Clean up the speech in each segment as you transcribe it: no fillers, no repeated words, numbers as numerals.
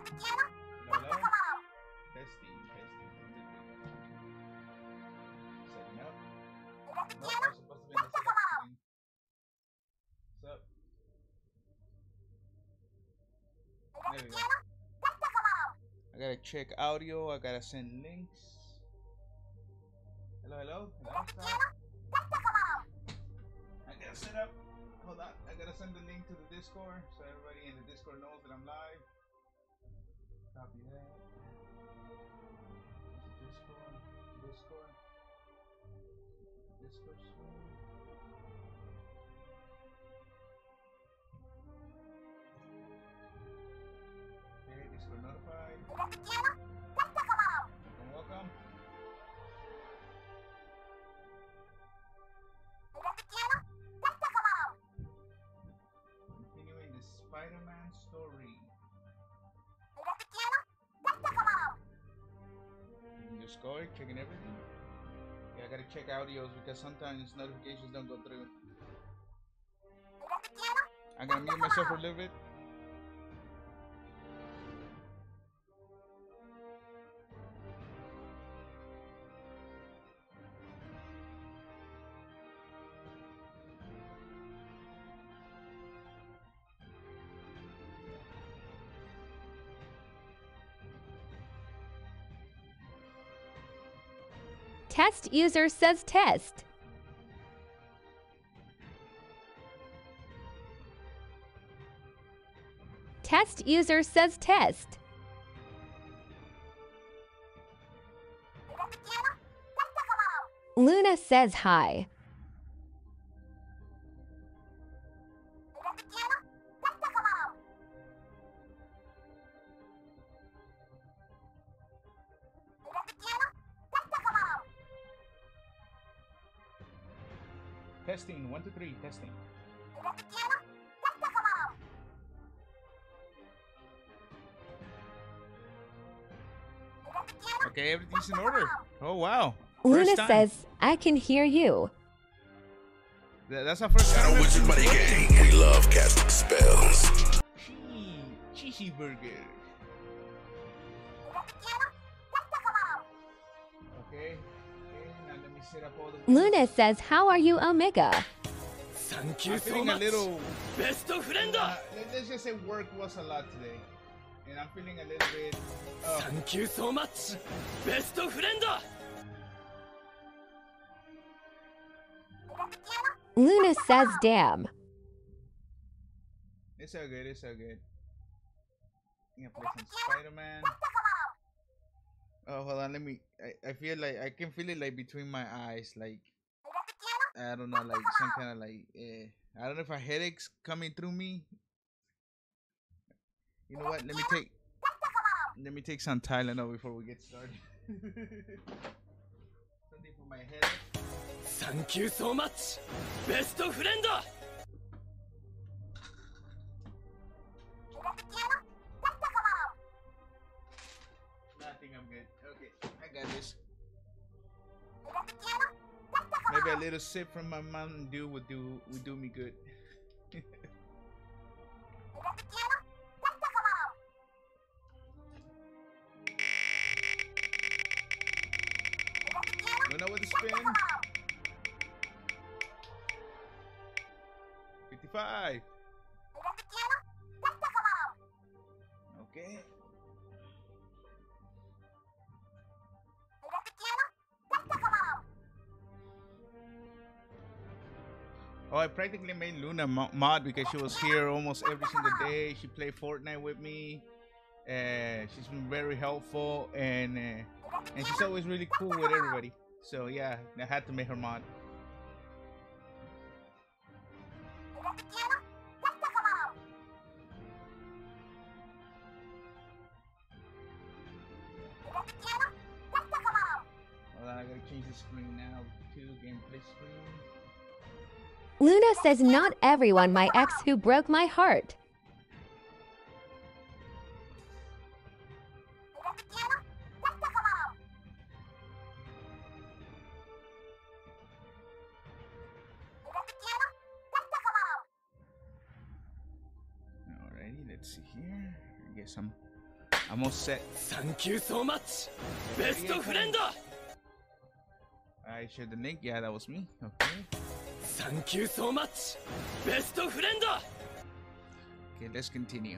Hello? Testing, testing. Setting up. No, I was supposed to be in the setup screen. What's up? There we go. I gotta check audio. I gotta send links. Hello, hello? Hello? Stop. I gotta set up. Hold on. I gotta send the link to the Discord so everybody in the Discord knows that I'm live. Copy that. Discord. Discord. Discord stream. Okay, Discord notified. Welcome, welcome. Continuing the Spider-Man story. Checking your score, checking everything. Yeah, I gotta check audios because sometimes notifications don't go through. I'm gonna mute myself for a little bit. Test user says test. Test user says test. Luna says hi. Testing, 1, 2, 3, testing. Okay, everything's in order. Oh, wow. Luna First time. says, I can hear you. That's our first time. Wizard Money Gang, we love casting spells. Cheesy burger. Okay, now let me set up all the... Luna says, how are you, Omega? Thank you I'm so feeling a much. little... Best friend. let's just say work was a lot today. And I'm feeling a little bit... Thank you so much. Best friend. Luna says, damn. It's all good, it's all good. I'm gonna play some Spider-Man. Oh, hold on, let me... I feel like... I can feel it like between my eyes, like... I don't know, like some kind of like... I don't know if a headache's coming through me. You know what, let me take some Tylenol before we get started. Something for my head. Thank you so much. Best friend. I think I'm good. Okay, I got this. Maybe a little sip from my Mountain Dew would do me good. Don't know what to spin. 55. Okay. Oh, I practically made Luna mod because she was here almost every single day. She played Fortnite with me. She's been very helpful and she's always really cool with everybody. So yeah, I had to make her mod. Hold on, I gotta change the screen now to gameplay screen. Luna says, not everyone my ex who broke my heart. Alrighty, let's see here. I guess I'm I'm all set. Thank you so much. Best friend. I shared the link. Yeah, that was me. Okay. Thank you so much. Best friend. Okay, let's continue.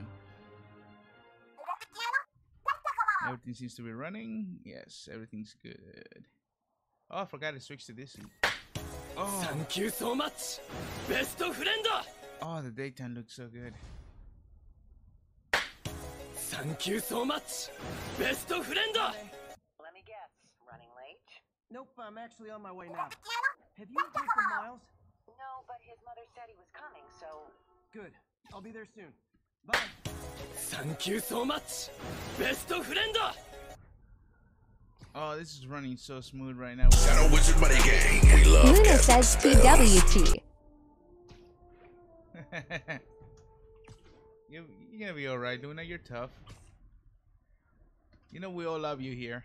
Everything seems to be running. Yes, everything's good. Oh, I forgot to switch to this suit. Oh. Thank you so much. Best friend. Oh, the daytime looks so good. Thank you so much. Best friend. Let me guess. Running late? Nope, I'm actually on my way now. Have you heard from Miles? No, but his mother said he was coming, so... Good. I'll be there soon. Bye. Thank you so much. Best friend. Oh, this is running so smooth right now. Shadow Wizard Money Gang. We love Luna casting says spells. TWT. You're gonna be alright, Luna. You're tough. You know we all love you here.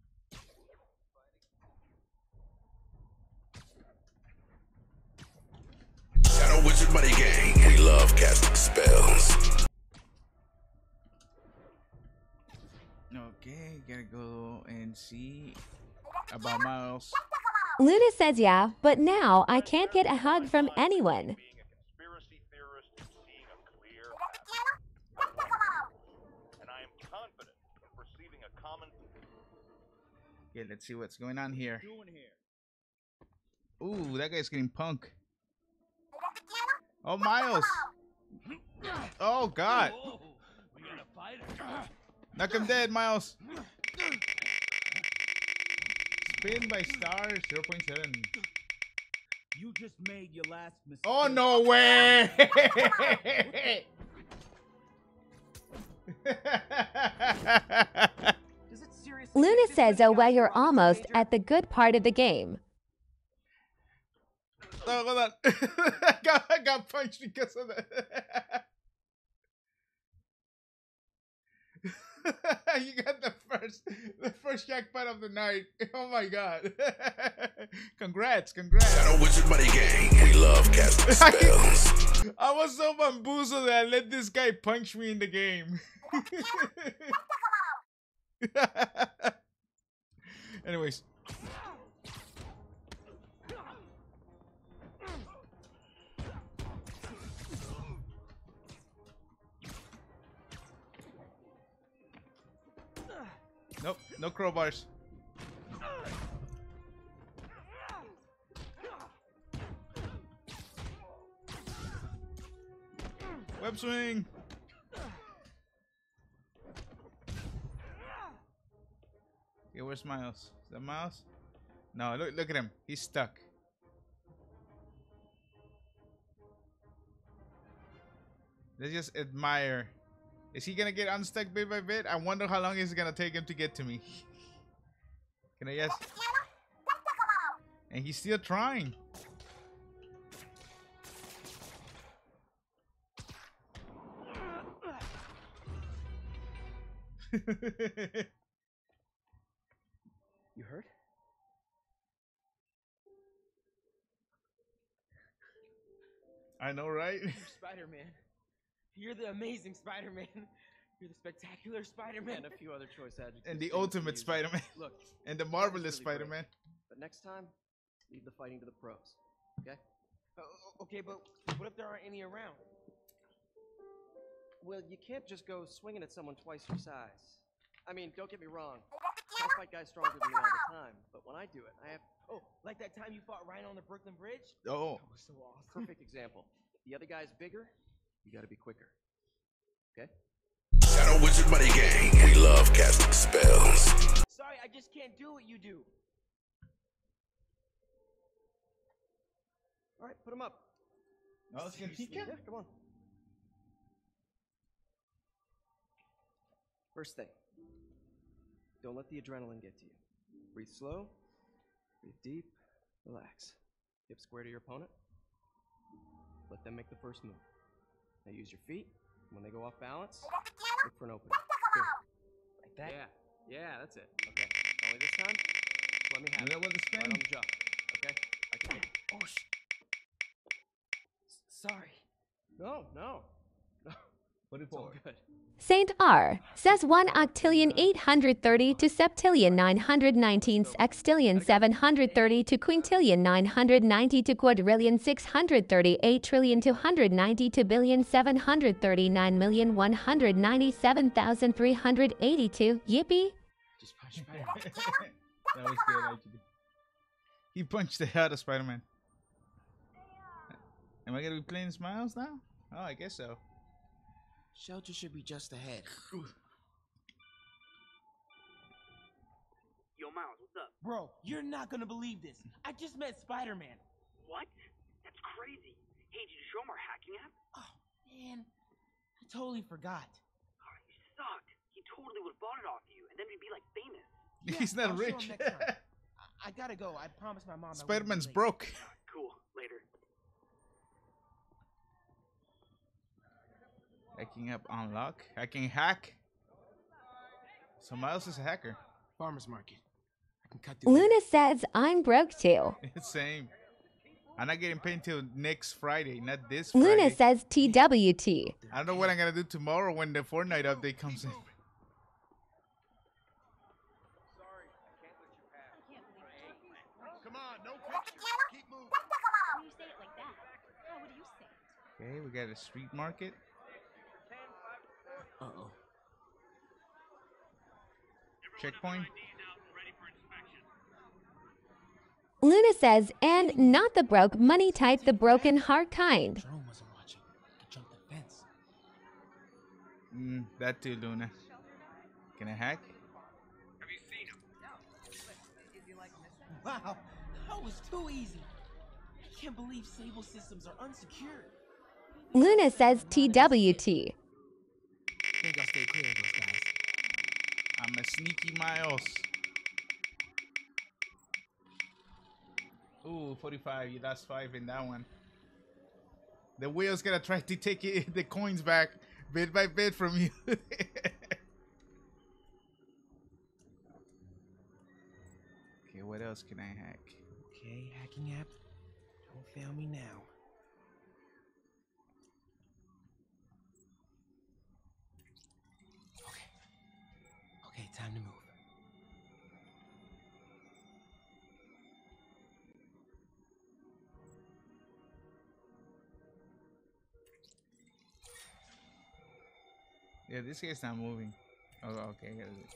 Shadow Wizard Money Gang. We love casting spells. Okay, gotta go and see about Miles. Luna says yeah, but now I can't get a hug from anyone. Being a conspiracy theorist and seeing a clear path. And I am confident in perceiving a common. Okay, let's see what's going on here. Ooh, that guy's getting punk. Oh, Miles. Oh, God. We got a fighter. Knock him dead, Miles. Spin by star 0.7. You just made your last mistake. Oh, no way. Does it seriously Luna take this says, many oh, well, guys you're to run almost this at the good part of the game. Oh, hold on. I got punched because of that. You got the first jackpot of the night. Oh my god. Congrats. Shadow Wizard Money Gang. We love casting spells. I was so bamboozled that I let this guy punch me in the game. Anyways. Nope, no crowbars. Web swing. Okay, where's Miles? Is that Miles? No, look at him. He's stuck. Let's just admire. Is he gonna get unstuck bit by bit? I wonder how long it's gonna take him to get to me. Can I guess? And he's still trying. You hurt? I know, right? You're Spider-Man. You're the amazing Spider-Man. You're the spectacular Spider-Man. And a few other choice adjectives. And the ultimate Spider-Man. Look, And the that was marvelous really great. Spider-Man. But next time, leave the fighting to the pros. Okay? Okay, but what if there aren't any around? Well, you can't just go swinging at someone twice your size. I mean, don't get me wrong. I fight guys stronger than me all the time, but when I do it, I have. Oh, like that time you fought Rhino on the Brooklyn Bridge? Oh. That was so awesome. Perfect example. If the other guy's bigger, you gotta be quicker. Okay? Shadow Wizard Money Gang. We love casting spells. Sorry, I just can't do what you do. All right, put him up. No, it's gonna peek Yeah, him? come on. First thing, don't let the adrenaline get to you. Breathe slow, breathe deep, relax. Hip square to your opponent. Let them make the first move. Now use your feet. When they go off balance, look for an opening. Good. Like that? Yeah, that's it. Okay, only this time, let me have You know it. what the spin? Right on the jaw. Okay? I can take it. Oh, sorry. No. 44. Good. Saint R says 1 octillion 830 to septillion 919 sextillion 730 to quintillion 990 to quadrillion 638 trillion 290 to billion 739,197,382. Yippee! Just push Spider-Man. That was good, actually. He punched the hell out of Spider-Man. Am I gonna be playing Smiles now? Oh, I guess so. Shelter should be just ahead. Yo, Miles, what's up? Bro, you're not gonna believe this. I just met Spider-Man. What? That's crazy. Hey, did you show him our hacking app? Oh, man. I totally forgot. Oh, you suck. He totally would have bought it off you, and then we'd be like famous. Yeah, He's not I'll show him rich. next time. I gotta go. I promised my mom. I wouldn't be Spider-Man's late. broke. Cool. Later. Hacking up unlock. I can hack. So Miles is a hacker. Farmer's market. I can cut through Luna says I'm broke too. Same. I'm not getting paid till next Friday, not this Luna Friday. says TWT. I don't know what I'm gonna do tomorrow when the Fortnite update comes in. Come on, no pictures. Keep moving. When you say it like that, how would you say it? Okay, we got a street market. Uh-oh. Checkpoint. Luna says, and not the broke money type, the broken heart kind. Jerome wasn't watching. Could jump the fence. That too, Luna. Can I hack? Have you seen him? Wow, that was too easy. I can't believe Sable systems are unsecured. Luna says TWT. I think I'll stay clear of those guys. I'm a sneaky Miles. Ooh, 45. You lost 5 in that one. The wheel's gonna try to take the coins back bit by bit from you. Okay, what else can I hack? Okay, hacking app. Don't fail me now. Okay, time to move. Yeah, this guy's not moving. Oh, okay. I got it.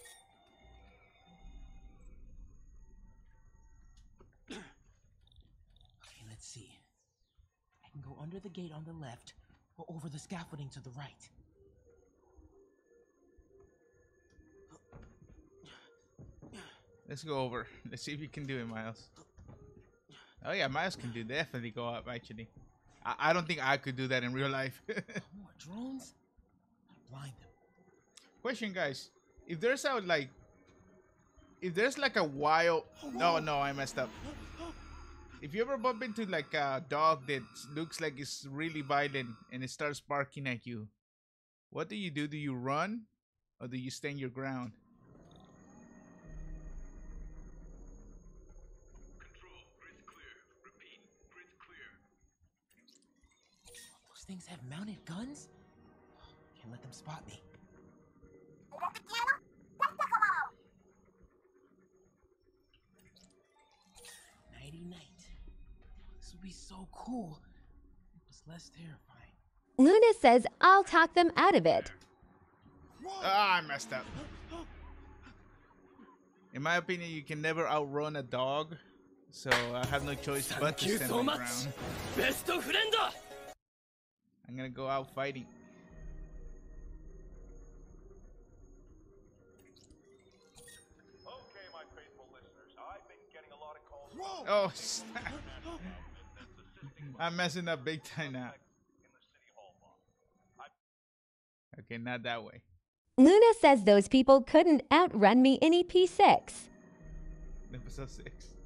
Okay, let's see. I can go under the gate on the left or over the scaffolding to the right. Let's go over. Let's see if you can do it, Miles. Oh yeah, Miles can do definitely go up. Actually, I don't think I could do that in real life. More drones? Gotta blind them. Question, guys: if there's like a wild, no, I messed up. If you ever bump into like a dog that looks like it's really violent and it starts barking at you, what do you do? Do you run, or do you stand your ground? Those things have mounted guns? Can't let them spot me. Nighty night. This would be so cool. It was less terrifying. Luna says I'll talk them out of it. Ah, I messed up. In my opinion, you can never outrun a dog, so I have no choice but to stand my ground. Best friend! I'm gonna go out fighting. Okay, my faithful listeners, I've been getting a lot of calls. Oh, snap. I'm messing up big time now. Okay, not that way. Luna says those people couldn't outrun me in EP6. Episode 6.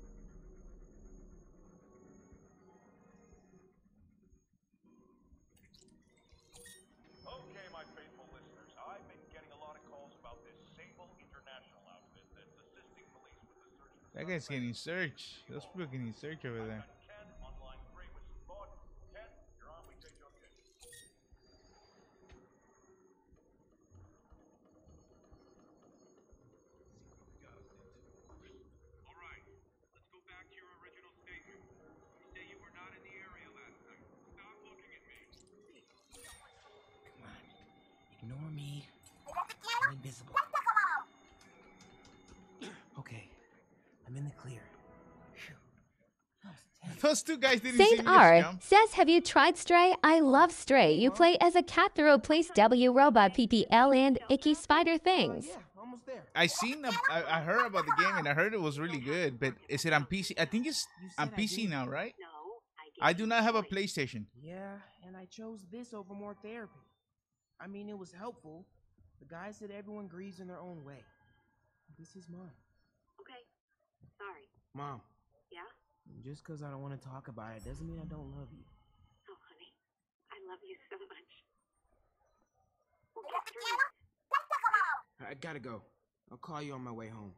Okay, my faithful listeners, I've been getting a lot of calls about this Sable International outfit that's assisting police with the search for That guy's getting searched. Those people getting searched over there. Ken on line 3 with some thought. Ken, you're on. We take your pitch. me. I'm invisible. Okay, I'm in the clear. Phew. That was tense. Those two guys didn't see Saint me just R jump. says, have you tried Stray? I love Stray. You play as a cat that replace W Robot PPL and icky spider things. Yeah, almost there. I heard about the game and I heard it was really good, but is it on PC? I think it's You on said I PC did. now, right? No, I do not have a PlayStation. Yeah, and I chose this over more therapy. I mean, it was helpful. The guy said everyone grieves in their own way. This is mine. Okay. Sorry. Mom, Yeah? just because I don't want to talk about it doesn't mean I don't love you. Oh, honey. I love you so much. We'll get through this. I gotta go. I'll call you on my way home.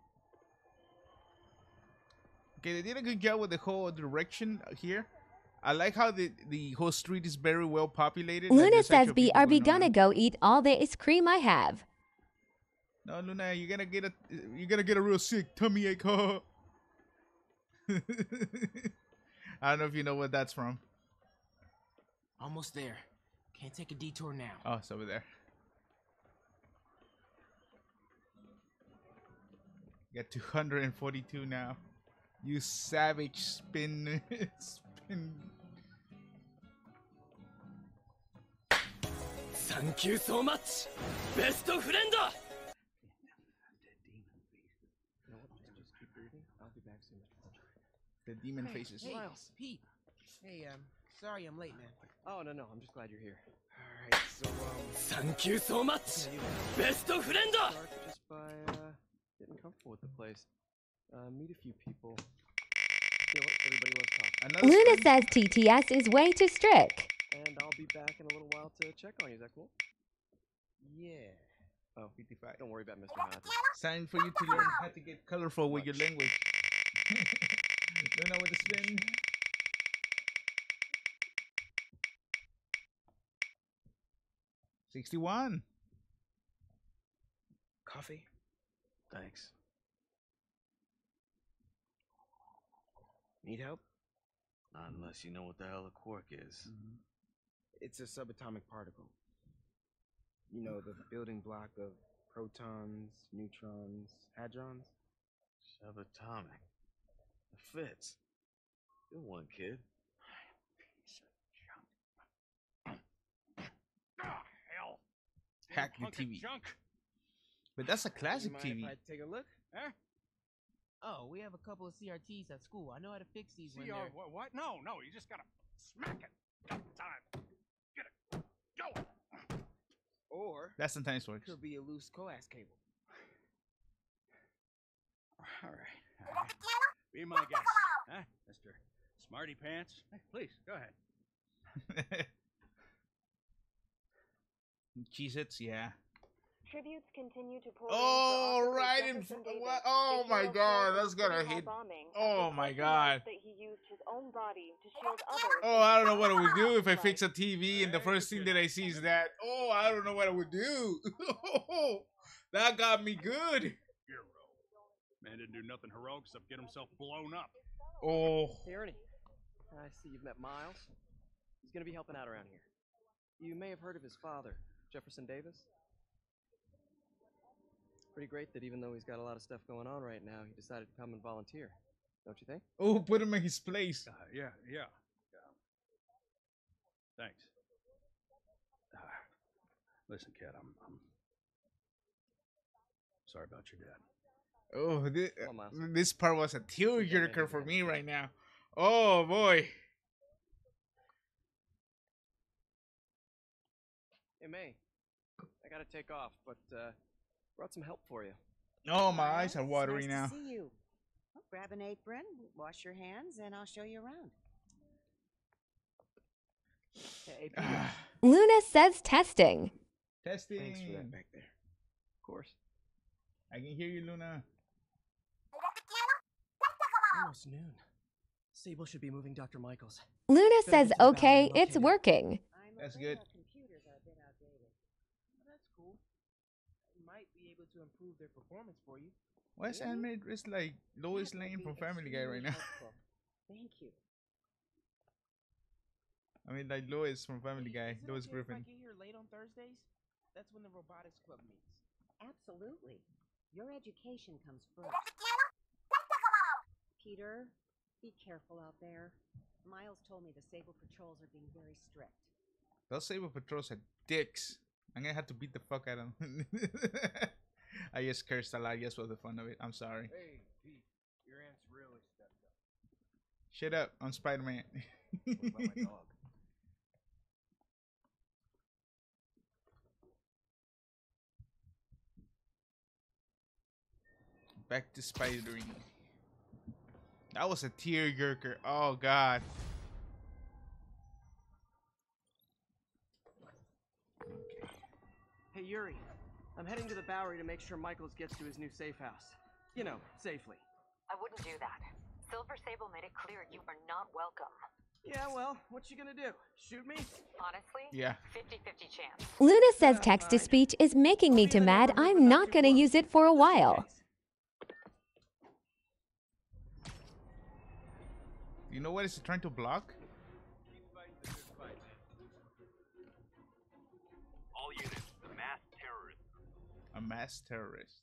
Okay, they did a good job with the whole direction here. I like how the whole street is very well populated. like, Luna there's says, actual people BRB going gonna around. go eat all the ice cream I have. No, Luna, you're gonna get a real sick tummy ache. Huh? I don't know if you know what that's from. Almost there. Can't take a detour now. Oh, it's over there. Got 242 now. You savage spin. Spin. Thank you so much, best friend. You know what? Just keep breathing. I'll be back soon. The demon faces. Hey, Pete. Hey, sorry I'm late, man. Oh, no, I'm just glad you're here. Alright, so, Thank you so much, best friend. start just by, getting comfortable with the place. Meet a few people. You know what? Everybody loves talking. Another Luna spin? says TTS is way too strict. And I'll be back in a little while to check on you. Is that cool? Yeah. Oh, 55. don't worry about Mr. Matthews. It's time for you to learn how to get colorful with your language. Luna with the spin. $61. Coffee? Thanks. Need help? Not unless you know what the hell a quark is. It's a subatomic particle. You know, the building block of protons, neutrons, hadrons. Subatomic. It fits. Good one, kid. Hell. Hack the Hunk of TV. Junk. But that's a classic You TV. mind if I take a look? Huh? Oh, we have a couple of CRTs at school. I know how to fix these when CR, they're... what? No, you just gotta smack it. Time. Get it. Go. Or That sometimes it works. could be a loose coax cable. All right. Be my guest. Huh, Mr. Smarty Pants? Hey, please, go ahead. Cheez-Its, yeah. Tributes continue to pour Oh, in for right Officer in Jefferson what? Davis, Oh the my hero God, killed that's in gonna City Hall hit. bombing, Oh as my suspicion God. was that he used his own body to shield others. Oh, I don't know what I would do if I fix a TV and the first thing that I see is that. Oh, I don't know what I would do. That got me good. Hero. Man didn't do nothing heroic except get himself blown up. Oh. Hey, Ernie. I see you've met Miles. He's gonna be helping out around here. You may have heard of his father, Jefferson Davis. Pretty great that even though he's got a lot of stuff going on right now, he decided to come and volunteer. Don't you think? Oh, put him in his place. Yeah. Thanks. Listen, kid, I'm sorry about your dad. Oh, Come on, Miles. this part was a tearjerker for me right now. Oh, boy. Hey, May. I gotta take off, but brought some help for you. Oh, my eyes are watery nice now. To see you. Well, grab an apron, wash your hands, and I'll show you around. Hey, Peter. Luna says testing. Testing. Thanks for that back there. Of course. I can hear you, Luna. Almost noon. Sable should be moving Dr. Michaels. Luna Better says, get to the okay, battery it's located. working. That's good. Computers are a bit outdated. Well, that's cool. I might be able to improve their performance for you. Why is animated dressed like Lois That would Lane be from Family Guy right extremely now? helpful. Thank you. I mean, like Lois from Family Guy. Is it Lois okay if I Griffin. get here late on Thursdays? That's when the robotics club meets. Absolutely. Your education comes first. Peter, be careful out there. Miles told me the Sable Patrols are being very strict. Those Sable Patrols are dicks. I'm gonna have to beat the fuck out of them. I just cursed a lot just for the fun of it. I'm sorry. Hey, Pete, your aunt's really stepped up. Shut up, I'm Spider-Man. What about my dog? Back to Spider-Man. That was a tearjerker. Oh god. Hey, Yuri. I'm heading to the Bowery to make sure Michaels gets to his new safe house. You know, safely. I wouldn't do that. Silver Sable made it clear you are not welcome. Yeah, well, what you gonna do? Shoot me? Honestly? Yeah. 50-50 chance. Luna says text-to-speech is making me too mad. I'm not gonna use it for a while. You know what is it trying to block? All units, the mass terrorist. A mass terrorist.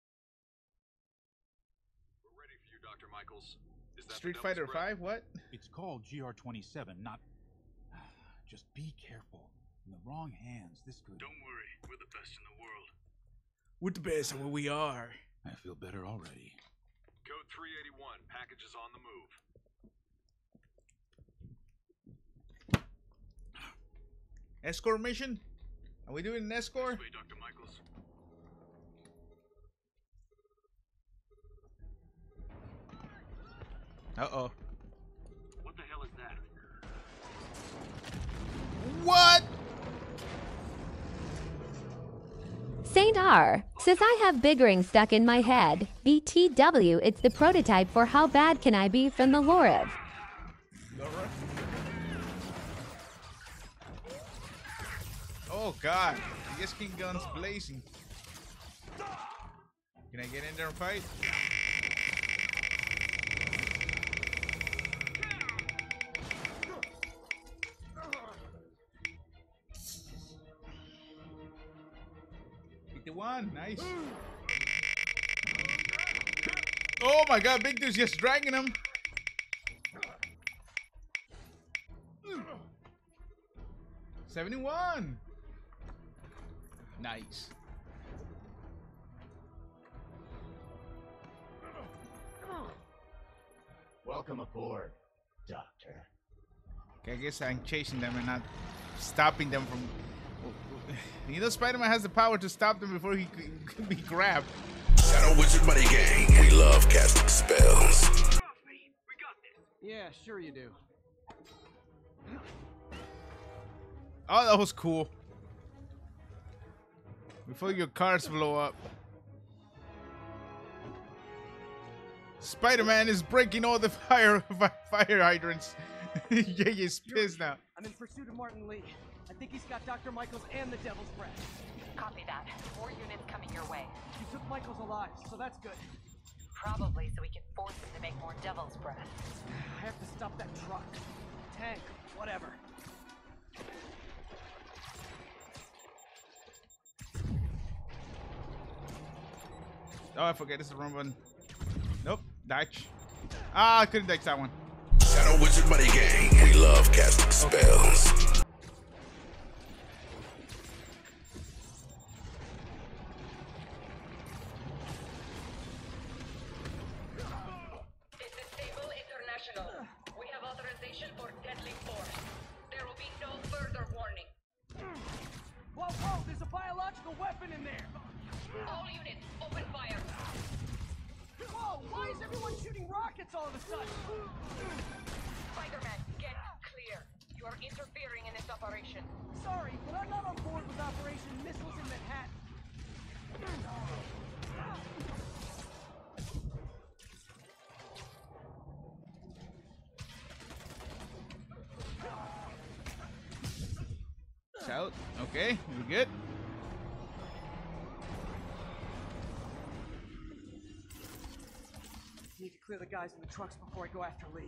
We're ready for you, Dr. Michaels. Is that Street the Fighter double spread? 5, what? It's called GR27, not... Just be careful. In the wrong hands, this could... Don't worry, we're the best in the world. We're the best of what we are. I feel better already. Code 381, packages on the move. Escort mission? Are we doing an escort? This way, Dr. Michaels. Uh-oh. What the hell is that? What? Saint R says I have big ring stuck in my head. BTW, it's the prototype for How Bad Can I Be from the lore of. Oh god, I guess King Gun's blazing. Can I get in there and fight? One, nice. Oh my god, Big Dude's just dragging him. $71. Nice. Welcome aboard, Doctor. Okay, I guess I'm chasing them and not stopping them from... You know, Spider-Man has the power to stop them before he could be grabbed. Shadow Wizard Money Gang. We love casting spells. Yeah, sure you do. Oh, that was cool. Before your cars blow up. Spider-Man is breaking all the fire hydrants. JJ's pissed now. I'm in pursuit of Martin Lee. I think he's got Dr. Michaels and the Devil's Breath. Copy that. More units coming your way. You took Michaels alive, so that's good. Probably so we can force him to make more Devil's Breath. I have to stop that truck. Tank, whatever. Oh, I forget this is the wrong one. Nope, dodge. Ah, I couldn't dodge that one. Shadow Wizard Money Gang. We love casting spells. This is Sable International. We have authorization for deadly force. There will be no further warning. Whoa, whoa, there's a biological weapon in there! All units, open fire. Whoa, why is everyone shooting rockets all of a sudden? Spider-Man, get clear. You are interfering in this operation. Sorry, but I'm not on board with Operation Missiles in Manhattan. Shout. Okay, we good? Need to clear the guys in the trucks before I go after Lee.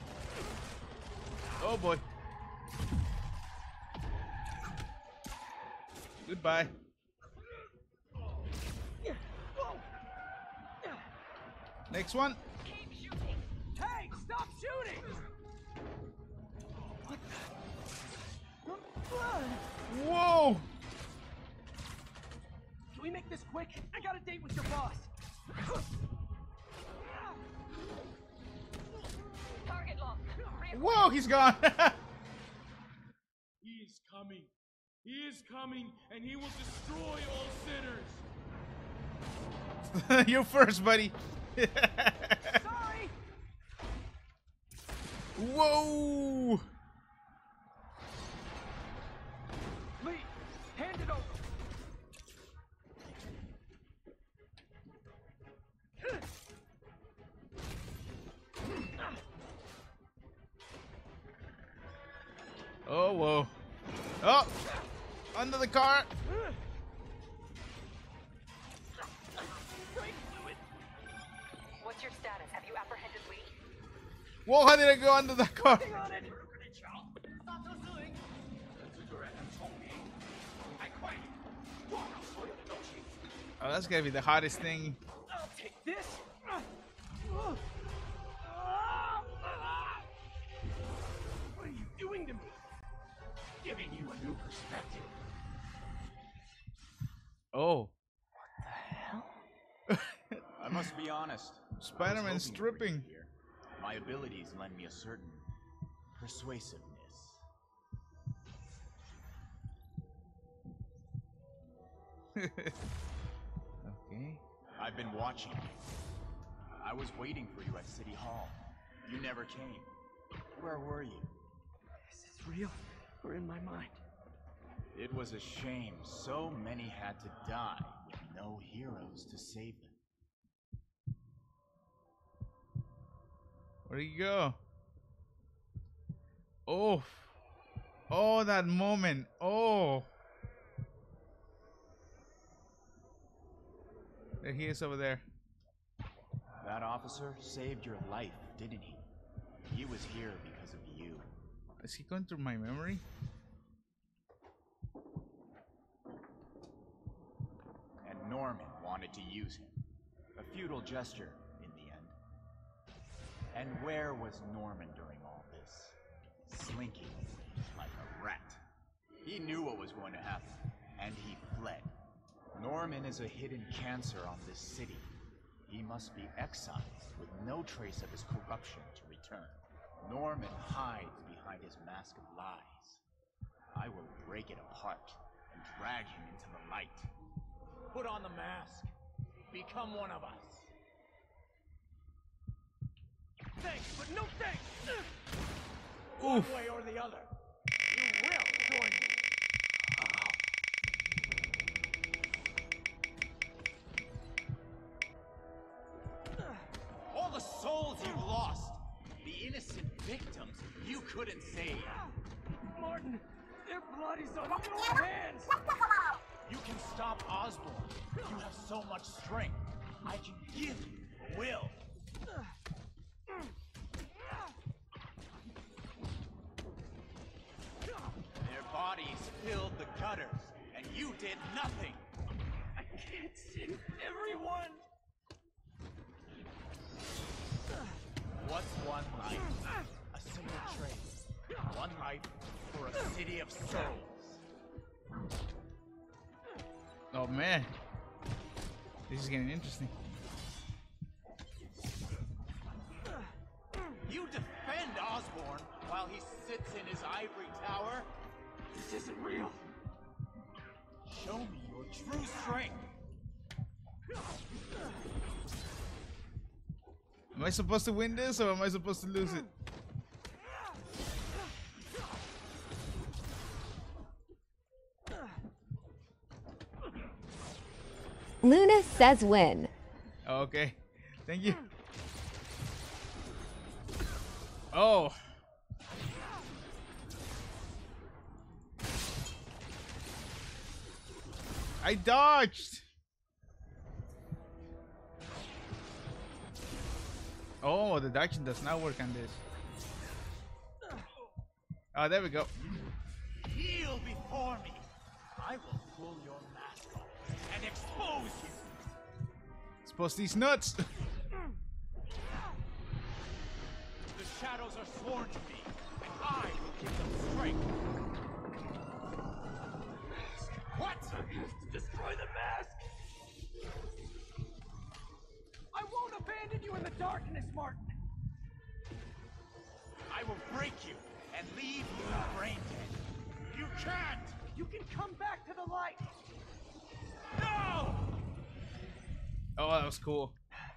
Oh boy. Goodbye. Next one. Hey, stop shooting! Whoa! Can we make this quick? I got a date with your boss. Target locked. Whoa, he's gone. He is coming. He is coming, and he will destroy all sinners. You first, buddy. Sorry. Whoa! Lee, hand it over. Oh, whoa. Oh! Under the car! What's your status? Have you apprehended Lee? Whoa, how did I go under the car? Oh, that's gonna be the hottest thing. I'll take this. What are you doing to me? Giving you a new perspective. Oh. I must be honest. Spider-Man stripping. Here. My abilities lend me a certain persuasiveness. Okay. I've been watching you. I was waiting for you at City Hall. You never came. Where were you? Is this real or in my mind? It was a shame so many had to die with no heroes to save them. Where'd he go? Oh. Oh, that moment. Oh. There he is over there. That officer saved your life, didn't he? He was here because of you. Is he going through my memory? And Norman wanted to use him. A futile gesture in the end. And where was Norman during all this? Slinking like a rat. He knew what was going to happen, and he fled. Norman is a hidden cancer on this city. He must be exiled with no trace of his corruption to return. Norman hides behind his mask of lies. I will break it apart and drag him into the light. Put on the mask. Become one of us. Thanks, but no thanks. One way or the other. You will join me. All the souls you lost, the innocent victims you couldn't save. Martin, their blood is on your hands. You can stop Osborn. You have so much strength. I can give you will. Their bodies filled the gutters, and you did nothing. I can't save everyone. What's one life? A single trace. One life for a city of souls. Oh man. This is getting interesting. You defend Osborn while he sits in his ivory tower? This isn't real. Show me your true strength. Am I supposed to win this or am I supposed to lose it? Luna says win. Okay. Thank you. Oh. I dodged. Oh, the dodging does not work on this. Oh, there we go. Kneel before me. I will pull your mask off and expose you. Expose these nuts. are sworn to me, and I will give them strength. What? Destroy the mask! I won't abandon you in the darkness, Martin! I will break you and leave you brain dead. You can't! You can come back to the light! No! Oh, that was cool.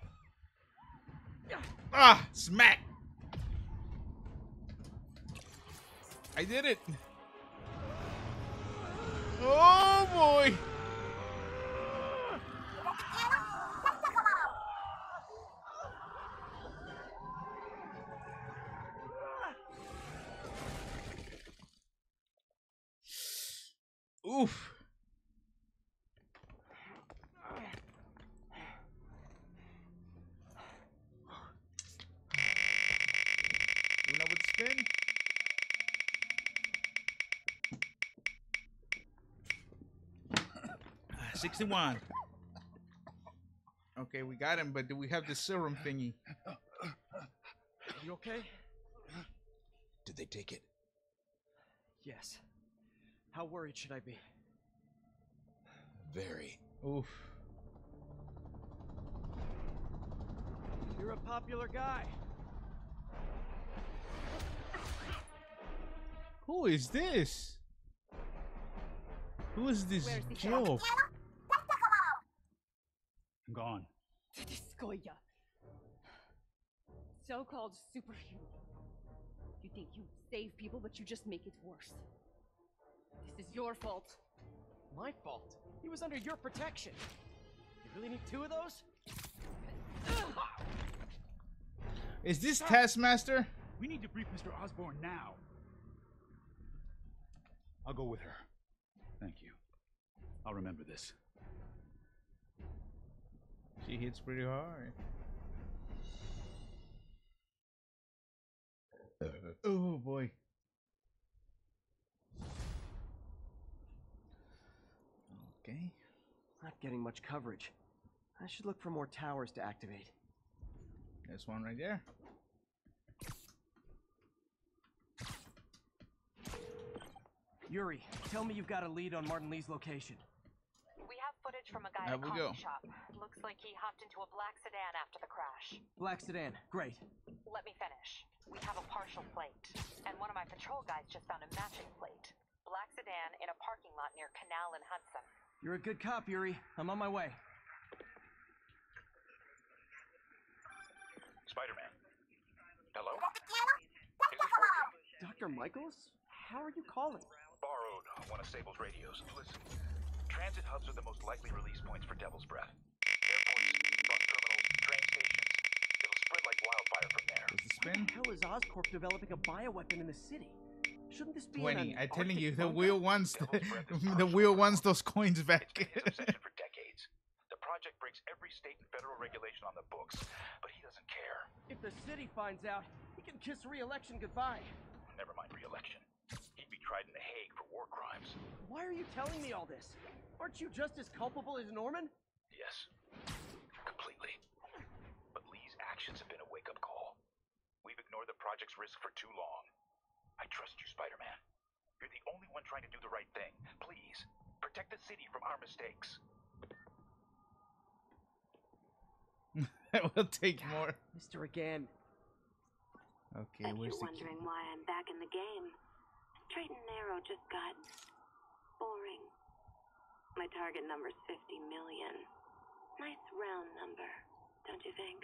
Ah, smack! I did it. Oh boy. Oof. You know what spin? Ah, 61. Okay, we got him, but do we have the serum thingy? You okay? Did they take it? Yes. How worried should I be? Very. Oof. You're a popular guy. Who is this? Who is this Joe? I'm gone. Tedescoia. So-called superhuman. You think you save people, but you just make it worse. This is your fault. My fault? He was under your protection. You really need two of those? Is this Taskmaster? We need to brief Mr. Osborn now. I'll go with her. Thank you. I'll remember this. She hits pretty hard. Oh boy. Okay. Not getting much coverage. I should look for more towers to activate. There's one right there. Yuri, tell me you've got a lead on Martin Lee's location. We have footage from a guy There at a we go. coffee shop. Looks like he hopped into a black sedan after the crash. Black sedan, great. Let me finish. We have a partial plate, and one of my patrol guys just found a matching plate. Black sedan in a parking lot near Canal and Hudson. You're a good cop, Yuri. I'm on my way. Spider-Man. Hello? Is this working? Dr. Michaels? How are you calling? Borrowed one of Sable's radios. Listen, transit hubs are the most likely release points for Devil's Breath. Airports, bus terminals, train stations. It'll spread like wildfire from there. Does it Why spin? the hell is Oscorp developing a bioweapon in the city? Shouldn't this be 20. in I'm telling Arctic you, the bunker? wheel wants the wheel wants those coins back. For decades. The project breaks every state and federal regulation on the books, but he doesn't care. If the city finds out, he can kiss re-election goodbye. Never mind re-election. He'd be tried in The Hague for war crimes. Why are you telling me all this? Aren't you just as culpable as Norman? Yes. Completely. But Lee's actions have been a wake-up call. We've ignored the project's risk for too long. I trust you, Spider-Man. You're the only one trying to do the right thing. Please, protect the city from our mistakes. That will take more. Mr. Again. Okay, If where's you're the key? wondering why I'm back in the game, straight and narrow just got boring. My target number's 50 million. Nice round number, don't you think?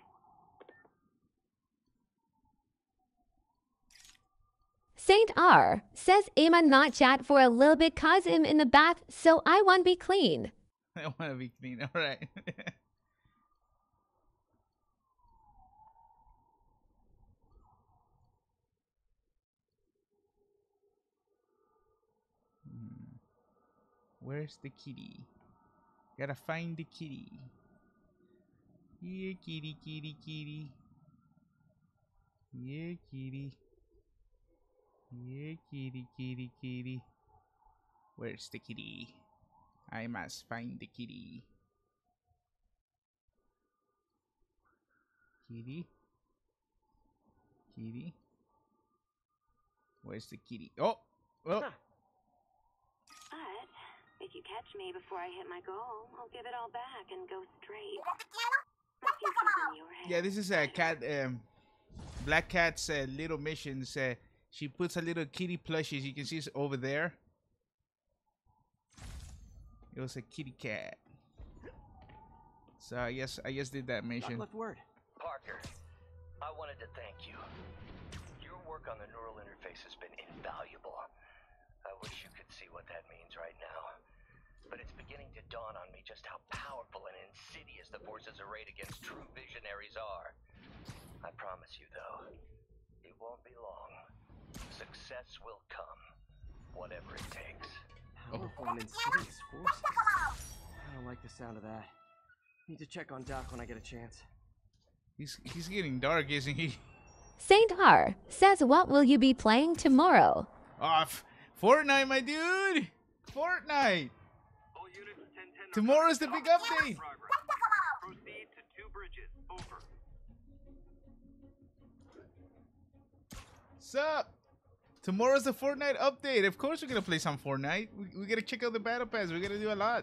Saint R says Emma not chat for a little bit cause him in the bath, so I want be clean. I want to be clean. All right. Where's the kitty? Gotta find the kitty. Yeah, kitty, kitty, kitty. Yeah, kitty. Yeah, kitty, kitty, kitty. Where's the kitty? I must find the kitty. Kitty. Kitty. Where's the kitty? Oh, well. But if you catch me before I hit my goal, I'll give it all back and go straight. My future's in your hands. Yeah, this is a cat. Black Cat's little missions. She puts a little kitty plushies. You can see it's over there. It was a kitty cat. So I guess did that mission. Left word. Parker, I wanted to thank you. Your work on the neural interface has been invaluable. I wish you could see what that means right now. But it's beginning to dawn on me just how powerful and insidious the forces arrayed against true visionaries are. I promise you, though, it won't be long. Success will come, whatever it takes. Powerful and insidious forces. I don't like the sound of that. Need to check on Doc when I get a chance. He's getting dark, isn't he? Saint R says, what will you be playing tomorrow? Off. Fortnite, my dude. Fortnite. Tomorrow's the big update. Proceed to 2 bridges. Over. Sup? Tomorrow's the Fortnite update. Of course we're gonna play some Fortnite. We gotta check out the battle pass. We're gonna do a lot.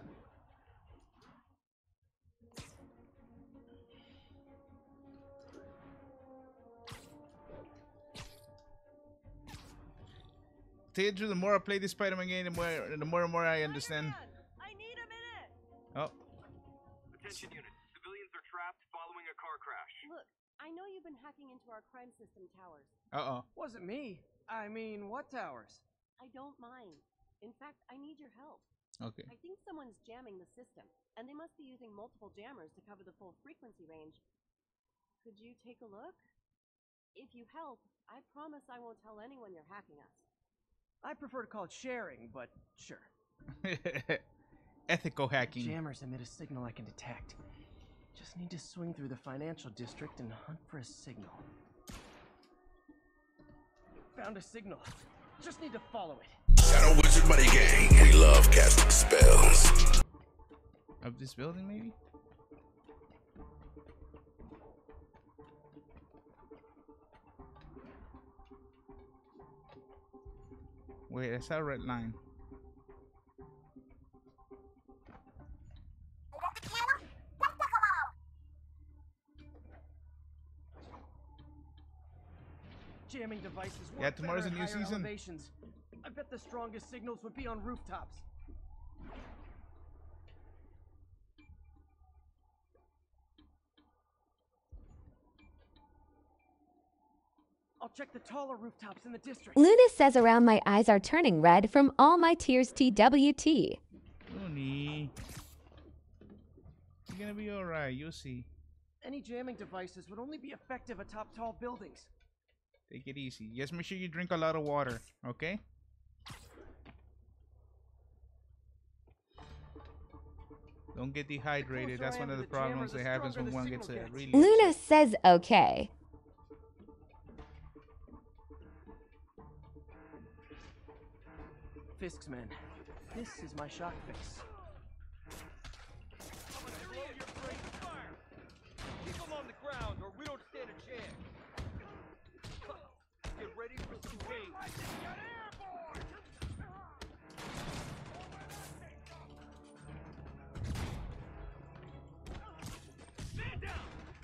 Tell you the truth, the more I play this Spider-Man game, the more and more I understand. I need a minute. Oh. Attention unit. Civilians are trapped following a car crash. Look, I know you've been hacking into our crime system towers. Uh-oh. Wasn't me. I mean, what towers? I don't mind. In fact, I need your help. Okay. I think someone's jamming the system, and they must be using multiple jammers to cover the full frequency range. Could you take a look? If you help, I promise I won't tell anyone you're hacking us. I prefer to call it sharing, but sure. Ethical hacking. Jammers emit a signal I can detect. Just need to swing through the financial district and hunt for a signal. Found a signal. Just need to follow it. Shadow Wizard Money Gang. We love casting spells. Of this building, maybe? Wait, I saw a red line. Jamming devices work Yeah, tomorrow's better a at new higher season. elevations. I bet the strongest signals would be on rooftops. I'll check the taller rooftops in the district. Luna says, around my eyes are turning red from all my tears TWT. Looney. You're gonna be alright, you'll see. Any jamming devices would only be effective atop tall buildings. Take it easy. Just make sure you drink a lot of water, okay? Don't get dehydrated. That's one of the problems that happens when one gets a really... Luna says, okay. Fisk's men. This is my shock face. Keep them on the ground or we don't stand a chance. Get ready for some pain. Stand down.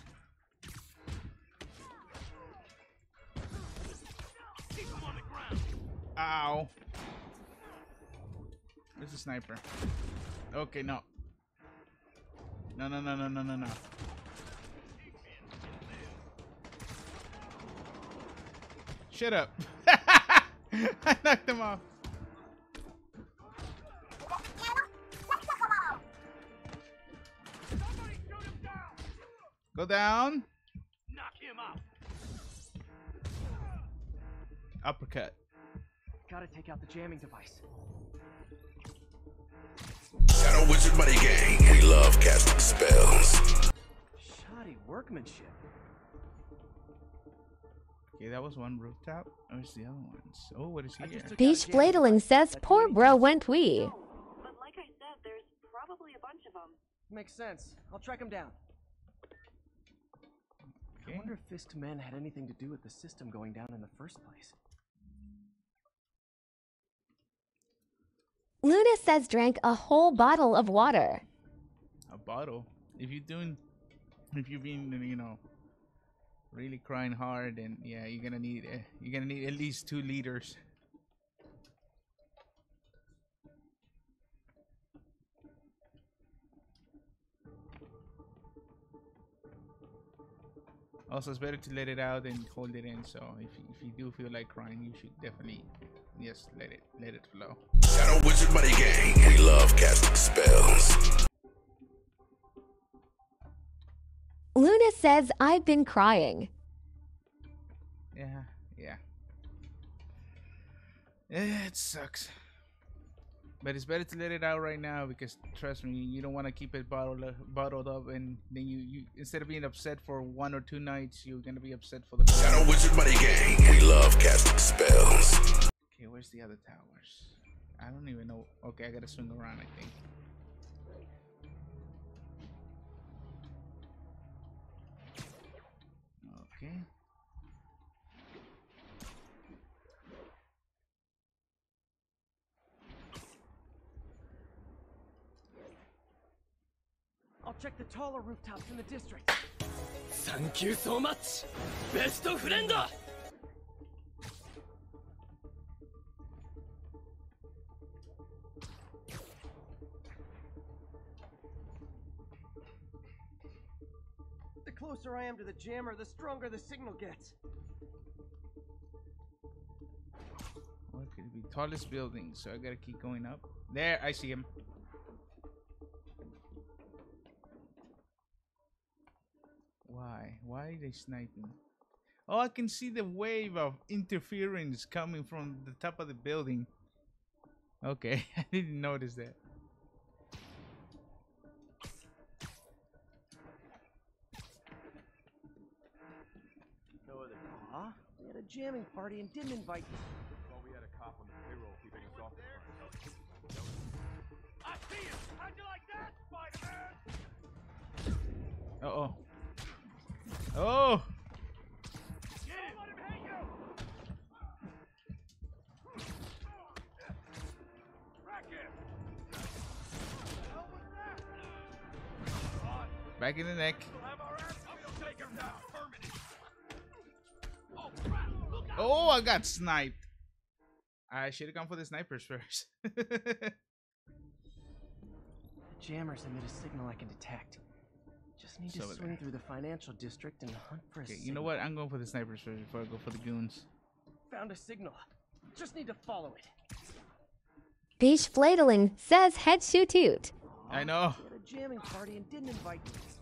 Keep them on the ground. Ow. There's a sniper. Okay, no. No. Shut up. I knocked him off. Go down. Knock him out. Uppercut. Gotta take out the jamming device. Shadow Wizard Money Gang. We love casting spells. Shoddy workmanship. Okay, that was one rooftop. Where's the other ones? Oh, what is here? Beach Bladling says, poor bro went we. But like I said, there's probably a bunch of them. Makes sense. I'll track him down. Okay. I wonder if Fisk's men had anything to do with the system going down in the first place. Luna says drank a whole bottle of water. A bottle? If you've been, you know, really crying hard, then yeah, you're gonna need at least 2 liters. Also, it's better to let it out than hold it in. So if you do feel like crying, you should definitely just let it flow. Shadow Wizard Money Gang. We love casting spells. Luna says I've been crying. Yeah. It sucks. But it's better to let it out right now, because trust me, you don't want to keep it bottled up, and then you instead of being upset for 1 or 2 nights, you're gonna be upset for the Shadow Wizard Money Gang. We love casting spells. Okay, where's the other towers? I don't even know. Okay, I gotta swing around, I think. Okay. I'll check the taller rooftops in the district. Thank you so much, best friend. The closer I am to the jammer, the stronger the signal gets. What could it be? Tallest building, so I gotta keep going up. There, I see him. Why are they sniping? Oh, I can see the wave of interference coming from the top of the building. Okay, I didn't notice that. Huh? We had a jamming party and didn't invite you. Well, we had a cop on the payroll keeping us off the front. I see you! How'd you like that, Spider-Man? Uh-oh. Oh! Get him! Let him hit you! Rack him! Back in the neck. Take him down. Oh, I got sniped. I should have gone for the snipers first. The jammers emit a signal I can detect. Just need to swing through the financial district and hunt for a signal. You know what? I'm going for the snipers first before I go for the goons. Found a signal. Just need to follow it. Beach Fladling says head shoot toot. I know. We had a jamming party and didn't invite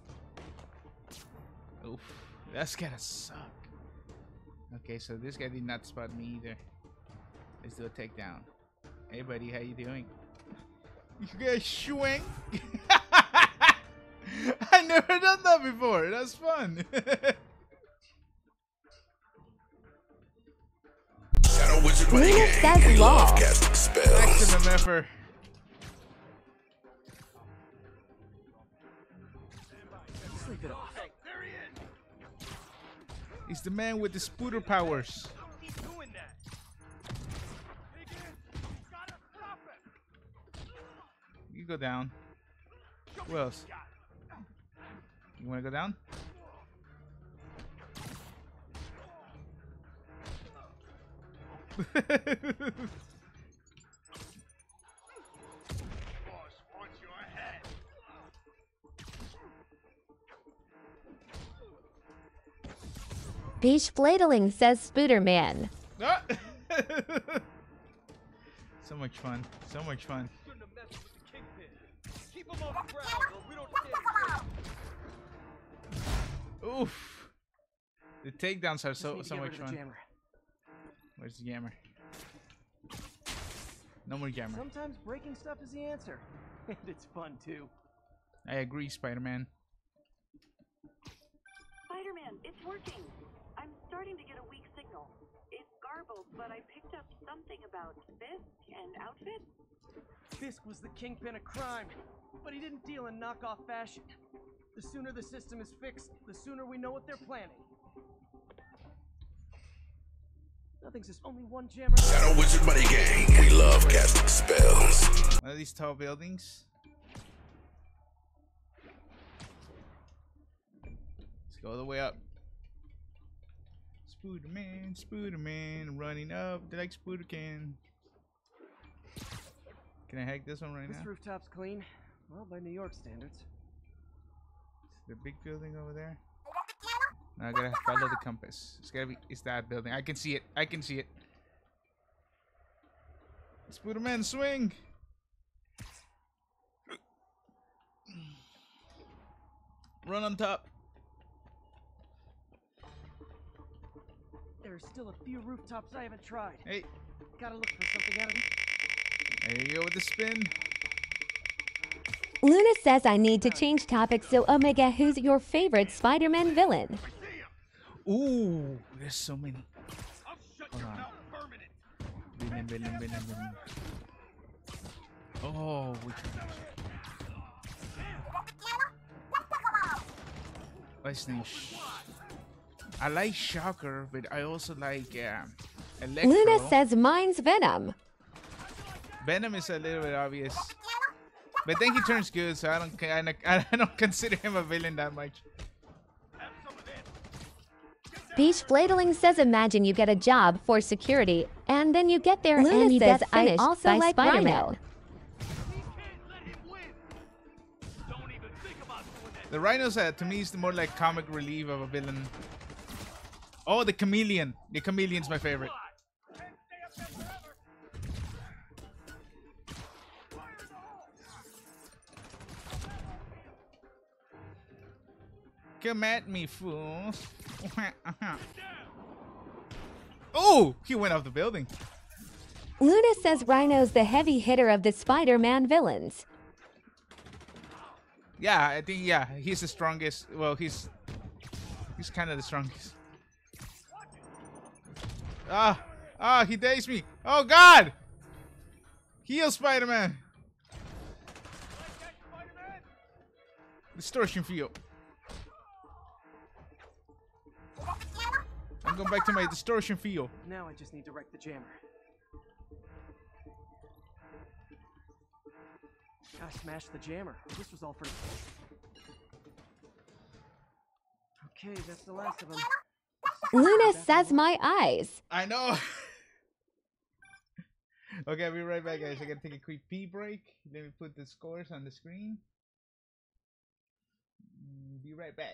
you. Oof. That's gonna suck. Okay, so this guy did not spot me either. Let's do a takedown. Hey buddy, how you doing? You guys swing? I never done that before. That's fun. Shadow Wizard Money Luna Gang. says We law. love casting spells. Maximum effort. Sleep it off. He's the man with the spooter powers. He's doing that. Gotta stop it. You go down. Who else? You wanna go down? Beach Fladling says Spooderman. Ah! So much fun. So much fun. Shouldn't have messed with the Kingpin. Keep him off the ground or we don't stand a chance. Oof. The takedowns are so Just need to get much rid of the fun. jammer. Where's the jammer? No more jammer. Sometimes breaking stuff is the answer. And it's fun too. I agree, Spider-Man. Spider-Man, it's working. I'm starting to get a weak signal. It's garbled, but I picked up something about Fisk and outfit. Fisk was the kingpin of crime, but he didn't deal in knockoff fashion. The sooner the system is fixed, the sooner we know what they're planning. Nothing's just only one jammer. Shadow Wizard Money Gang. We love casting spells. One of these tall buildings. Let's go all the way up. Spooderman, running up like Spooder can. Can I hack this one right This now? rooftop's clean. Well, by New York standards. The big building over there. Now I gotta follow the compass. It's that building. I can see it. I can see it. Spooderman, swing! Run on top. There's still a few rooftops I haven't tried. Hey. Gotta look for something out of them. There you go with the spin. Luna says I need to change topics, so Omega, who's your favorite Spider-Man villain? Ooh, there's so many. Hold on. Villain. Oh, which one? What's his name? I like Shocker, but I also like Electro. Luna says mine's Venom. Venom is a little bit obvious, but then he turns good, so I don't consider him a villain that much. Beach Fladling says imagine you get a job for security, and then you get there and you get I finished also by like Spider-Man. The Rhino's to me is the more like comic relief of a villain. Oh, the Chameleon. The Chameleon's my favorite. Come at me, fools. Oh, he went off the building. Luna says Rhino's the heavy hitter of the Spider-Man villains. Yeah, I think he's the strongest. Well, he's kind of the strongest. He dazed me. Oh God! Heal, Spider-Man. Distortion field. I'm going back to my distortion field. Now I just need to wreck the jammer. I smashed the jammer. This was all for... Okay, that's the last of them. Luna says my eyes. I know. Okay, I'll be right back, guys. I gotta take a quick pee break. Let me put the scores on the screen. Be right back.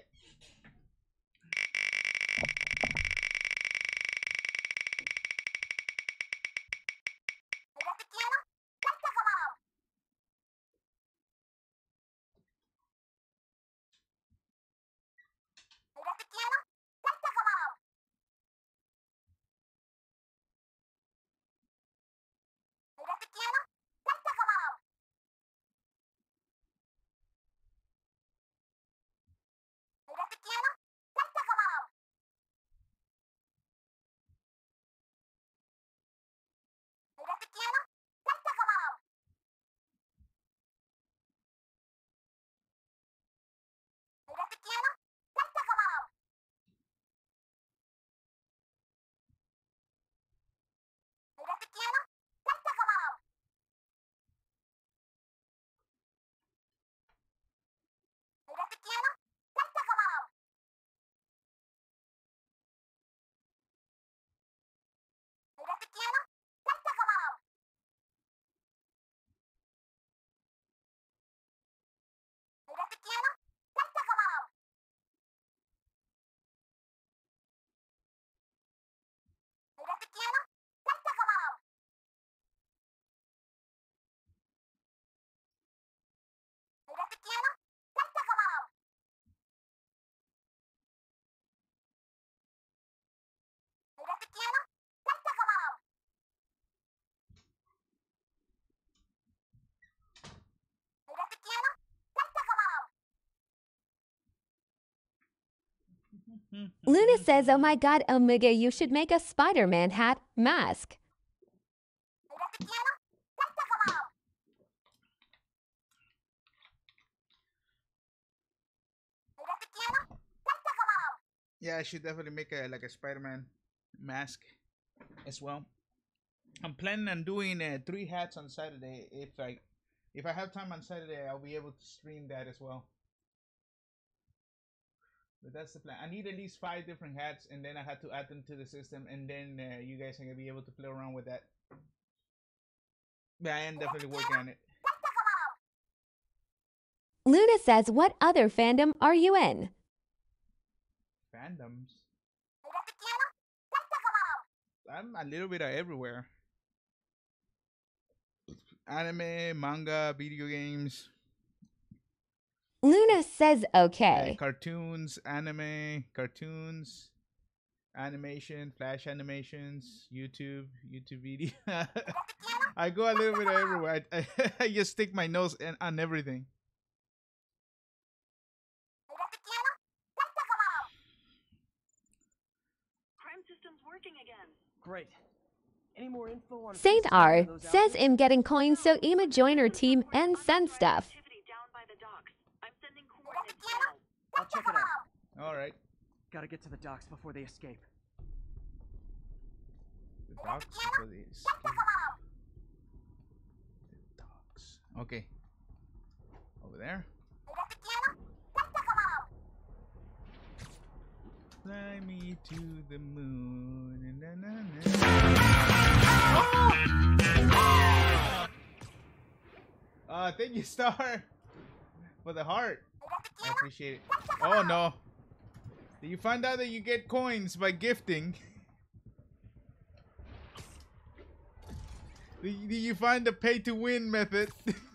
Luna says, oh my God, Omega, you should make a Spider-Man hat mask. Yeah, I should definitely make a Spider-Man mask as well. I'm planning on doing 3 hats on Saturday if If I have time on Saturday, I'll be able to stream that as well. But that's the plan. I need at least 5 different hats, and then I had to add them to the system, and then you guys are gonna be able to play around with that. But I am definitely working on it. Luna says, what other fandom are you in? Fandoms? I'm a little bit of everywhere. Anime, manga, video games. Luna says okay. Cartoons, anime, cartoons, animation, flash animations, YouTube video. I go a little bit everywhere. I just stick my nose on everything. Crime system's working again. Great. Any more info on Saint R says I'm getting coins so Ema join her team and send stuff. I'll check it out. All right. Gotta get to the docks before they escape. The docks before they escape. The docks. Okay. Over there. Fly me to the moon. Na, na, na. Thank you, Star, for the heart. I appreciate it. Oh no. Did you find out that you get coins by gifting? Did you find the pay to win method?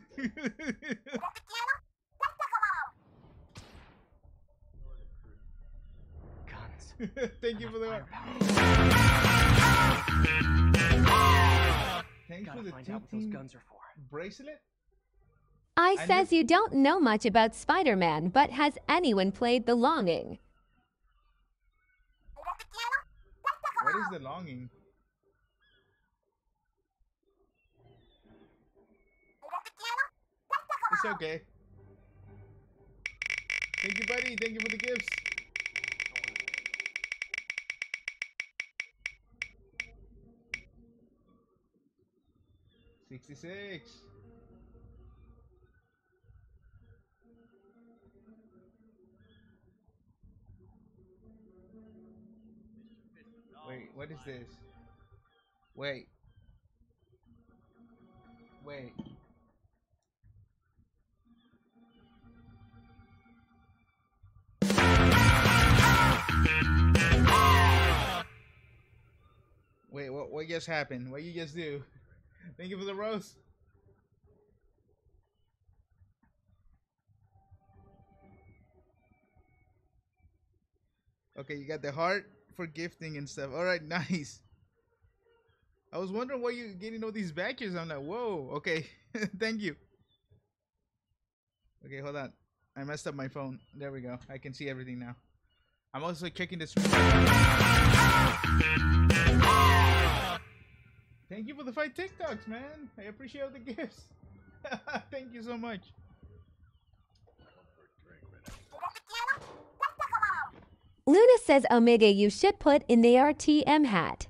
Thank you for the heart. Thanks for the two-team bracelet. I says you don't know much about Spider-Man, but has anyone played The Longing? What is The Longing? It's okay. Thank you, buddy. Thank you for the gifts. $66. Wait, what is this? Wait. Wait. Wait, what just happened? What you just do? Thank you for the rose. Okay, you got the heart for gifting and stuff. All right, nice. I was wondering why you're getting all these badges. I'm like, whoa. Okay, thank you. Okay, hold on. I messed up my phone. There we go. I can see everything now. I'm also checking the screen. Thank you for the 5 TikToks, man. I appreciate all the gifts. Thank you so much. Luna says, Omega, you should put in the RTM hat.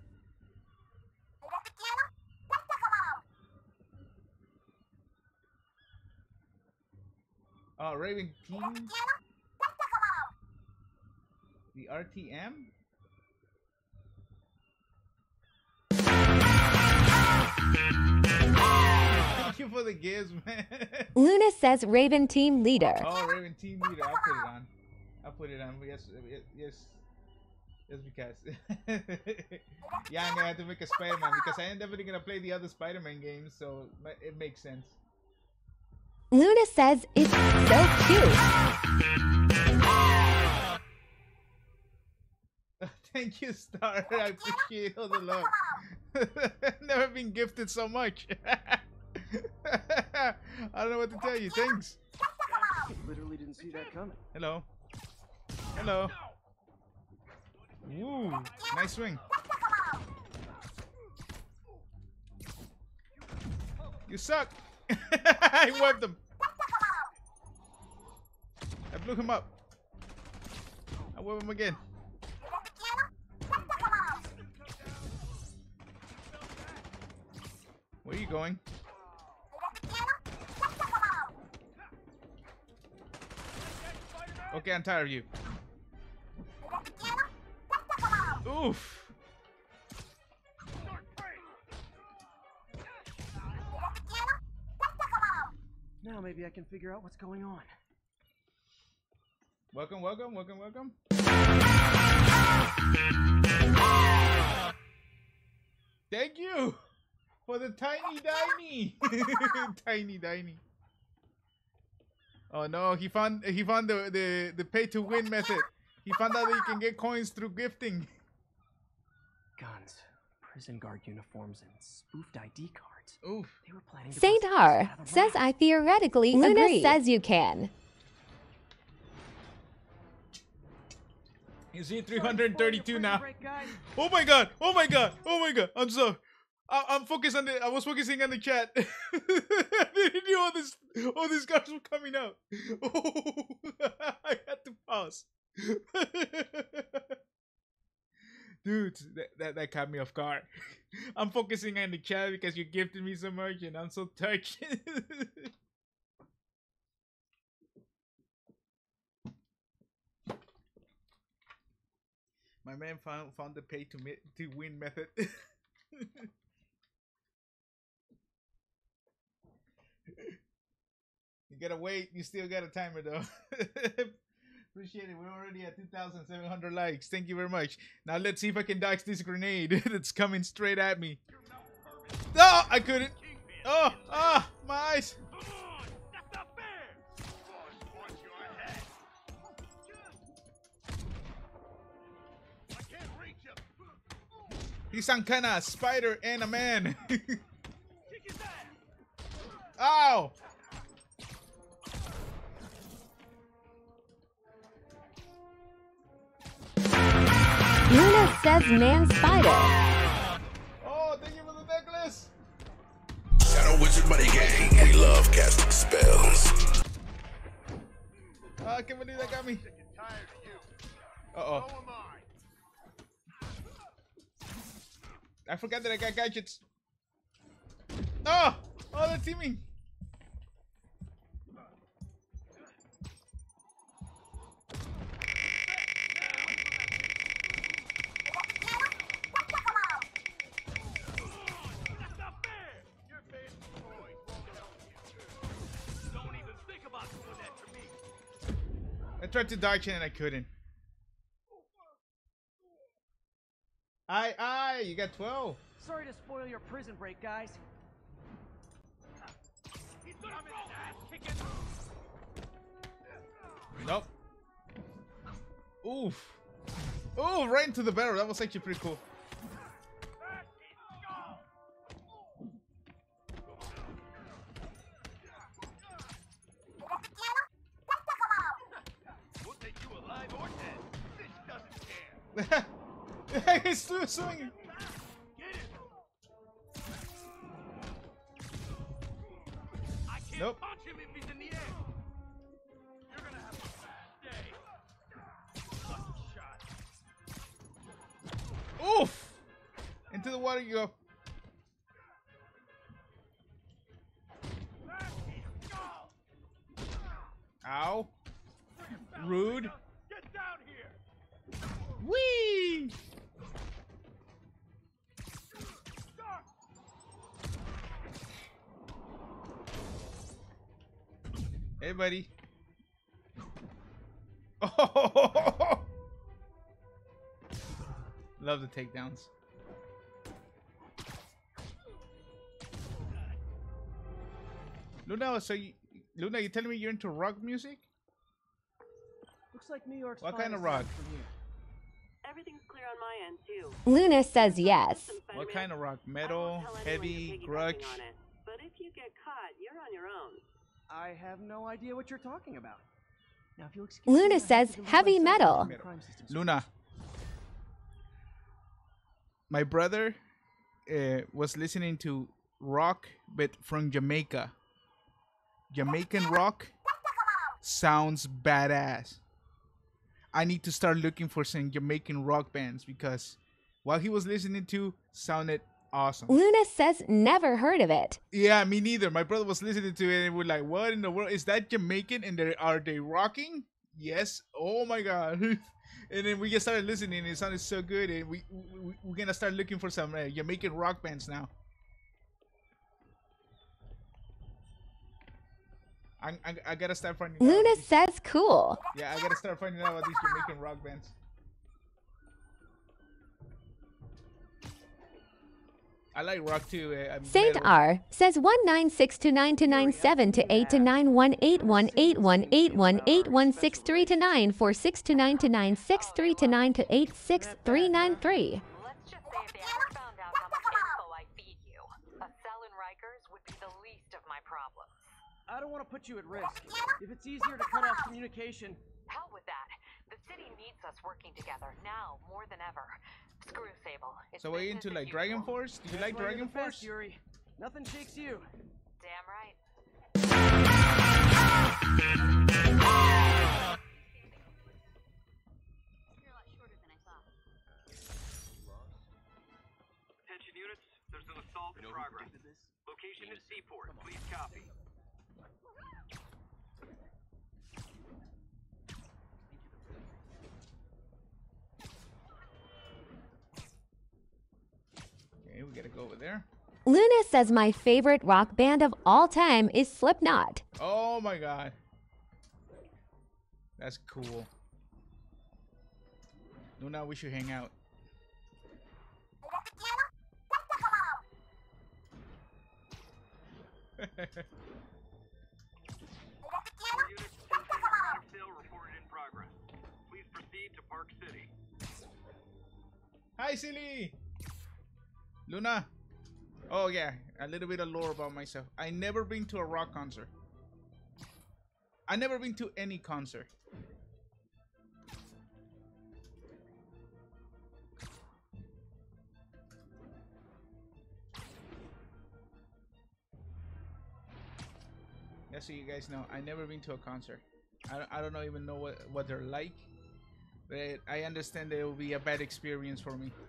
Oh, Raven Team. The RTM? Thank you for the gifts, man. Luna says Raven Team Leader. Oh, Raven Team Leader. I'll put it on. I'll put it on. Yes, because. Yeah, I'm gonna have to make a Spider-Man because I am definitely gonna play the other Spider-Man games, so it makes sense. Luna says it's so cute. Thank you, Star. I appreciate all the love. Never been gifted so much. I don't know what to tell you. Thanks. Literally didn't see that coming. Hello. Hello. Woo. Nice swing. You suck. I wiped him. I blew him up. I whip him again. Where are you going? Okay, I'm tired of you. Oof. Now maybe I can figure out what's going on. Welcome, welcome, welcome, welcome. Thank you for the tiny diny. Tiny diny. Oh no, he found the pay to win method. He found out that you can get coins through gifting. Guns, prison guard uniforms, and spoofed ID cards. Oof. They were planning to Saint bust Har us out of a says rat. I theoretically Luna agree. says you can. You see 332 now. Oh my god! Oh my god! Oh my god! I'm so. I'm focused on the. I was focusing on the chat. I didn't know all these cards were coming out. Oh, I had to pause. Dude, that caught me off guard. I'm focusing on the chat because you gifted me so much, and I'm so touched. My man found the pay to win method. You gotta wait. You still got a timer though. Appreciate it. We're already at 2,700 likes. Thank you very much. Now let's see if I can dodge this grenade that's coming straight at me. No, I couldn't. Oh, my eyes. He's some kind of spider and a man. Ow! Luna says man spider. Oh, thank you for the necklace. Shadow Wizard Money Gang. We love casting spells. I can't believe that got me. Uh-oh. I forgot that I got gadgets. Oh, they're teaming. I tried to dodge it and I couldn't. You got 12. Sorry to spoil your prison break, guys. Nope. Oof. Oh, right into the barrel. That was actually pretty cool. We'll take you alive or dead. This doesn't care. He's still swinging. Nope. Punch him if he's in the air. You're gonna have a bad day. Lucky shot. Oof! Into the water you go. Ow. Rude. Get down here. Whee! Hey, buddy. Oh! Love the takedowns. Luna, so Luna, you telling me you're into rock music? Looks like New York's What kind of finest rock? out from here. Everything's clear on my end, too. Luna says yes. What kind of rock? Metal, heavy, grudge? But if you get caught, you're on your own. I have no idea what you're talking about. Now, if you'll excuse me, I Luna have says to go look heavy myself metal. into the crime system. Luna. My brother was listening to rock, but from Jamaica. Jamaican rock sounds badass. I need to start looking for some Jamaican rock bands because what he was listening to sounded awesome. Luna says never heard of it. Yeah, me neither. My brother was listening to it and we're like, what in the world? Is that Jamaican and are they rocking? Yes. Oh my god. And then we just started listening. It sounded so good, and we're gonna start looking for some Jamaican rock bands now. I gotta start finding. Luna says cool. Yeah, I gotta start finding out about these Jamaican rock bands. I like rock too. Saint metal. R says 19629 to 97 to 8 to 9181 8181 8163 to 946 to 9 to 963 to 9 to 86393. Let's just say if they ever found out how much info I feed you, a cell in Rikers would be the least of my problems. I don't want to put you at risk. If it's easier to cut off communication... Hell with that. The city needs us working together, now more than ever. Screw Sable. It's So are you into like Dragon Force? Do you like Dragon Force? Yuri. Nothing shakes you. Damn right. Attention units, there's an assault in progress. Location is Seaport. Please copy. Okay, we gotta go over there. Luna says my favorite rock band of all time is Slipknot. Oh my god. That's cool. Luna, we should hang out. Sale reported in progress. Please proceed to Park City. Hi, silly. Luna. Oh yeah, a little bit of lore about myself. I never been to a rock concert. I never been to any concert. Just so you guys know, I never been to a concert. I don't even know what they're like, but I understand that it will be a bad experience for me.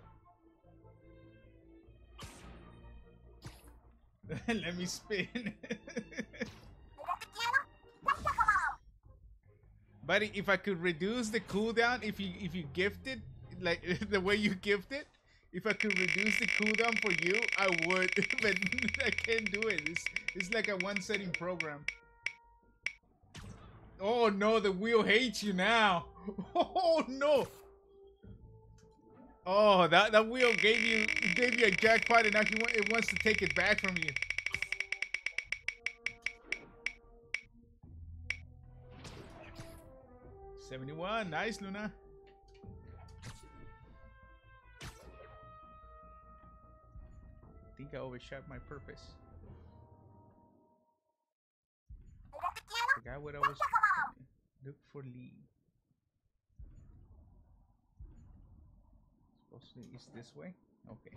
Let me spin. Buddy, if I could reduce the cooldown, if you gift it like the way you gift it, if I could reduce the cooldown for you, I would. But I can't do it. It's like a one setting program. Oh no, the wheel hates you now. Oh no. Oh, that wheel gave you a jackpot, and now it wants to take it back from you. $71, nice, Luna. I think I overshot my purpose. The guy would always look for Lee. Supposedly it's this way? Okay.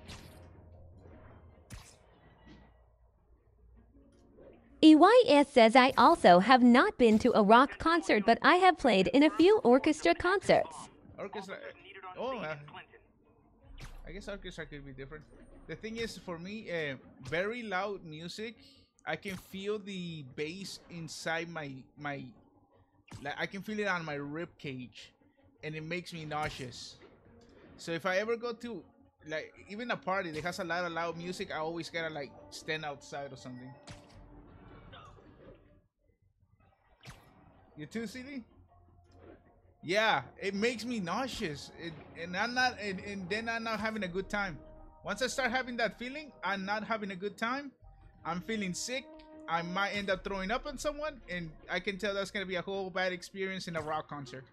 EYS says I also have not been to a rock concert, but I have played in a few orchestra concerts. Orchestra. Oh, I guess orchestra could be different. The thing is, for me, very loud music, I can feel the bass inside my like I can feel it on my rib cage, and it makes me nauseous. So if I ever go to like even a party that has a lot of loud music, I always gotta like stand outside or something. You too, CD? Yeah, it makes me nauseous, and then I'm not having a good time. Once I start having that feeling, I'm not having a good time. I'm feeling sick. I might end up throwing up on someone, and I can tell that's gonna be a whole bad experience in a rock concert.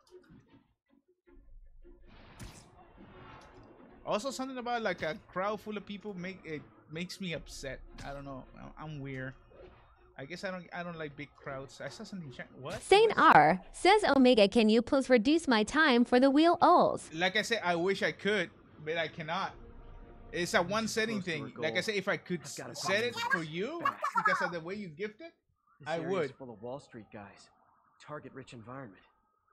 Also, something about like a crowd full of people makes me upset. I don't know. I'm weird. I guess I don't like big crowds. I saw something. What? Saint R says Omega, can you please reduce my time for the wheel O's? Like I said, I wish I could, but I cannot. It's a one setting thing. Like I said, if I could set it for you because of the way you gift it, I would. Full of Wall Street guys. Target-rich environment.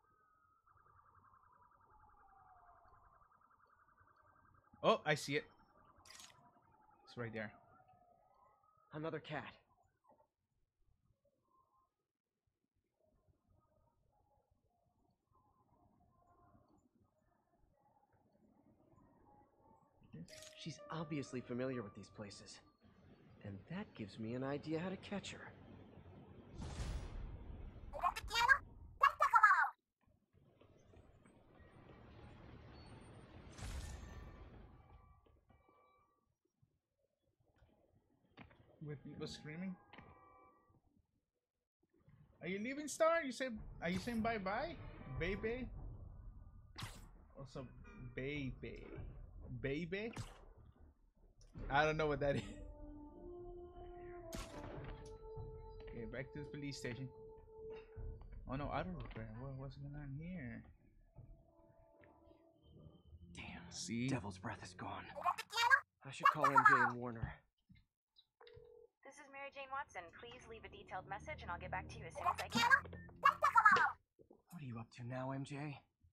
Oh, I see it. It's right there. Another cat. She's obviously familiar with these places. And that gives me an idea how to catch her. With people screaming. Are you leaving, Star? Are you saying bye-bye? Baby? Also, baby. Baby? I don't know what that is. Okay, back to the police station. Oh no, auto repair. What's going on here? Damn. See? Devil's Breath is gone. I should call MJ and warn her. This is Mary Jane Watson. Please leave a detailed message and I'll get back to you as soon as I can. What are you up to now, MJ?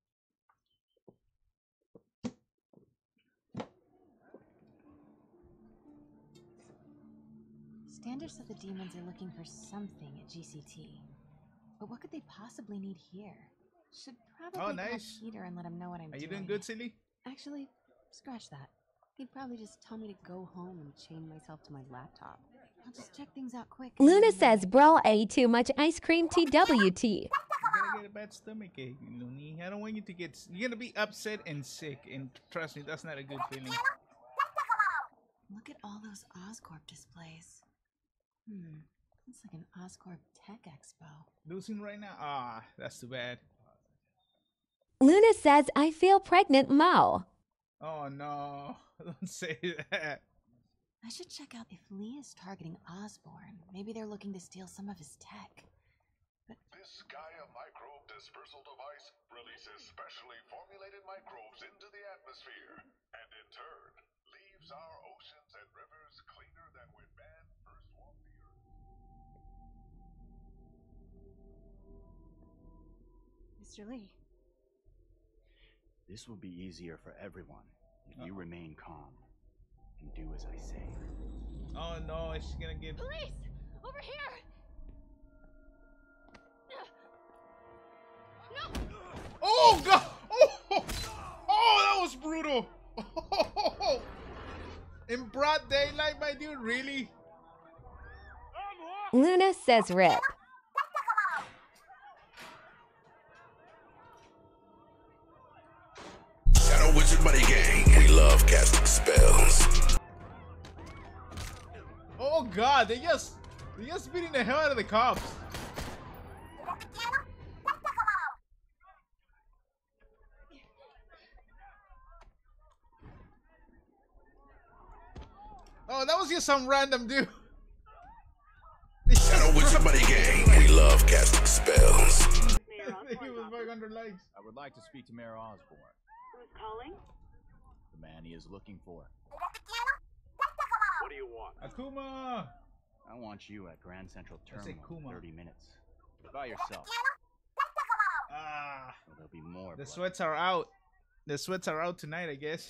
Standard said the demons are looking for something at GCT. But what could they possibly need here? Should probably call Peter and let him know what I'm doing. Are you doing good, Silly? Actually, scratch that. He'd probably just tell me to go home and chain myself to my laptop. I'll just check things out quick. Luna says, bro, ate too much ice cream TWT. You're gonna get a bad stomach ache, Looney. I don't want you to get... You're gonna be upset and sick, and trust me, that's not a good feeling. Look at all those Oscorp displays. It's like an Oscorp Tech Expo. Losing right now? Ah, that's too bad. Luna says, I feel pregnant, Mo. Oh no, don't say that. I should check out if Lee is targeting Osborn. Maybe they're looking to steal some of his tech. But This Gaia microbe dispersal device releases specially formulated microbes into the atmosphere, and in turn, leaves our oceans and rivers cleaner than when man first walked the earth. Mr. Lee. This will be easier for everyone if you remain calm and do as I say. Oh no, she's gonna get... Police! Over here! No! Oh god! Oh, that was brutal! In broad daylight, my dude, really? Luna says, rip. Shadow Wizard Money Gang. We love casting spells. Oh god, they just beating the hell out of the cops. Oh, that was just some random dude. Shadow Wizard Money Gang. We love casting spells. I think he was 500 likes. I would like to speak to Mayor Osborn. Who's calling? The man he is looking for. What do you want? Akuma! I want you at Grand Central I say Terminal in Kuma. 30 minutes. By yourself. Ah, So there'll be more the blood. sweats are out. The sweats are out tonight, I guess.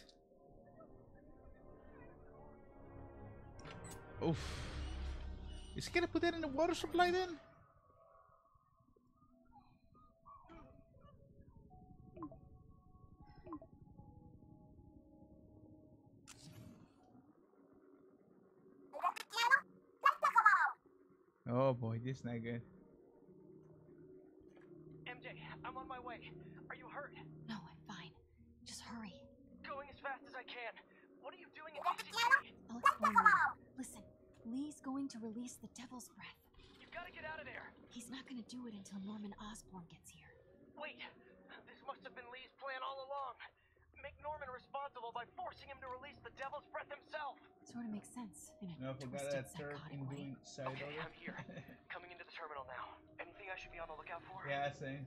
Oof. Is he gonna put that in the water supply then? Oh boy, this is not good. MJ, I'm on my way. Are you hurt? No, I'm fine. Just hurry. Going as fast as I can. What are you doing in GCT? I'll explain later. Listen, Lee's going to release the Devil's Breath. You've got to get out of there. He's not going to do it until Norman Osborn gets here. Wait, this must have been Lee's plan all along. Make Norman responsible by forcing him to release the Devil's Breath himself. Sort of makes sense in a No, I forgot twisted, that third psychotic in way. doing side Okay, order. I'm here. Coming into the terminal now. Anything I should be on the lookout for? Yeah, same.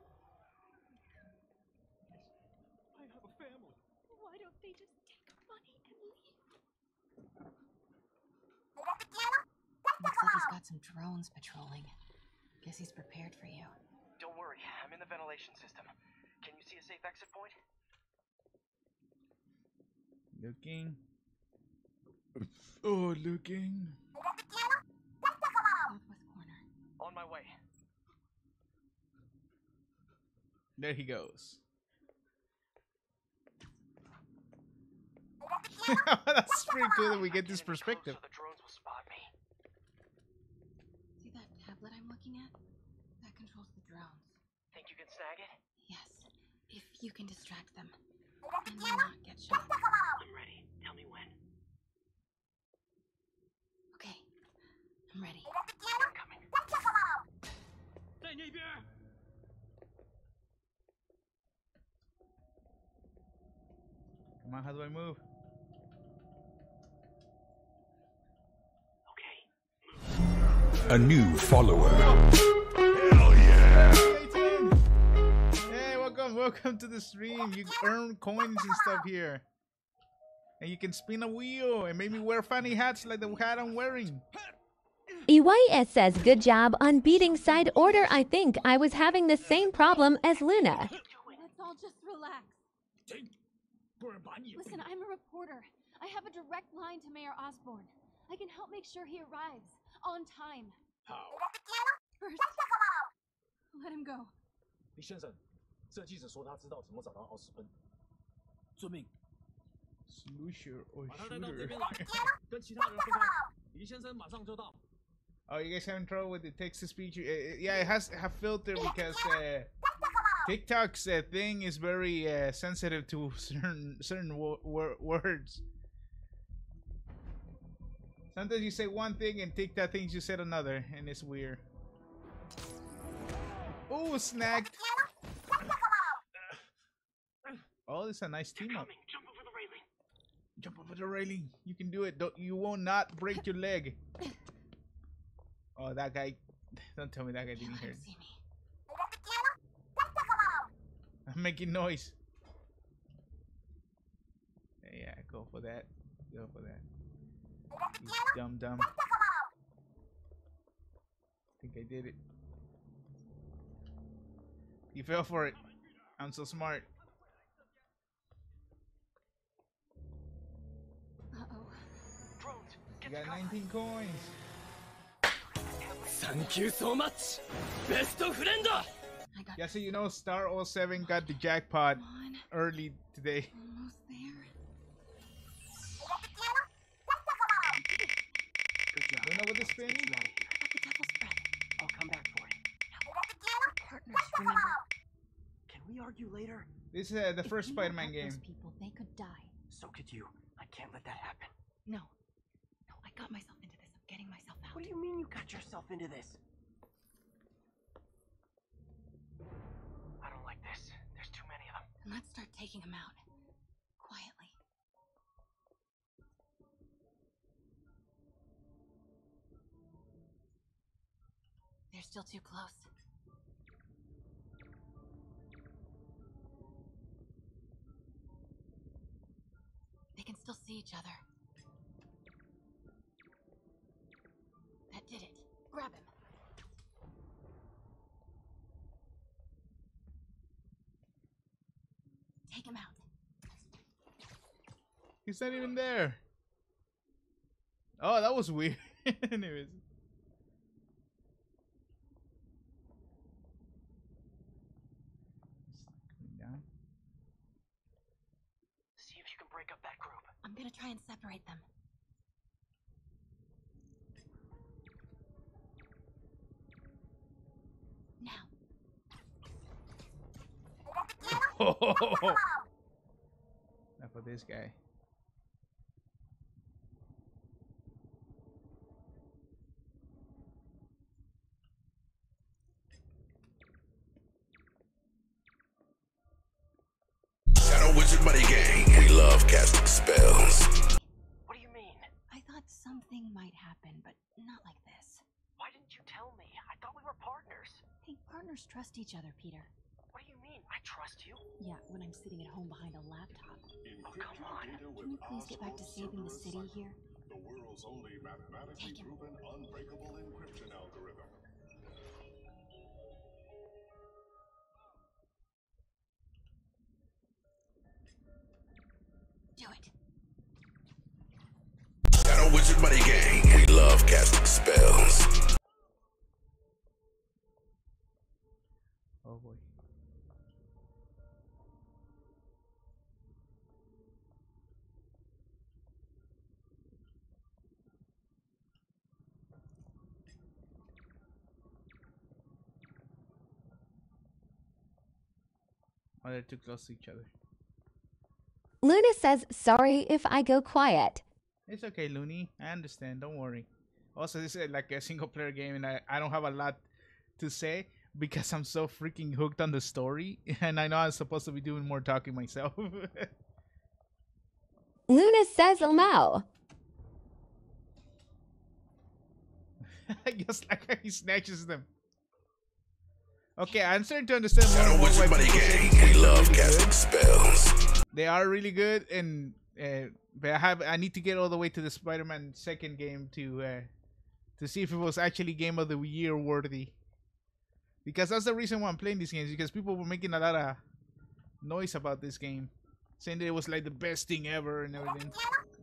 I have a family. Why don't they just take money and leave? Looks like he's got some drones patrolling. Guess he's prepared for you. Don't worry, I'm in the ventilation system. Can you see a safe exit point? Looking. Oh, looking. Southwest corner. On my way. There he goes. That's pretty cool that we get this perspective. The drones will spot me. See that tablet I'm looking at? That controls the drones. Think you can snag it? Yes, if you can distract them and not get shot. I'm ready. Tell me when. Okay, I'm ready. I'm coming. 在那边。 Come on, how do I move? A new follower. Hell yeah! Hey, welcome to the stream. You earn coins and stuff here. And you can spin a wheel and maybe wear funny hats like the hat I'm wearing. EYS says, good job on beating side order. I think I was having the same problem as Luna. Let's all just relax. Listen, I'm a reporter. I have a direct line to Mayor Osborne. I can help make sure he arrives on time. How? First, let him go. 李先生，这记者说他知道怎么找到奥斯芬。遵命。 Slusher or 把他带到这 shooter. 边来，跟其他人分开。李先生马上就到。 Oh, you guys having trouble with the text-to-speech? Yeah, it has have filter because TikTok's thing is very sensitive to certain words. Sometimes you say one thing and TikTok thinks you said another, and it's weird. Oh, snagged! Oh, this is a nice team up. Jump over the railing. Jump over the railing. You can do it. You will not break your leg. Oh, that guy. Don't tell me that guy didn't hear it. I'm making noise. Yeah, go for that. Go for that. You dumb. I think I did it. You fell for it. I'm so smart. You got 19 coins. Thank you so much, best friend. Yeah, so you know Star 07 got the jackpot early today. Almost there. Good job. You know what this thing? Get you out of here. The devil's breath. I'll come back for it. We're partners, remember? Can we argue later? This is the first If you Spider-Man help game. Those people, they could die. So could you. I can't let that happen. No, I got myself into this. I'm getting myself out. What do you mean you got yourself into this? I don't like this. There's too many of them. And let's start taking them out. Quietly. They're still too close. They can still see each other. That did it. Grab him. Take him out. He's not even there. Oh, that was weird. Anyways. Coming down. See if you can break up that group. I'm gonna try and separate them. Now. Not for this guy. Shadow Wizard Money Gang. We love casting spells. What do you mean? I thought something might happen, but not like this. Why didn't you tell me? I thought we were partners. Hey, partners trust each other, Peter. What do you mean? I trust you. Yeah, when I'm sitting at home behind a laptop. Oh, come on. Can you please get back to saving the city here? The world's only mathematically proven unbreakable encryption algorithm. Do it. Shadow Wizard Money Gang. We love casting spells. Oh boy. Oh, they're too close to each other. Luna says, sorry if I go quiet. It's okay, Looney. I understand. Don't worry. Also, this is like a single player game, and I don't have a lot to say because I'm so freaking hooked on the story, and I know I'm supposed to be doing more talking myself. Luna says, Lamau. Just like how he snatches them. Okay, I'm starting to understand more and more why people say these games are really good. Spells. They are really good, and but I need to get all the way to the Spider-Man second game to see if it was actually Game of the Year worthy. Because that's the reason why I'm playing these games, because people were making a lot of noise about this game, saying that it was like the best thing ever and everything.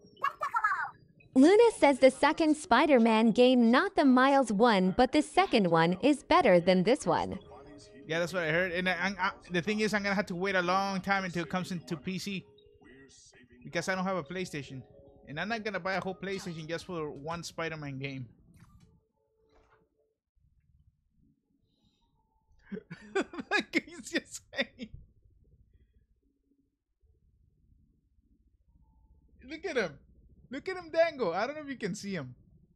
Luna says the second Spider-Man game, not the Miles one, but the second one, is better than this one. Yeah, that's what I heard. And the thing is, I'm going to have to wait a long time until it comes into PC. Because I don't have a PlayStation. And I'm not going to buy a whole PlayStation just for one Spider-Man game. Like he's just saying. Look at him. Look at him dangle. I don't know if you can see him.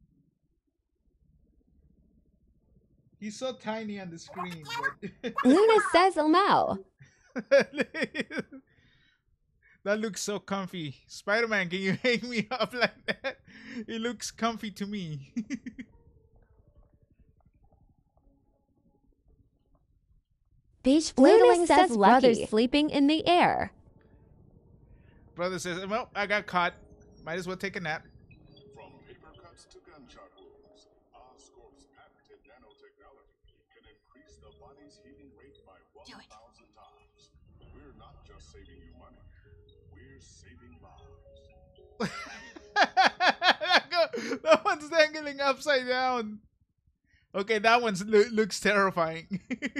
He's so tiny on the screen. But Luna says Lamau. That looks so comfy. Spider-Man, can you hang me up like that? It looks comfy to me. Beach Luna says brothers sleeping in the air. Brother says, well, I got caught. Might as well take a nap. From paper cuts to gunshot wounds, Oscorp's patented nanotechnology can increase the body's healing rate by 1,000 times. We're not just saving you money, we're saving lives. That one's dangling upside down. Okay, that one looks terrifying.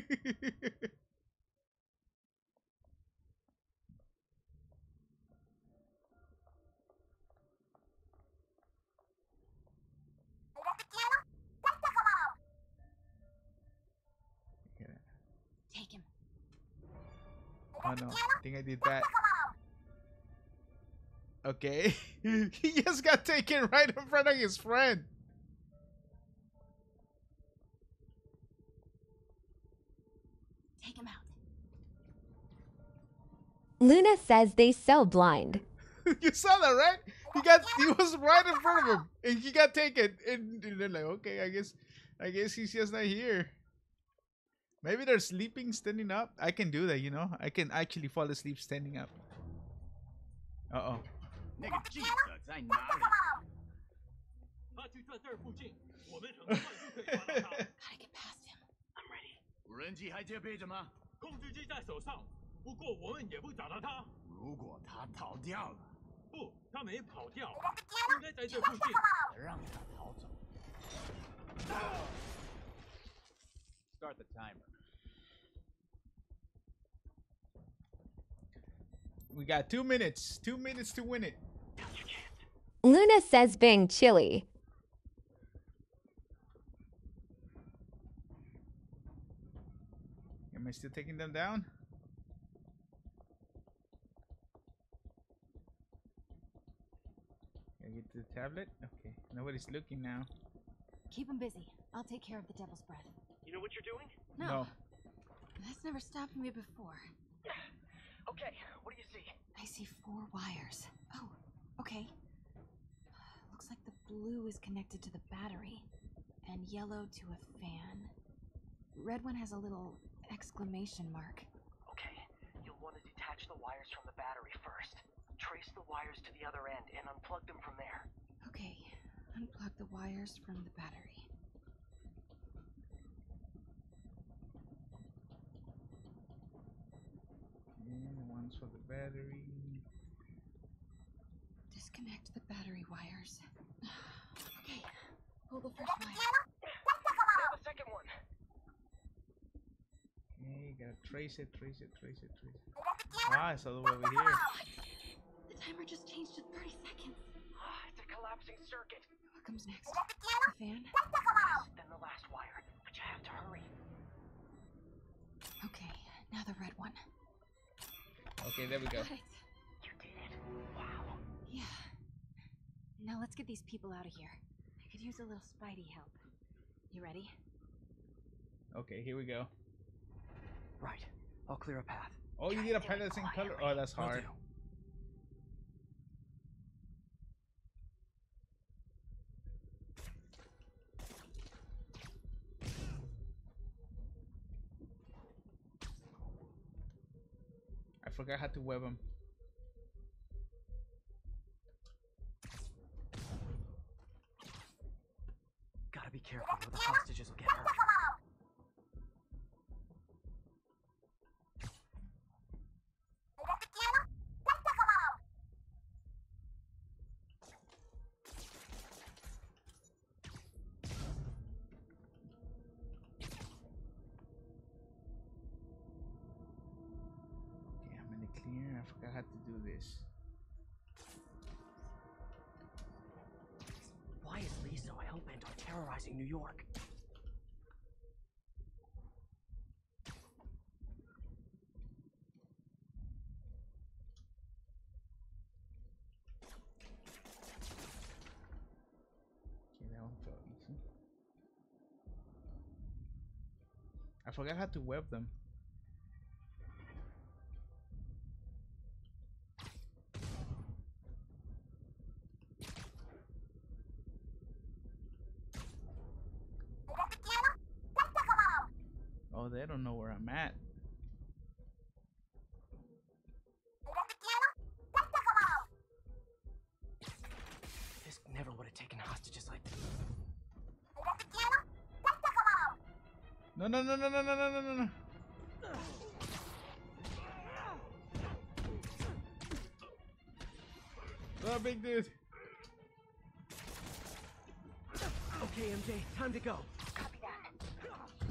Take him. Oh no, I think I did that. Okay. He just got taken right in front of his friend. Take him out. Luna says they so blind. You saw that, right? He was right in front of him, and he got taken. And they're like, okay, I guess he's just not here. Maybe they're sleeping, standing up. I can do that, you know. I can actually fall asleep standing up. Uh-oh. 那个记者在哪里？他就在这儿附近，我们很快就可以抓到他。 Gotta get past him. I'm ready. 无人机还戒备着吗？控制机在手上，不过我们也不找到他。如果他逃掉了，不，他没跑掉，应该在这附近。让他逃走。Start the timer. We got 2 minutes. 2 minutes to win it. Luna says being chilly. Am I still taking them down? Can I get to the tablet? Okay, nobody's looking now. Keep him busy. I'll take care of the devil's breath. You know what you're doing? No. That's never stopped me before. Okay, what do you see? I see 4 wires. Oh, okay. Looks like the blue is connected to the battery, and yellow to a fan. Red one has a little exclamation mark. Okay, you'll want to detach the wires from the battery first. Trace the wires to the other end and unplug them from there. Okay, unplug the wires from the battery. And one's for the battery. Disconnect the battery wires. Okay, pull the first wire. Pull the second one. Okay, gotta trace it. Ah, it's all the way over here. The timer just changed to 30 seconds. It's a collapsing circuit. What comes next? The fan? Then the last wire, but you have to hurry. Okay, now the red one. Okay, there we go. Right. You did it. Wow. Yeah. Now let's get these people out of here. I could use a little Spidey help. You ready? Okay, here we go. Right. I'll clear a path. Oh, you need a palette that's in color? Oh, that's Will hard. do. I forgot how to web them. Gotta be careful or the hostages will get hurt. Okay, I'm in the clear. I forgot how to do this. Why is Lee so hell-bent on terrorizing New York? Okay, that one felt easy. I forgot how to web them. Oh, they don't know where I'm at. Fisk never would have taken hostages like this. No, no, no, no, no, no, no, no, no, no. Oh, big dude. Okay, MJ, time to go. Copy that.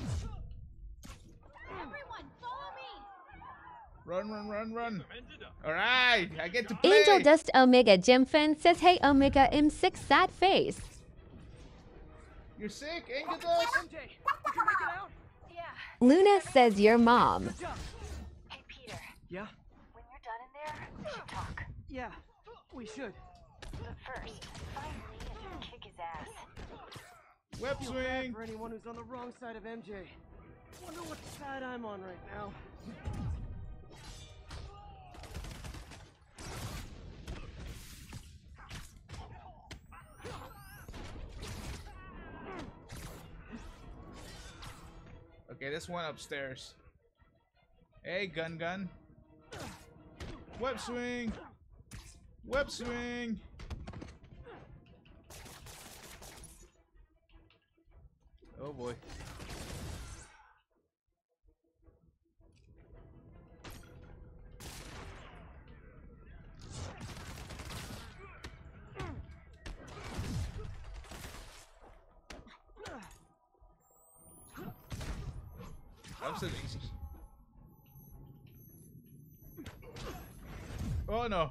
Everyone, follow me! Run, run, run, run. Alright, I get to play. Angel Dust Omega Jim Fan says, hey Omega M6 sad face. You're sick, Angel Dust? MJ, did you make it out? Yeah. Luna says your mom. Good job. Hey, Peter. Yeah? When you're done in there, we should talk. Yeah, we should. But first, find Lee and kick his ass. Web Feel bad swing. for anyone who's on the wrong side of MJ. Wonder what side I'm on right now. Okay, this one upstairs. Hey, gun. Web swing. Web swing. Oh boy. I'm so easy. Oh no.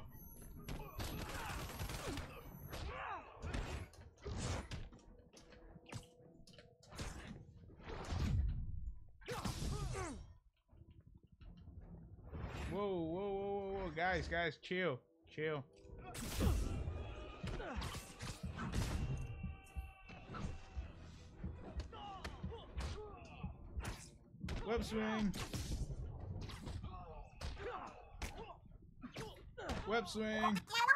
Whoa, guys, chill. Web swing. Web swing.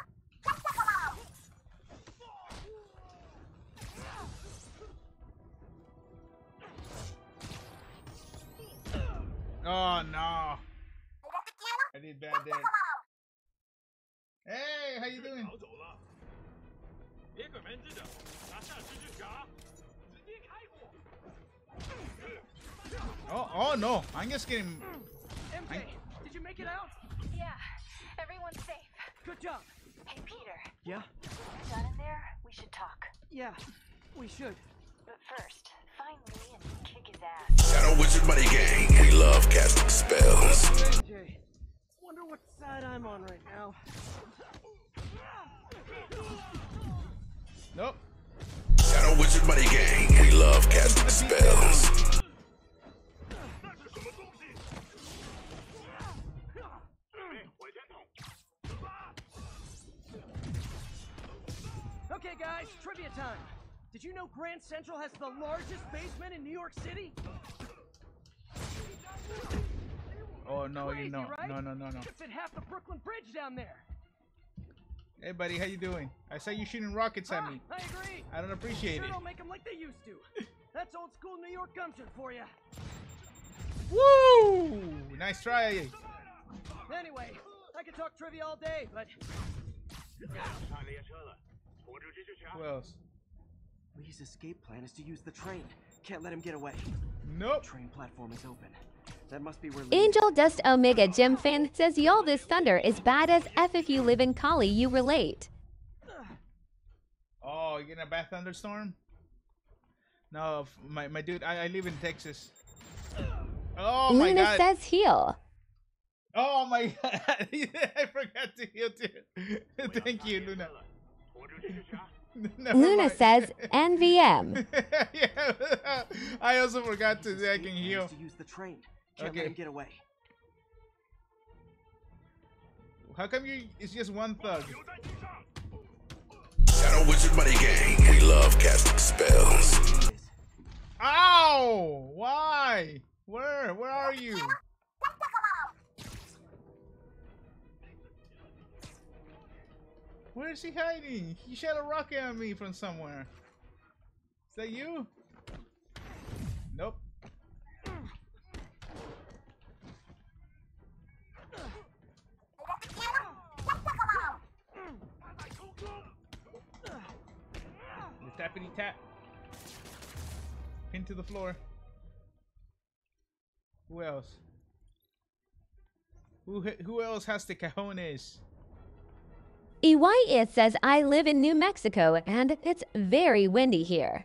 Oh no. I did bad there. Hey, how you doing? Oh no, I'm just getting. MJ, did you make it out? Yeah, everyone's safe. Good job. Hey, Peter. Yeah? When you're done in there, we should talk. Yeah, we should. But first, find Lee and kick his ass. Shadow Wizard Money Gang. We love casting spells. MJ, wonder what side I'm on right now. Nope. Shadow Wizard Money Gang. We love casting spells. Okay, guys, trivia time. Did you know Grand Central has the largest basement in New York City? Oh no, Crazy, you know. right? No. Could fit half the Brooklyn Bridge down there. Hey buddy, how you doing? I saw you shooting rockets at me. I agree. I don't appreciate Sure it. don't make them like they used to. That's old school New York gumption for you. Woo! Nice try. Anyway, I could talk trivia all day, but Who else? Lee's escape plan is to use the train. Can't let him get away. Nope. Train platform is open. That must be where Lee Angel Dust Omega Gym fan says y'all this thunder is bad as F if you live in Cali, you relate. Oh, you getting a bad thunderstorm? No, my dude, I live in Texas. Oh my Luna god. says heal. Oh my god. I forgot to heal too. Thank you, Luna. Never Luna mind. says NVM. Yeah, I also forgot to say I can heal. to use the train. Can't let Okay. him get away. How come it's just one thug? Shadow Wizard Money Gang. We love casting spells. Ow! Why? Where are you? Where is he hiding? He shot a rocket at me from somewhere. Is that you? Nope. The tappity tap. Pin to the floor. Who else? Who else has the cajones? EYS says I live in New Mexico and it's very windy here.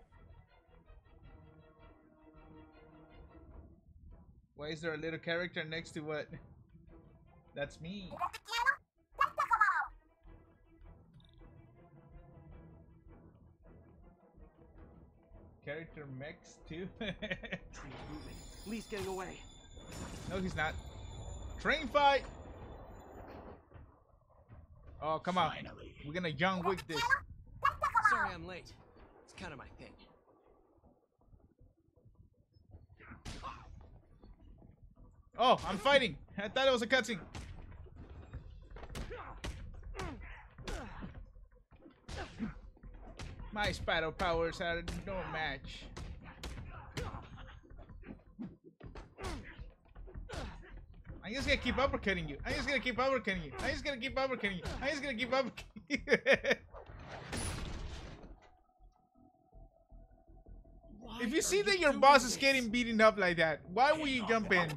Why is there a little character next to what? That's me. Character mechs too? Train's moving. Lee's getting away. No, he's not. Train fight! Oh, come on. We're gonna John Wick this. Sorry I'm late. It's kind of my thing. Oh, I'm fighting. I thought it was a cutscene. My spider powers are no match. I'm just gonna keep uppercutting you. I'm just gonna keep uppercutting you. I'm just gonna keep uppercutting you. I'm just gonna keep uppercutting you. If you see that your boss is getting beaten up like that, why will you jump in?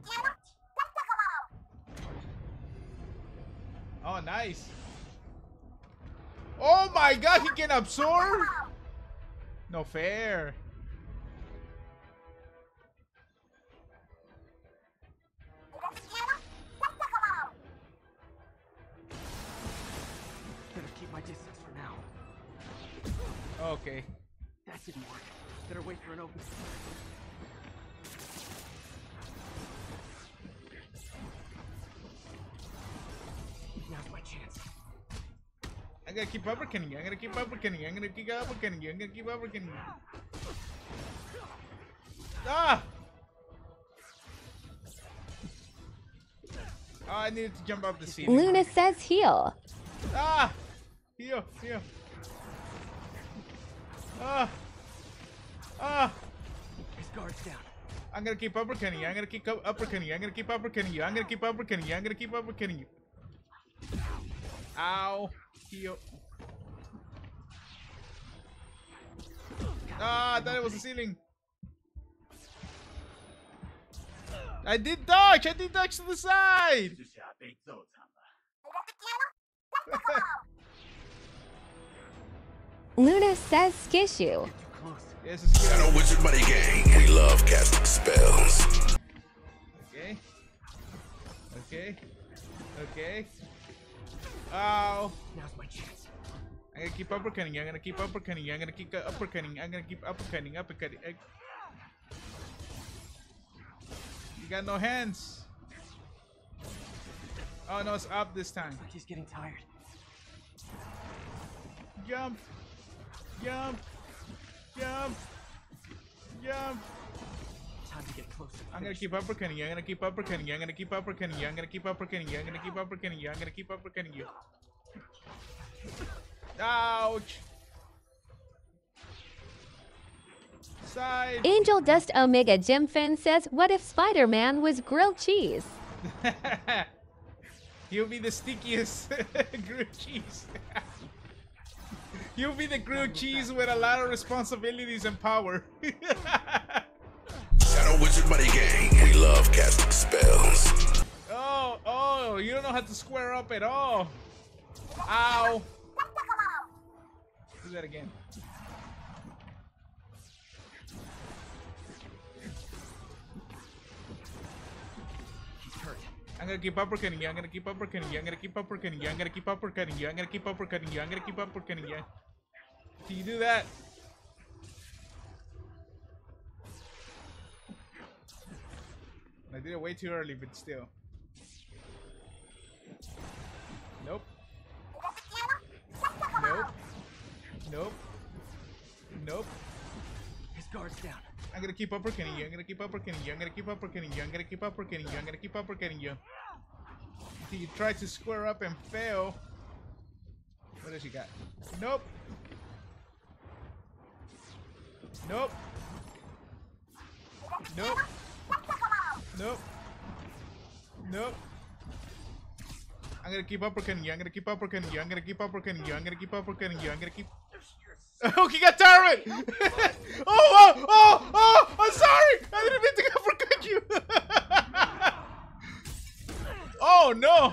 Oh, nice. Oh my god, he can absorb? No fair. Better keep my distance for now. Okay. That didn't work. Better wait for an open. Now's my chance. I'm gonna keep uppercutting you. I'm gonna keep uppercutting you. I'm gonna keep uppercutting you. I'm gonna keep uppercutting you. Ah! Oh, I needed to jump up the ceiling. Luna says heal. Ah! Heal, heal. Ah! Ah! His guard's down. I'm gonna keep uppercutting you. I'm gonna keep uppercutting you. I'm gonna keep uppercutting you. I'm gonna keep uppercutting you. I'm gonna keep uppercutting you. Ow. Heal. Ah, I thought it was the ceiling. I did dodge. I did dodge to the side. Luna says skishu. Yes, it's good. Shadow Wizard Money Gang. We love casting spells. Okay. Okay. Okay. Ow. Now's my chance. I'm gonna keep uppercutting you. I'm gonna keep uppercutting you. I'm gonna keep uppercutting. I'm gonna keep uppercutting. You got no hands. Oh no, it's up this time. Looks like he's getting tired. Jump. Jump! Jump! Jump! Time to get closer. I'm gonna keep uppercutting you. I'm gonna keep uppercutting you. I'm gonna keep uppercutting you. I'm gonna keep uppercutting you. I'm gonna keep uppercutting you. I'm gonna keep uppercutting you. Ouch! Side. Angel Dust Omega Jim Finn says, what if Spider-Man was grilled cheese? He'll be the stickiest grilled cheese. He'll be the grilled cheese with a lot of responsibilities and power. Shadow Wizard Money Gang. We love casting spells. Oh, you don't know how to square up at all. Ow. Do that again. I'm gonna keep uppercutting you. I'm gonna keep uppercutting you. I'm gonna keep uppercutting you. I'm gonna keep uppercutting you. I'm gonna keep uppercutting you. I'm gonna keep uppercutting you. Can you do that? I did it way too early, but still. Nope. Nope. Nope. Nope. His guard's down. I'm gonna keep uppercutting you. I'm gonna keep uppercutting you. I'm gonna keep uppercutting you. I'm gonna keep uppercutting you. I'm gonna keep uppercutting you. Until you try to square up and fail. What does she got? Nope. Nope. Nope. Nope. Nope. I'm gonna keep uppercutting you. I'm gonna keep uppercutting you. I'm gonna keep uppercutting you. I'm gonna keep uppercutting you. I'm gonna keep. Oh, he got tired of it! Oh! I'm sorry! I didn't mean to uppercut you! Oh, no!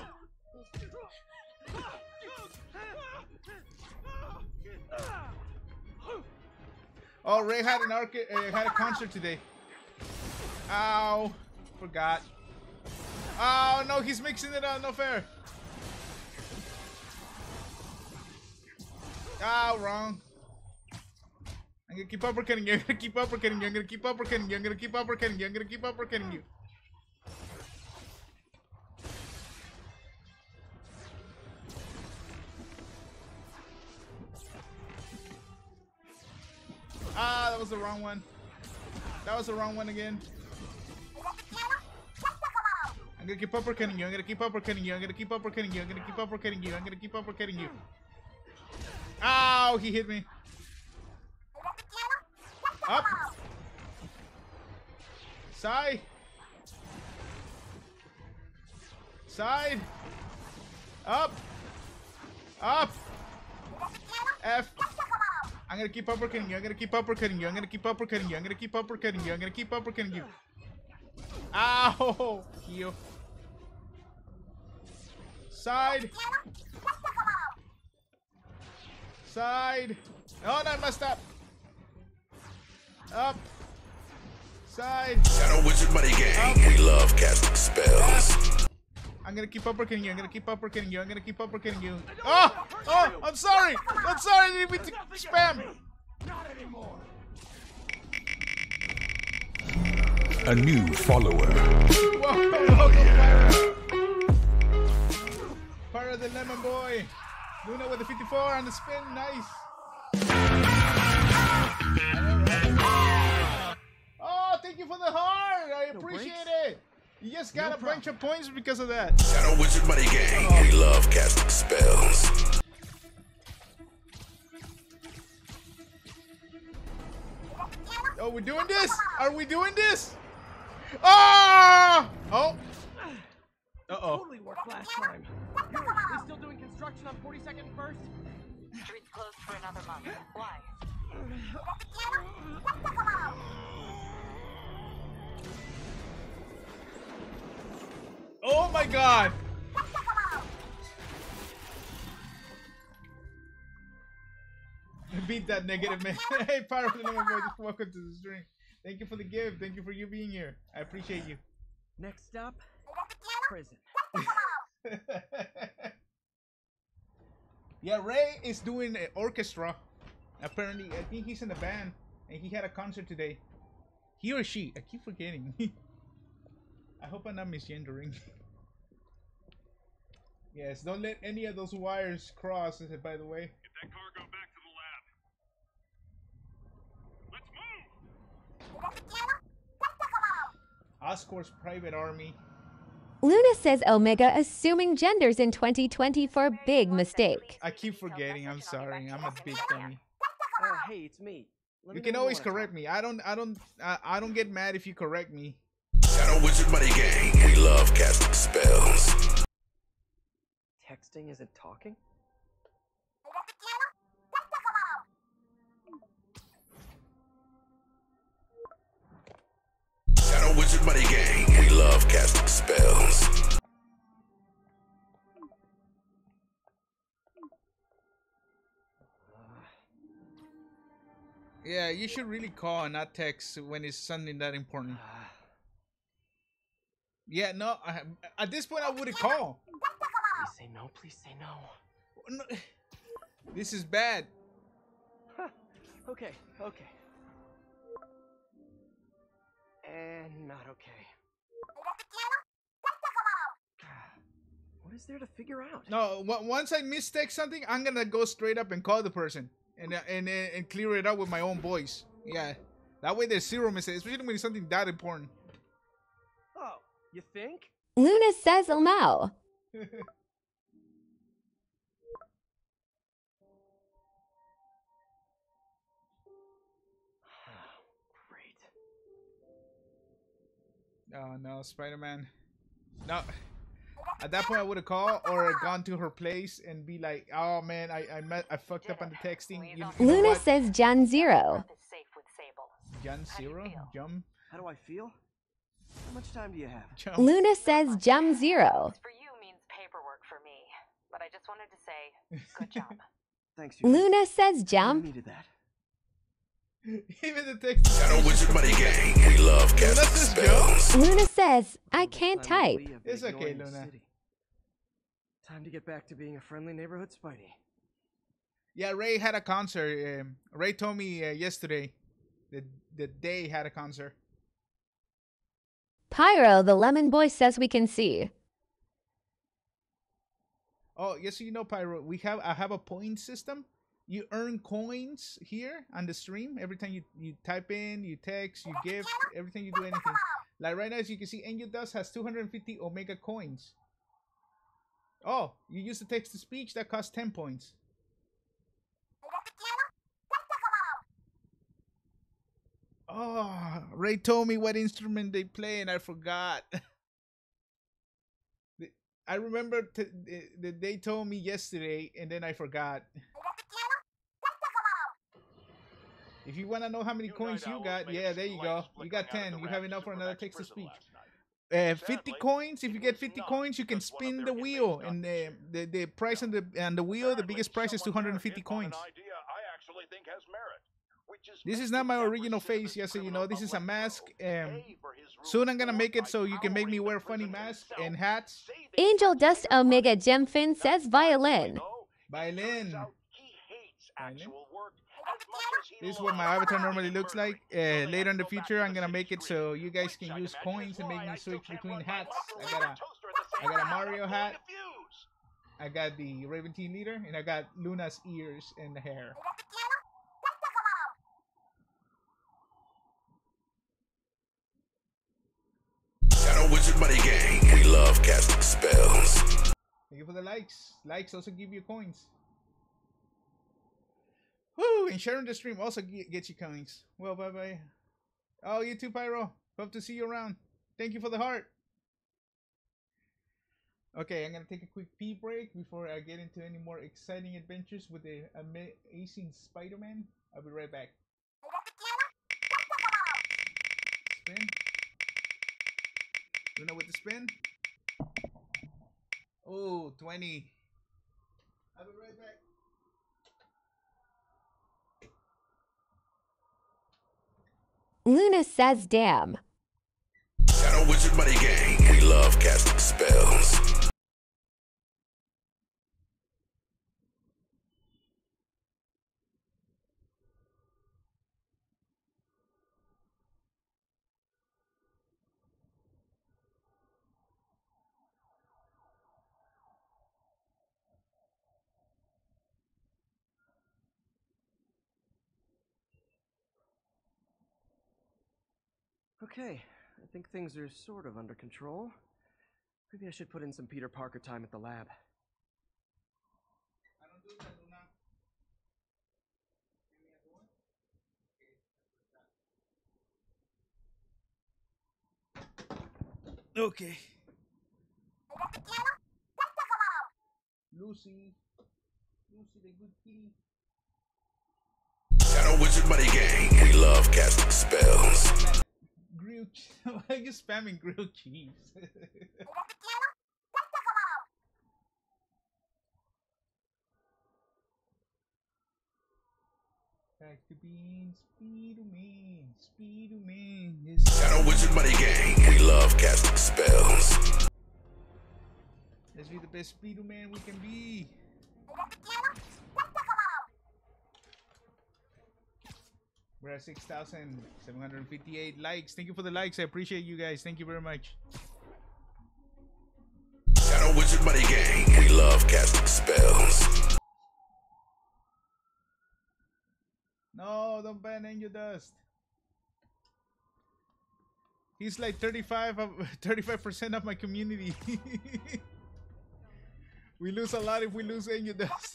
Oh, Ray had had a concert today. Ow. Forgot. Oh, no, he's mixing it up. No fair. Oh, wrong. I'm gonna keep uppercutting you. I'm gonna keep uppercutting you. I'm gonna keep uppercutting you. I'm gonna keep uppercutting you. I'm gonna keep uppercutting you. Ah, that was the wrong one. That was the wrong one again. I'm gonna keep uppercutting you. I'm gonna keep uppercutting you. I'm gonna keep uppercutting you. I'm gonna keep uppercutting you. I'm gonna keep uppercutting you. Ow, he hit me. Up. Side. Side. Up. Up. F. I'm gonna keep uppercutting you. I'm gonna keep uppercutting you. I'm gonna keep uppercutting you. I'm gonna keep uppercutting you. I'm gonna keep uppercutting you. Ow! Heal. Side. Side. Oh, no, I messed up. Up. Side. Shadow Wizard Money Gang. We love casting spells. I'm gonna keep uppercutting you. I'm gonna keep uppercutting you. I'm gonna keep uppercutting you. Oh! Oh! I'm sorry! I'm sorry! I didn't mean to spam! Not anymore. A new follower. Whoa, welcome, Pyra. Pyra the Lemon Boy. Luna with the 54 on the spin. Nice. Oh, thank you for the heart. I appreciate it. You just got a bunch of points because of that. Shadow Wizard Money Gang. We love casting spells. Oh, we're doing this? Are we doing this? Ah! Oh! Uh-oh. Totally worked last time. They still doing construction on 42nd and 1st? Street's closed for another month. Why? Oh my god! Beat that negative man. Hey, Pyro the Lemon Boy, just welcome to the stream. Thank you for the gift. Thank you for you being here. I appreciate you. Next stop, prison. Yeah, Ray is doing an orchestra. Apparently, I think he's in the band, and he had a concert today. He or she? I keep forgetting. I hope I'm not misgendering. Yes, don't let any of those wires cross, by the way. Get that cargo back to the lab. Oscorp's private army. Luna says Omega assuming genders in 2024 big mistake. I keep forgetting. I'm sorry. I'm a big dummy. Hey, it's me. Let You me can know always when you wanna correct me. I don't get mad if you correct me. Shadow Wizard Money Gang. We love casting spells. Texting isn't talking? Shadow Wizard Money Gang. We love casting spells. Yeah, you should really call and not text when it's something that important. Yeah, no. At this point, I wouldn't call. Please say no. Please say no. No, this is bad. Okay. And not okay. What is there to figure out? No, once I mistext something, I'm gonna go straight up and call the person and clear it up with my own voice. Yeah, that way there's zero mistakes, especially when it's something that important. Oh, you think? Luna says Elmao. Oh no, Spider-Man. No. At that point, I would have called or gone to her place and be like, "Oh man, I fucked up on the texting." You know Luna what? says John Zero. John Zero? Jum? How do I feel? How much time do you have? Jum. Luna says Jum Zero. For you means paperwork for me, but I just wanted to say, good job. Thanks, you. Luna says I Jum. needed that. Even the text. Shadow Wizard Money Gang. We love casting spells. Luna says I can't type. It's okay, Luna. Time to get back to being a friendly neighborhood Spidey. Yeah, Ray had a concert. Ray told me yesterday that they had a concert. Pyro, the lemon boy, says we can see. Oh, yes, so you know, Pyro, I have a point system. You earn coins here on the stream every time you type in, you text, you gift, everything you do, anything. Like right now, as you can see, Angel Dust has 250 Omega coins. Oh, you use the text to speech, that costs 10 points. Oh, Ray told me what instrument they play and I forgot. I remember that they told me yesterday and then I forgot. If you want to know how many coins you got, yeah, there you go. You got 10. You have enough for another text to speech. 50 coins. If you get 50 coins, you can spin the wheel, and the price on the wheel, the biggest price is 250 coins. This is not my original face, yes, so you know. This is a mask. Soon I'm gonna make it so you can make me wear funny masks and hats. Angel Dust Omega Gemfin says violin. Violin. This is what my avatar normally looks like. Later in the future, I'm gonna make it so you guys can use coins and make me switch between hats. I got a Mario hat. I got the Raven Team Leader, and I got Luna's ears and the hair. Shadow Wizard Money Gang. We love casting spells. Thank you for the likes. Likes also give you coins. Woo! And sharing the stream also gets you coins. Well, bye-bye. Oh, you too, Pyro. Hope to see you around. Thank you for the heart. Okay, I'm going to take a quick pee break before I get into any more exciting adventures with the amazing Spider-Man. I'll be right back. Spin. Luna with the spin. Oh, 20. I'll be right back. Luna says damn. Shadow Wizard Money Gang. We love casting spells. Okay, I think things are sort of under control. Maybe I should put in some Peter Parker time at the lab. Okay. Lucy. Lucy the good kitty. Shadow Wizard Money Gang. We love casting spells. Grilled cheese. Why are you spamming grilled cheese? Back to being Spider-Man. Spider-Man. Yes. Shadow Wizard Money Gang. We love casting spells. Let's be the best Spider-Man we can be. We're at 6,758 likes. Thank you for the likes. I appreciate you guys. Thank you very much. Shadow Wizard Money Gang. We love casting spells. No, don't ban Angel Dust. He's like 35% of my community. We lose a lot if we lose Angel Dust.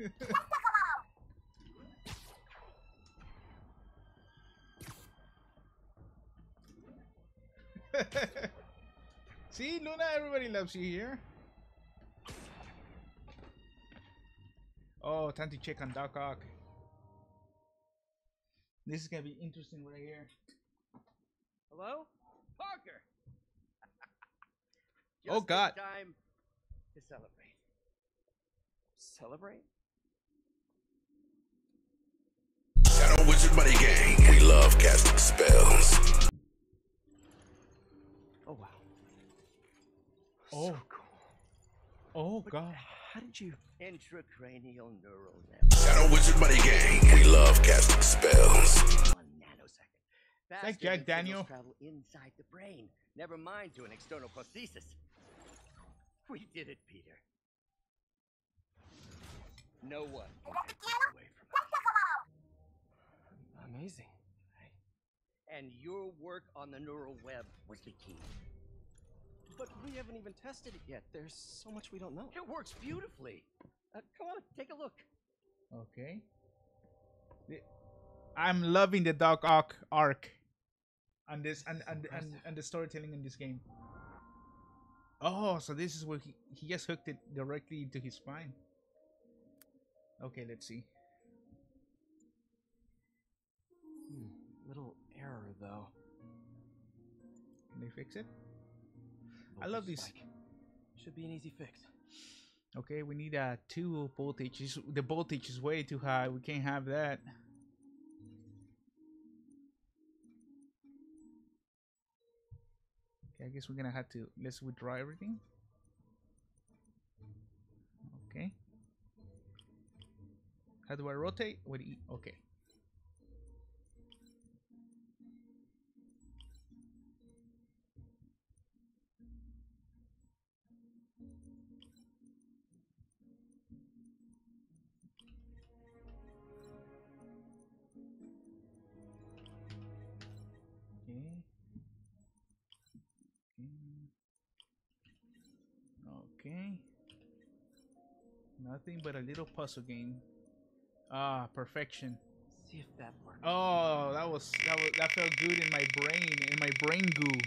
See, Luna, everybody loves you here. Oh, time to check on Doc Ock. This is gonna be interesting right here. Hello? Parker! Oh, God. Time to celebrate. Celebrate? Shadow Wizard Money Gang. We love casting spells. Oh, wow. Oh. So cool. Oh, But God. How did you... Intracranial neural network. Shadow Wizard Money Gang. We love casting spells. 1 nanosecond. Like Faster Jack than Daniel. signals travel inside the brain. Never mind to an external prosthesis. We did it, Peter. No one can take this away from us. Amazing. And your work on the neural web was the key. But we haven't even tested it yet. There's so much we don't know. It works beautifully. Come on, take a look. Okay. I'm loving the Doc Ock arc on this and the storytelling in this game. Oh, so this is where he just hooked it directly into his spine. Okay, let's see. Little error though. Can they fix it? I love these. Should be an easy fix. Okay, we need 2 voltages. The voltage is way too high. We can't have that. Okay, I guess we're gonna have to let's withdraw everything. Okay. How do I rotate? What do you, okay. Okay. Nothing but a little puzzle game. Ah, perfection. See if that works. Oh, that felt good in my brain goo.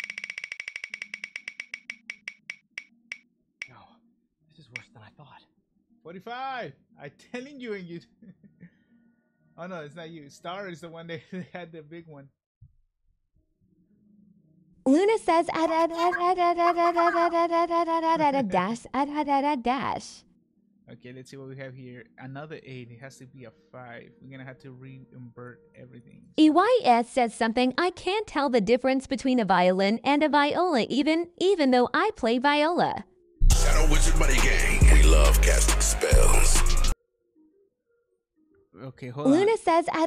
No, this is worse than I thought. 45. I'm telling you, and you. Oh no, it's not you. Star is the one that had the big one. Luna says dash. Okay, let's see what we have here. Another 8. It has to be a 5. We're gonna have to re-invert everything. EYS says something. I can't tell the difference between a violin and a viola, even though I play viola. Shadow Wizard Money Gang. We love casting spells. Okay, hold on. Luna says You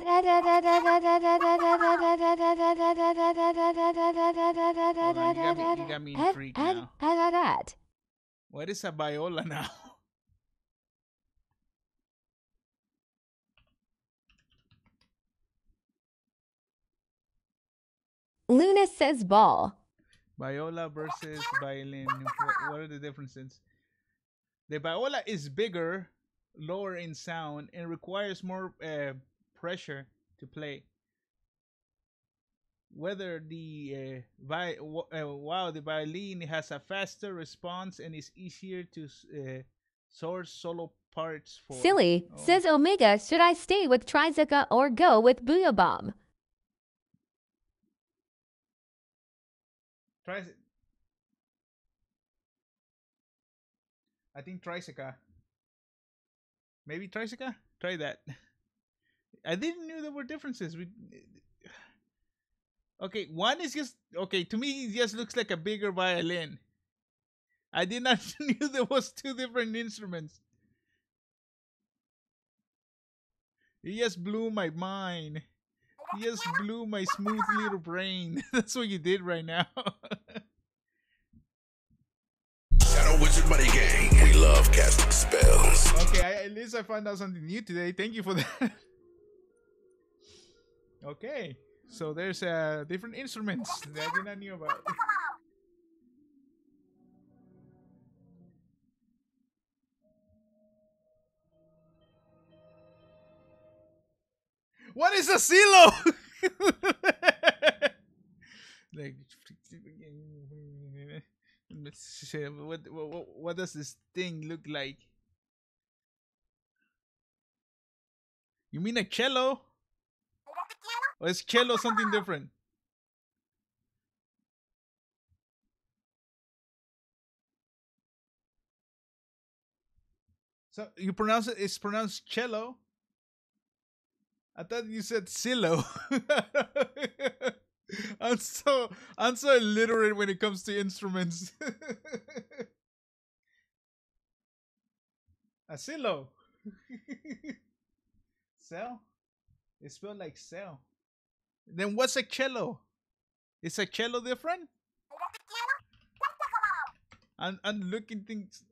got me intrigued now. What is a viola now? Luna says ball. Viola versus violin. What are the differences? The viola is bigger, lower in sound, and requires more pressure to play. Whether the the violin has a faster response and is easier to source solo parts for. Silly says Omega, should I stay with Trizuka or go with Booyah Bomb? I think Trizuka. Maybe Trizuka? Try that. I didn't know there were differences. Okay, one is just okay. To me, it just looks like a bigger violin. I did not knew there was two different instruments. It just blew my mind. It just blew my smooth little brain. That's what you did right now. Shadow Wizard Money Gang. We love casting spells. Okay, at least I found out something new today. Thank you for that. Okay, so there's different instruments that I did not know about. What is a silo? Like, what does this thing look like? You mean a cello? Or is cello something different? So you pronounce it? It's pronounced cello. I thought you said silo. I'm so illiterate when it comes to instruments. A silo. Cell? It's spelled like cell. Then what's a cello? Is a cello different? I'm looking things.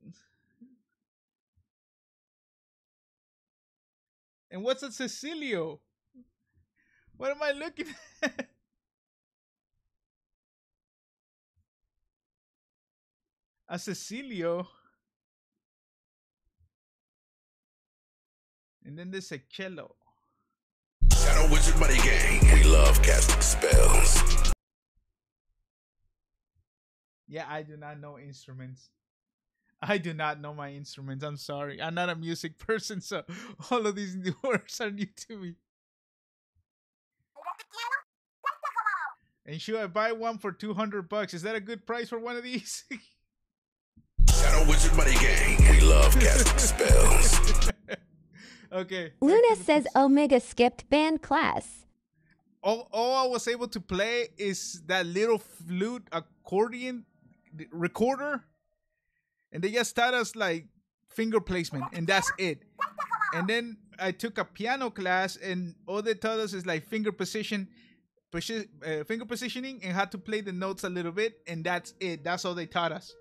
And what's a Cecilio? What am I looking at? A Cecilio. And then there's a cello. Shadow Wizard Money Gang. We love casting spells. Yeah, I do not know instruments. I do not know my instruments. I'm sorry. I'm not a music person, so all of these new words are new to me. And should I buy one for $200? Is that a good price for one of these? Shadow Wizard Money Gang. We love casting spells. Okay. Luna says Omega skipped band class. All I was able to play is that little flute accordion recorder. And they just taught us like finger placement, and that's it. And then I took a piano class, and all they taught us is like finger positioning, and how to play the notes a little bit, and that's it. That's all they taught us.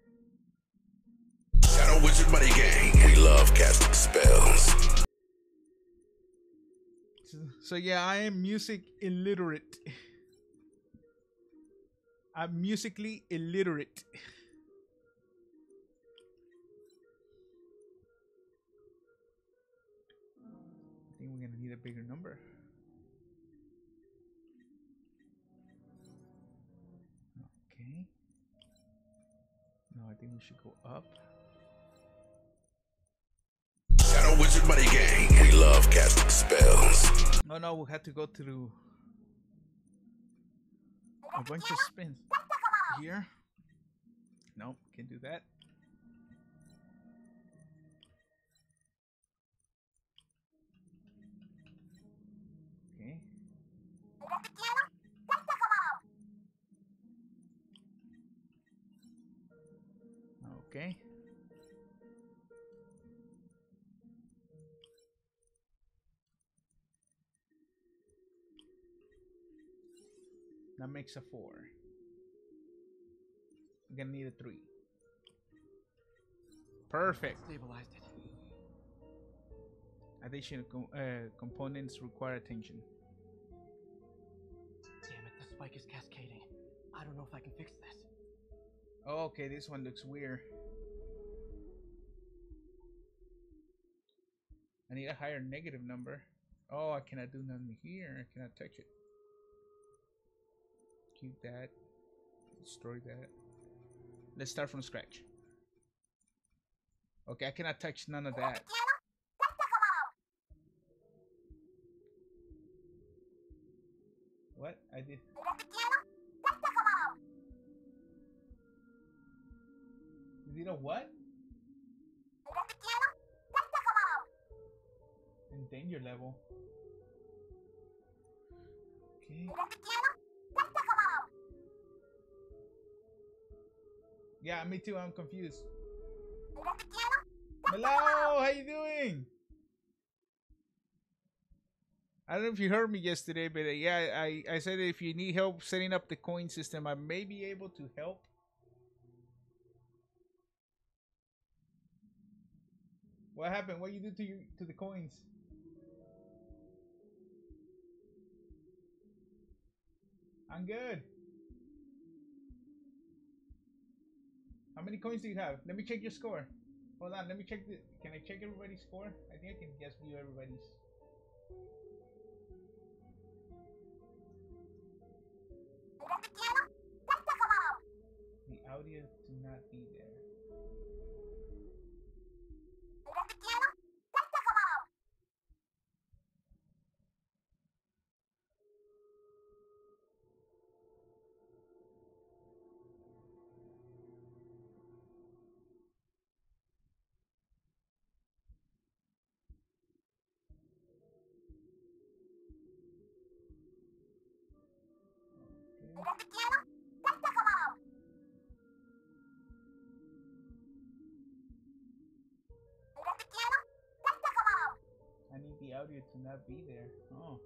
Shadow Wizard Money Gang. We love casting spells. So yeah, I am music illiterate. I'm musically illiterate. I think we're gonna need a bigger number. Okay. No, I think we should go up. Shadow Wizard Money Gang. We love casting spells. Oh no, we'll have to go through a bunch of spins. Here. Nope, can't do that. Okay. Okay. That makes a 4. I'm gonna need a 3. Perfect. Stabilized it. Additional components require attention. Damn it, spike is cascading. I don't know if I can fix this. Oh, okay, this one looks weird. I need a higher negative number. Oh, I cannot do nothing here. I cannot touch it. Keep that. Destroy that. Let's start from scratch. Okay, I cannot touch none of that. What? I did. You did a what? In danger level. Okay. Yeah, me too. I'm confused. Hello, how you doing? I don't know if you heard me yesterday, but yeah, I said if you need help setting up the coin system, I may be able to help. What happened? What you do to the coins? I'm good. How many coins do you have? Let me check your score. Hold on, let me check the. Can I check everybody's score? I think I can just view everybody's. The audio do not be there. I need the audio to not be there. Oh.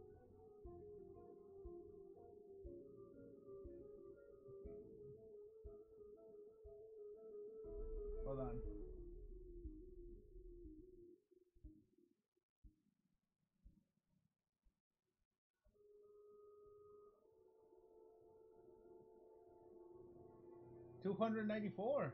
Hold on. $294.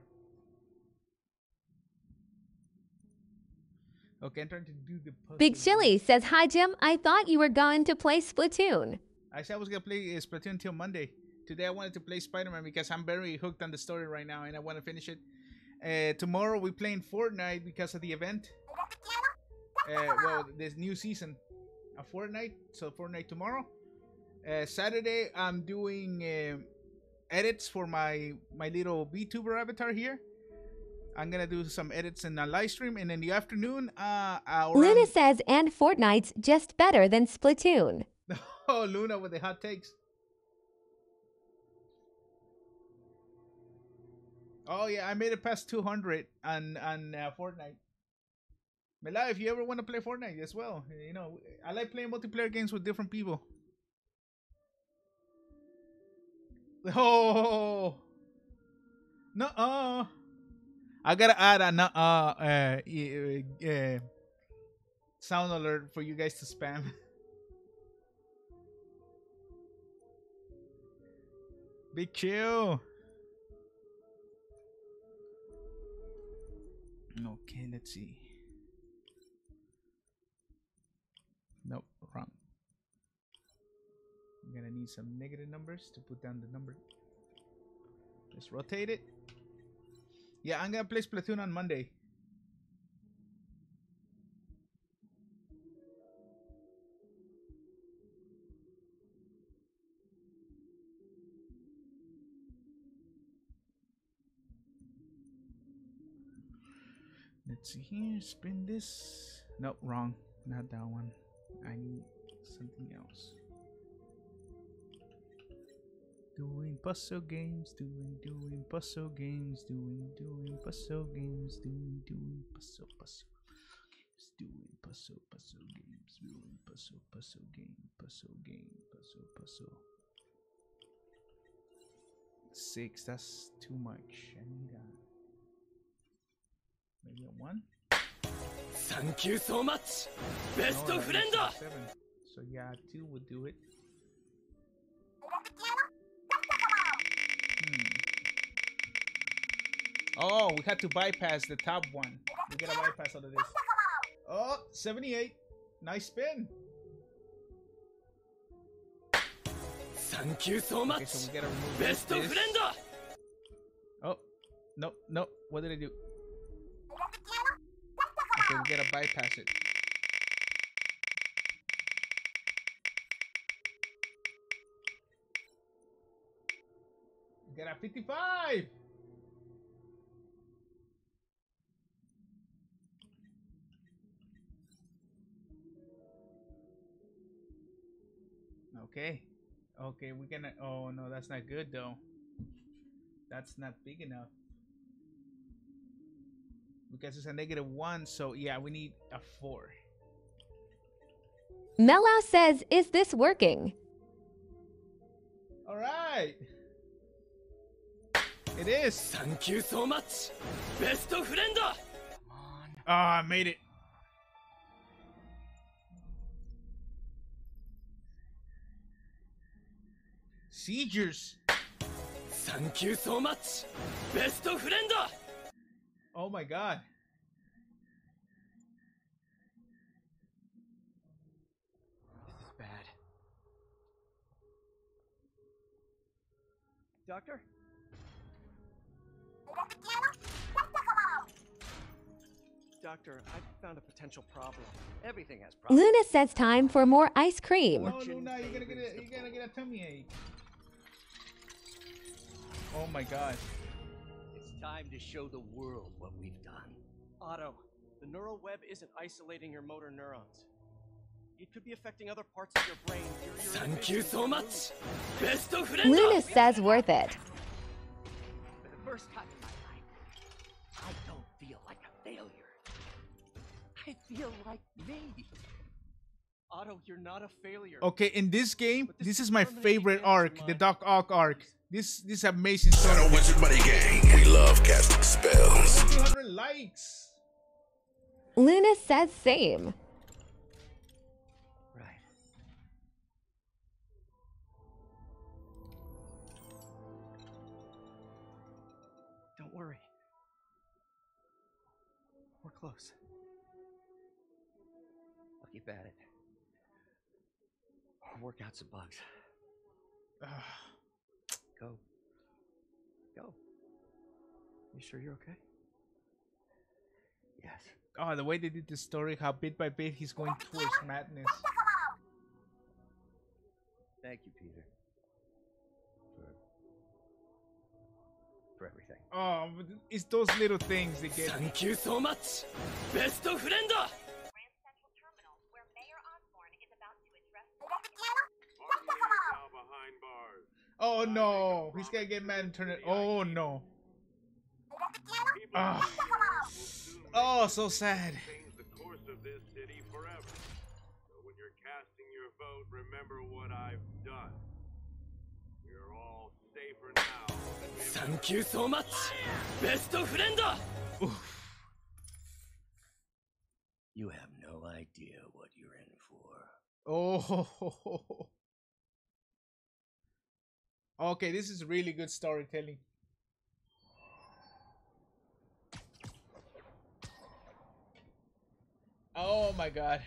Okay, I'm trying to do the puzzle. Big Chili says, hi, Jim. I thought you were going to play Splatoon. I said I was going to play Splatoon until Monday. Today I wanted to play Spider-Man because I'm very hooked on the story right now and I want to finish it. Tomorrow we're playing Fortnite because of the event. Well, this new season of Fortnite. So Fortnite tomorrow. Saturday I'm doing edits for my little VTuber avatar here. I'm gonna do some edits in a live stream, and in the afternoon, Luna says, and Fortnite's just better than Splatoon. Oh, Luna with the hot takes. Oh yeah, I made it past 200 on Fortnite. Mela, if you ever want to play Fortnite as well, you know, I like playing multiplayer games with different people. Oh, no, I gotta add a sound alert for you guys to spam. Big chill. Okay, let's see. Nope, wrong. I'm gonna need some negative numbers to put down the number. Let's rotate it. Yeah, I'm gonna play Splatoon on Monday. Let's see here. Spin this. Nope, wrong. Not that one. I need something else. Doing puzzle games, doing puzzle games, doing puzzle games, doing puzzle games, doing puzzle games, doing puzzle game. 6, that's too much. I need maybe a 1. Thank you so much, best friend. So yeah, 2 would do it. Oh, we had to bypass the top one. We gotta bypass all of this. Oh, 78. Nice spin. Thank you so much. Okay, so we gotta remove Best of this. friend. Oh, no, no. What did I do? Okay, we gotta bypass it. We got a 55. Okay. Okay, we're gonna. Oh no, that's not good though. That's not big enough. Because it's a -1, so yeah, we need a 4. Mellow says, is this working? All right. It is. Thank you so much. Best of friend. Oh, I made it. Seizures. Thank you so much. Best of friend. Oh my god. This is bad. Doctor? Doctor, I found a potential problem. Everything has problems. Luna says time for more ice cream. Oh, Luna, you're gonna get a tummy ache. Oh my god. It's time to show the world what we've done. Otto, the neural web isn't isolating your motor neurons. It could be affecting other parts of your brain. Thank you so much. Best of friend. Luna says worth it. For the first time in my life, I don't feel like a failure. I feel like me. Otto, you're not a failure. Okay, in this game, this is my favorite arc, the Doc Ock arc. This amazing story. Shadow Wizard Buddy Gang. We love casting spells. 200 likes. Luna says same. Right. Don't worry. We're close. I'll keep at it. I'll work out some bugs. Go. Go. You sure you're okay? Yes. Oh, the way they did the story, how bit by bit he's going towards madness. Thank you, Peter. For everything. Oh, but it's those little things that get me. Thank you so much. Best of friend. Oh no, he's gonna get mad and turn it. Oh no. Ah. Oh, so sad. Change the course of this city forever. So when you're casting your vote, remember what I've done. You're all safer now than we have. Thank you so much. Best of friend. You have no idea what you're in for. Oh. Okay, this is really good storytelling. Oh my god.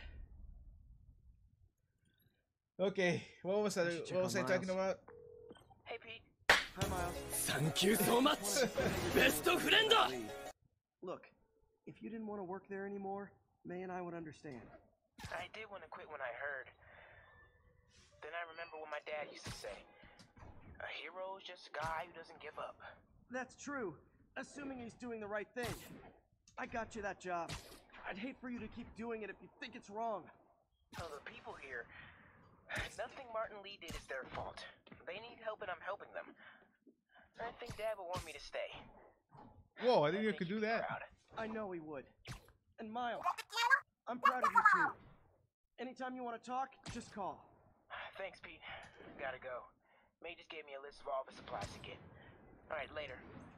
Okay, what was I talking about? Hey, Pete. Hi, Miles. Thank you so much. Best of friend. Look, if you didn't want to work there anymore, May and I would understand. I did want to quit when I heard. Then I remember what my dad used to say. A hero is just a guy who doesn't give up. That's true, assuming he's doing the right thing. I got you that job. I'd hate for you to keep doing it if you think it's wrong. So the people here, nothing Martin Lee did is their fault. They need help and I'm helping them. I think Dad would want me to stay. Whoa, I didn't know you could do that. I know he would. And Miles, I'm proud of you too. Anytime you want to talk, just call. Thanks, Pete. Gotta go. May just gave me a list of all the supplies to get. Alright, later.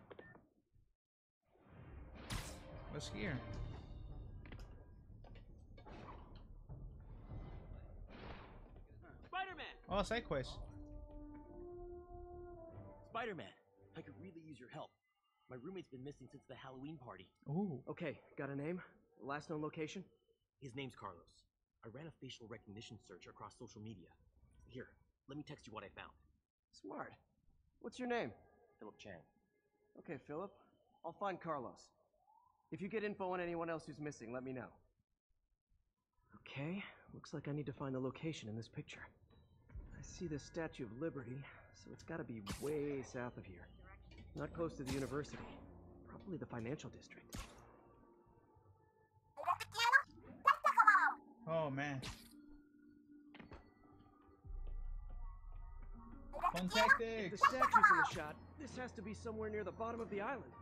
What's here? Spider-Man! Oh, side quest. Spider-Man, use your help. My roommate's been missing since the Halloween party. Ooh. Okay, got a name? Last known location? His name's Carlos. I ran a facial recognition search across social media. Here, let me text you what I found. Smart. What's your name? Philip Chang. Okay, Philip. I'll find Carlos. If you get info on anyone else who's missing, let me know. Okay, looks like I need to find the location in this picture. I see the Statue of Liberty, so it's gotta be way south of here. Not close to the university. Probably the financial district. Oh man. Fun tactics. If the statue's in the shot, this has to be somewhere near the bottom of the island.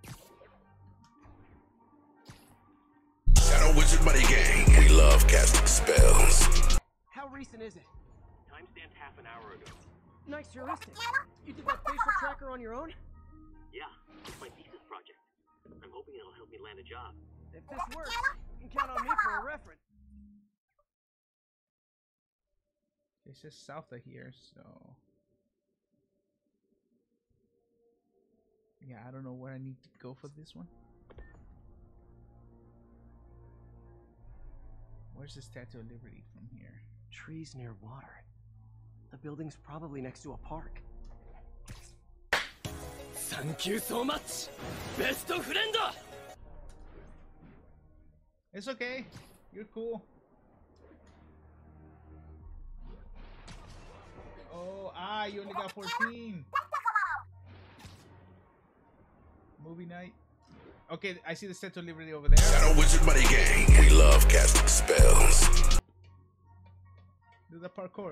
Shadow Wizard Buddy Gang. We love casting spells. How recent is it? Timestamp half an hour ago. Nice heuristic. You did that facial tracker on your own? Yeah, it's my thesis project. I'm hoping it'll help me land a job. If this works, you can count on me for a reference. It's just south of here, so yeah, I don't know where I need to go for this one. Where's the Statue of Liberty from here? Trees near water. The building's probably next to a park. Thank you so much, best friend. It's okay. You're cool. Oh, you only got 14. Movie night. Okay, I see the Statue of Liberty over there. Shadow Wizard Buddy Gang. We love casting spells. Do the parkour.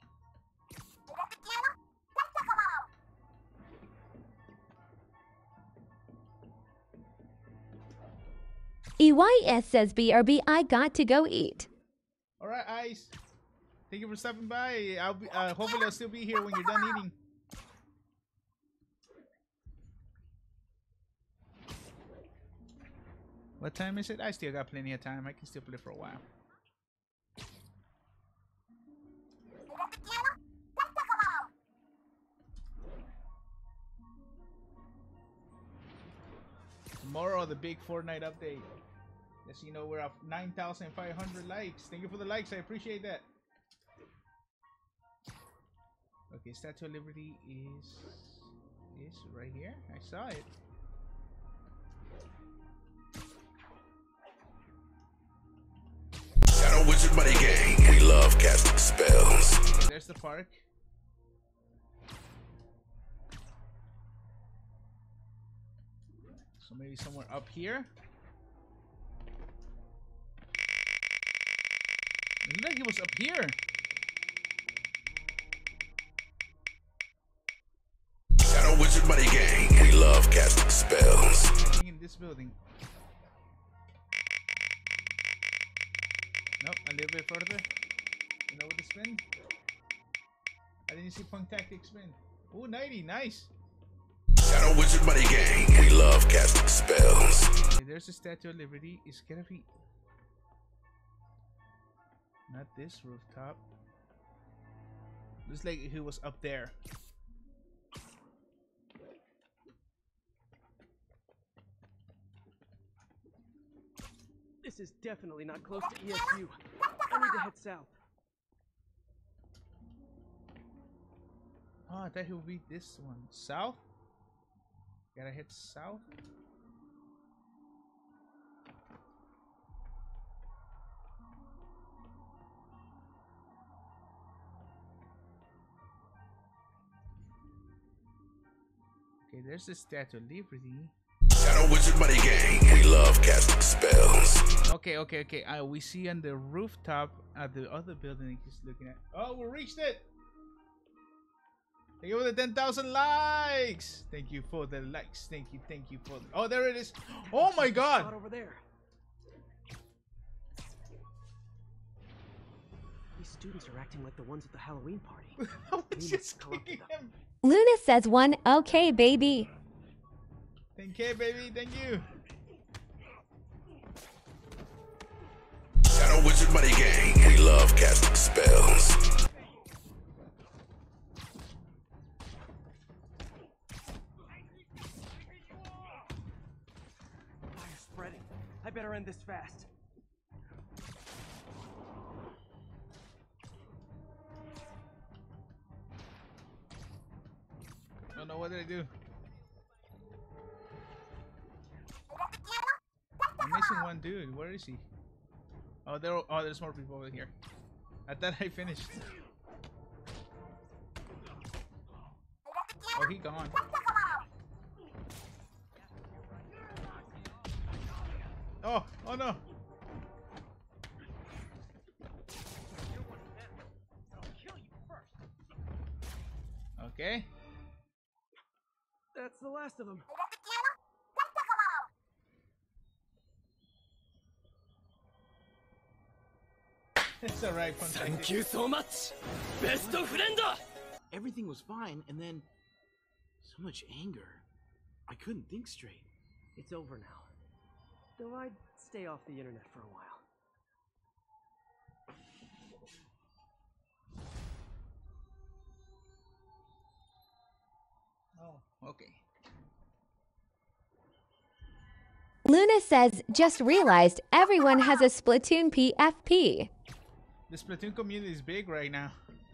EYS says BRB, I got to go eat. All right, Ice. Thank you for stopping by. I'll be, hopefully I'll still be here when you're done eating. What time is it? I still got plenty of time. I can still play for a while. Tomorrow, the big Fortnite update. Yes, you know, we're up 9,500 likes. Thank you for the likes. I appreciate that. Okay, Statue of Liberty is right here. I saw it. Shadow Wizard Buddy Gang. We love casting spells. Okay, there's the park. So maybe somewhere up here. It looked like it was up here. Shadow Wizard Buddy Gang. We love casting spells. I think in this building. Nope, a little bit further. You know, with the spin. I didn't see Punk Tactic spin. Ooh, 90, nice. Shadow Wizard Buddy Gang. We love casting spells. Okay, there's the Statue of Liberty. It's gonna be not this rooftop. Looks like he was up there. This is definitely not close to ESU. I need to head south. Oh, I thought he would be this one. South? Gotta head south? Okay, there's the Statue of Liberty. Shadow Wizard Buddy Gang. We love casting spells. Okay. We see on the rooftop at the other building he's looking at. Oh, we reached it! Thank you for the 10,000 likes! Thank you for the likes. Thank you for the... Oh, there it is! Oh my god! Over there. These students are acting like the ones at the Halloween party. We must collect them. Luna says 1 okay, baby. Thank you, baby. Thank you. Shadow Wizard Buddy Gang. We love casting spells. better end this fast. Oh no, what did I do? I'm missing one dude. Where is he? Oh, there's more people over here. I thought I finished. Oh, he gone. Oh no. Okay. That's the last of them. It's alright, Thank you so much, best friend. Everything was fine, and then so much anger. I couldn't think straight. It's over now. Though I'd stay off the internet for a while. Oh, okay. Luna says, just realized everyone has a Splatoon PFP. The Splatoon community is big right now.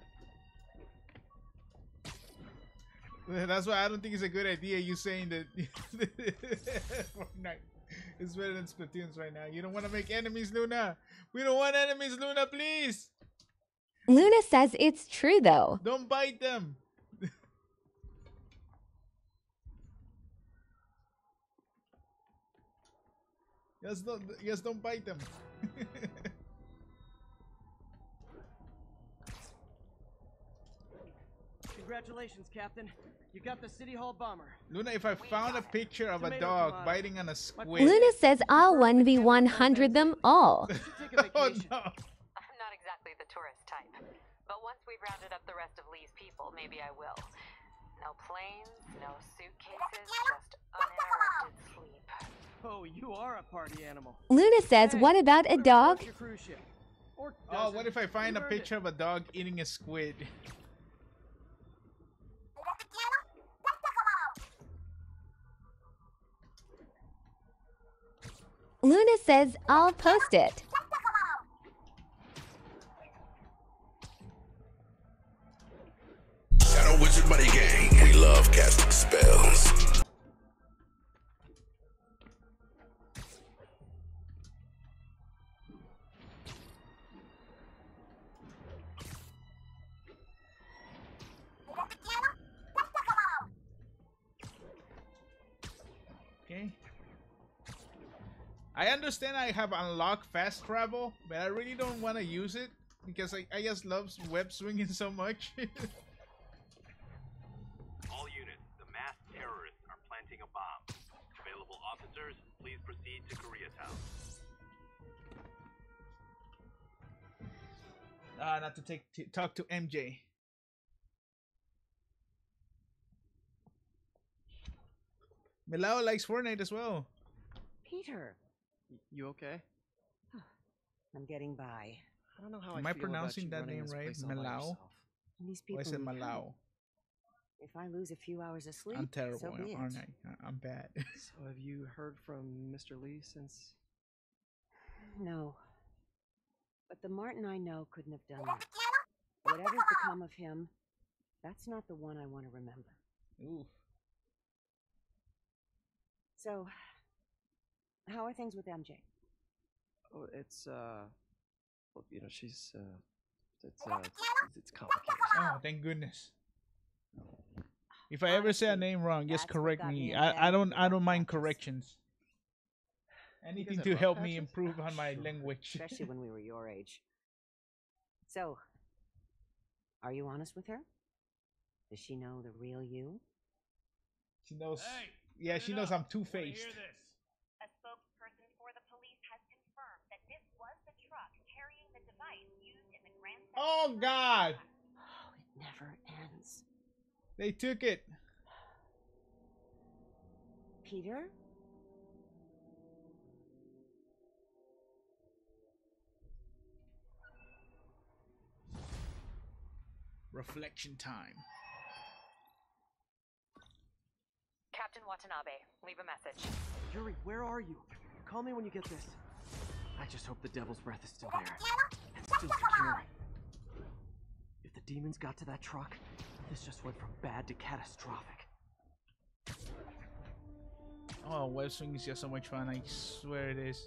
That's why I don't think it's a good idea you saying that Fortnite is better than Splatoons right now. You don't want to make enemies, Luna. We don't want enemies, Luna, please. Luna says it's true though. Don't bite them. Yes, don't bite them. Congratulations, Captain. You got the City Hall bomber. Luna, if I found a picture of a dog biting on a squid. Luna says I'll 1v100 them all. Oh no. I'm not exactly the tourist type, but once we've rounded up the rest of Lee's people, maybe I will. No planes, no suitcases, just uninterrupted sleep. Oh, you are a party animal. Luna says, what about a dog? Your cruise ship. Or Oh, what if I find a picture of a dog eating a squid? Luna says I'll post it. Shadow Wizard Money Gang. We love casting spells. Okay. I understand I have unlocked fast travel, but I really don't want to use it because I just love web swinging so much. All units, the masked terrorists are planting a bomb. Available officers, please proceed to Koreatown. Not to talk to MJ. Milao likes Fortnite as well. Peter. You okay? I'm getting by. I don't know how Am I pronouncing that name right? Milao? These Or people is it need Malao? help. If I lose a few hours of sleep, I'm terrible, so be it. aren't I? I'm bad. So have you heard from Mr. Lee since? No. But the Martin I know couldn't have done that. Whatever's become of him, that's not the one I want to remember. Oof. So, how are things with MJ? Oh, it's well, you know, she's it's complicated. Oh, thank goodness. If I ever say a name wrong, just that's what correct got me. me I don't embedded mind corrections. Anything guys to have help rough me patches? improve on my language. Especially when we were your age. So, are you honest with her? Does she know the real you? She knows. Yeah, she knows I'm two-faced. A spokesperson for the police has confirmed that this was the truck carrying the device used in the Grand Theft Oh God! Oh, it never ends. They took it. Peter? Reflection time. Captain Watanabe, leave a message. Yuri, where are you? call me when you get this. I just hope the Devil's Breath is still there. And still secure. If the demons got to that truck, this just went from bad to catastrophic. Oh, web swing is just so much fun. I swear it is.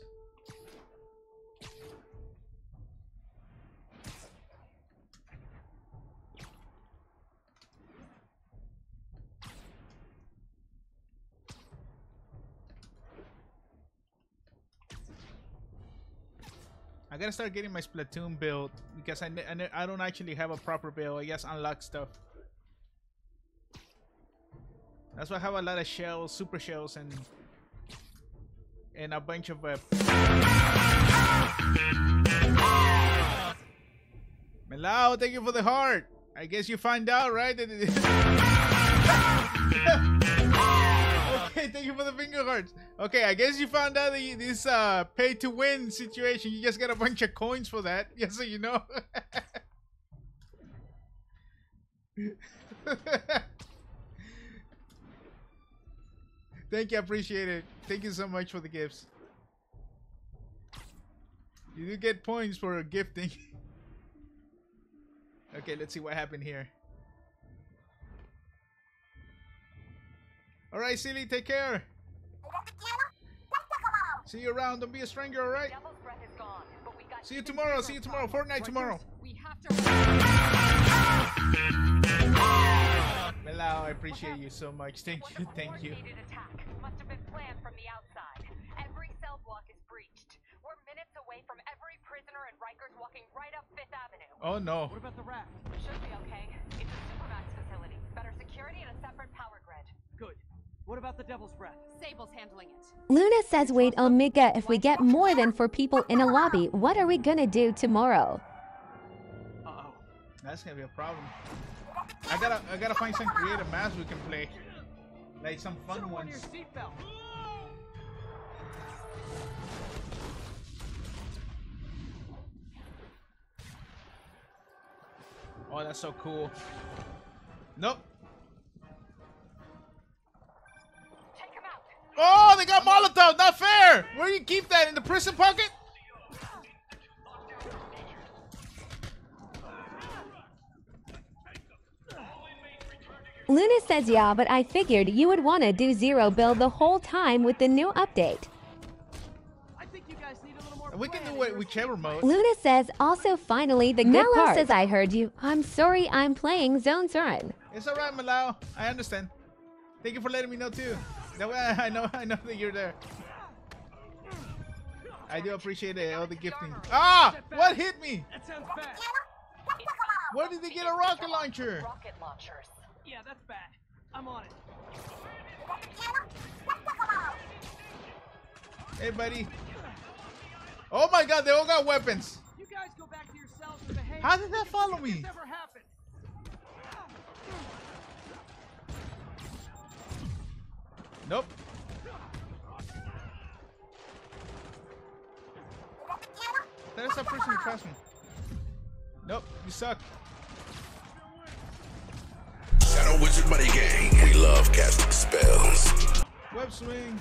I gotta start getting my Splatoon build because I don't actually have a proper build. I just unlock stuff. That's why I have a lot of shells, super shells, and a bunch of Melao, thank you for the heart. I guess you find out, right? Okay, thank you for the finger hearts. Okay, I guess you found out this pay to win situation. You just get a bunch of coins for that, just so you know. Thank you, I appreciate it. Thank you so much for the gifts. You do get points for gifting. Okay, let's see what happened here. Alright, Silly, take care. See you around. Don't be a stranger, alright? See you tomorrow. See you tomorrow. Fortnite tomorrow. Melao, I appreciate you so much. Thank you. Thank you. Must have been planned from the outside. Every cell block is breached. We're minutes away from every prisoner and Rikers walking right up Fifth Avenue. Oh no. What about the raft? Should be okay. It's a Supermax facility. Better security and a separate power grid. Good. What about the Devil's Breath? Sable's handling it. Luna says, wait, Omega, if we get more than 4 people in a lobby, what are we gonna do tomorrow? Uh-oh. That's gonna be a problem. I gotta find some creative maps we can play. Like some fun ones. Your seatbelt. Oh, that's so cool. Nope. Oh, they got Molotov. Not fair. Where do you keep that? In the prison pocket? Luna says, yeah, but I figured you would want to do zero build the whole time with the new update. I think you guys need a little more. We can do it whichever mode. Luna says, also finally the good part. Says, I heard you. I'm sorry I'm playing Zones Run. It's alright, Melao. I understand. Thank you for letting me know too. That way I know that you're there. I do appreciate it, all the gifting. Ah! What hit me? That sounds bad. Where did they get a rocket launcher? Rocket launchers. Yeah, that's bad. I'm on it. Hey, buddy. Oh my God, they all got weapons. You guys go back to your cells and behave. How did that follow me? This ever happened? Nope. That is that person who crashed me. Nope, you suck. Shadow Wizard Money Gang. We love casting spells. Web swing.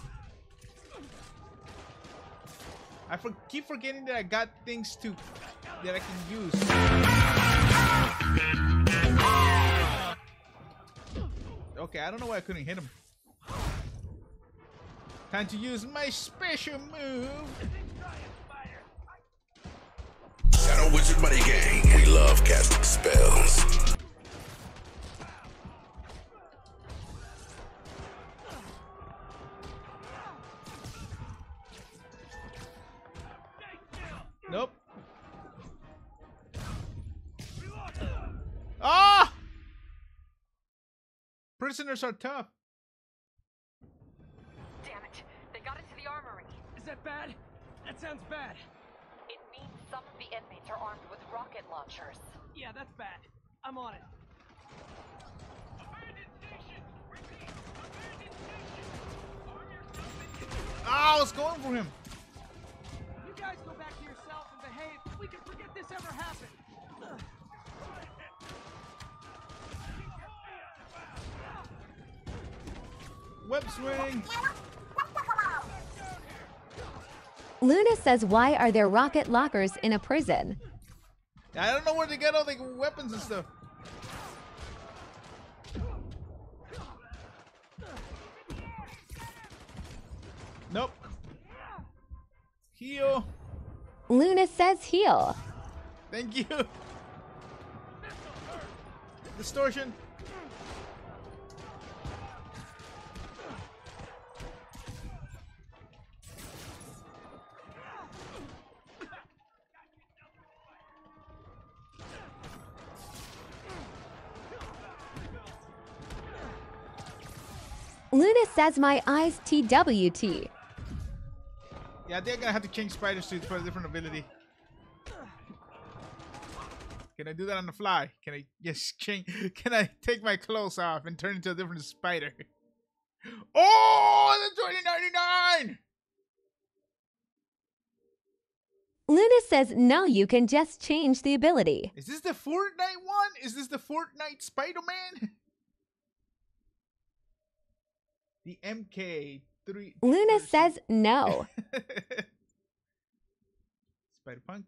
I keep forgetting that I got things that I can use. Okay, I don't know why I couldn't hit him. Time to use my special move. Shadow Wizard Money Gang. We love casting spells. Nope. Ah! Prisoners are tough. Damn it. They got into the armory. Is that bad? That sounds bad. It means some of the inmates are armed with rocket launchers. Yeah, that's bad. I'm on it. Ah, I was going for him. You guys go back to your cells and behave. We can forget this ever happened. Web swing. Luna says, why are there rocket lockers in a prison? I don't know where they get all the weapons and stuff. Nope. Heal. Luna says heal. Thank you. Distortion. Luna says my eyes TWT. Yeah, I think I'm gonna have to change spider suits for a different ability. Can I do that on the fly? Can I just change? Can I take my clothes off and turn into a different spider? Oh, the 2099! Luna says no, you can just change the ability. Is this the Fortnite one? Is this the Fortnite Spider-Man? The MK3. Luna says no. Spider-Punk.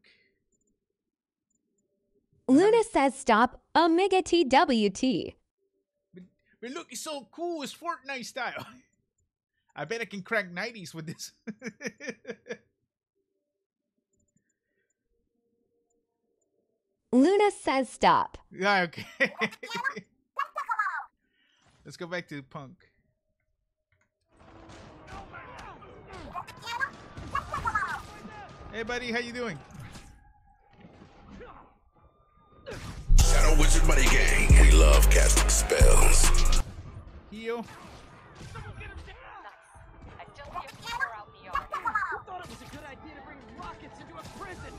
Luna says stop Omega TWT. But look, it's so cool. It's Fortnite style. I bet I can crack 90s with this. Luna says stop. Yeah, okay. Let's go back to Punk. Hey, buddy, how you doing? Shadow Wizard Money Gang. We love casting spells. Heal. I still see a keeper out in the yard. Who thought it was a good idea to bring rockets into a prison?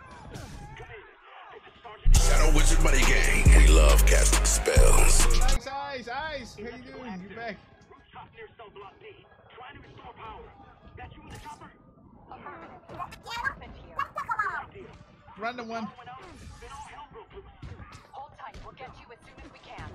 Shadow Wizard Money Gang. We love casting spells. Eyes. How you doing? You back? Random one. Hold tight. We'll get you as soon as we can.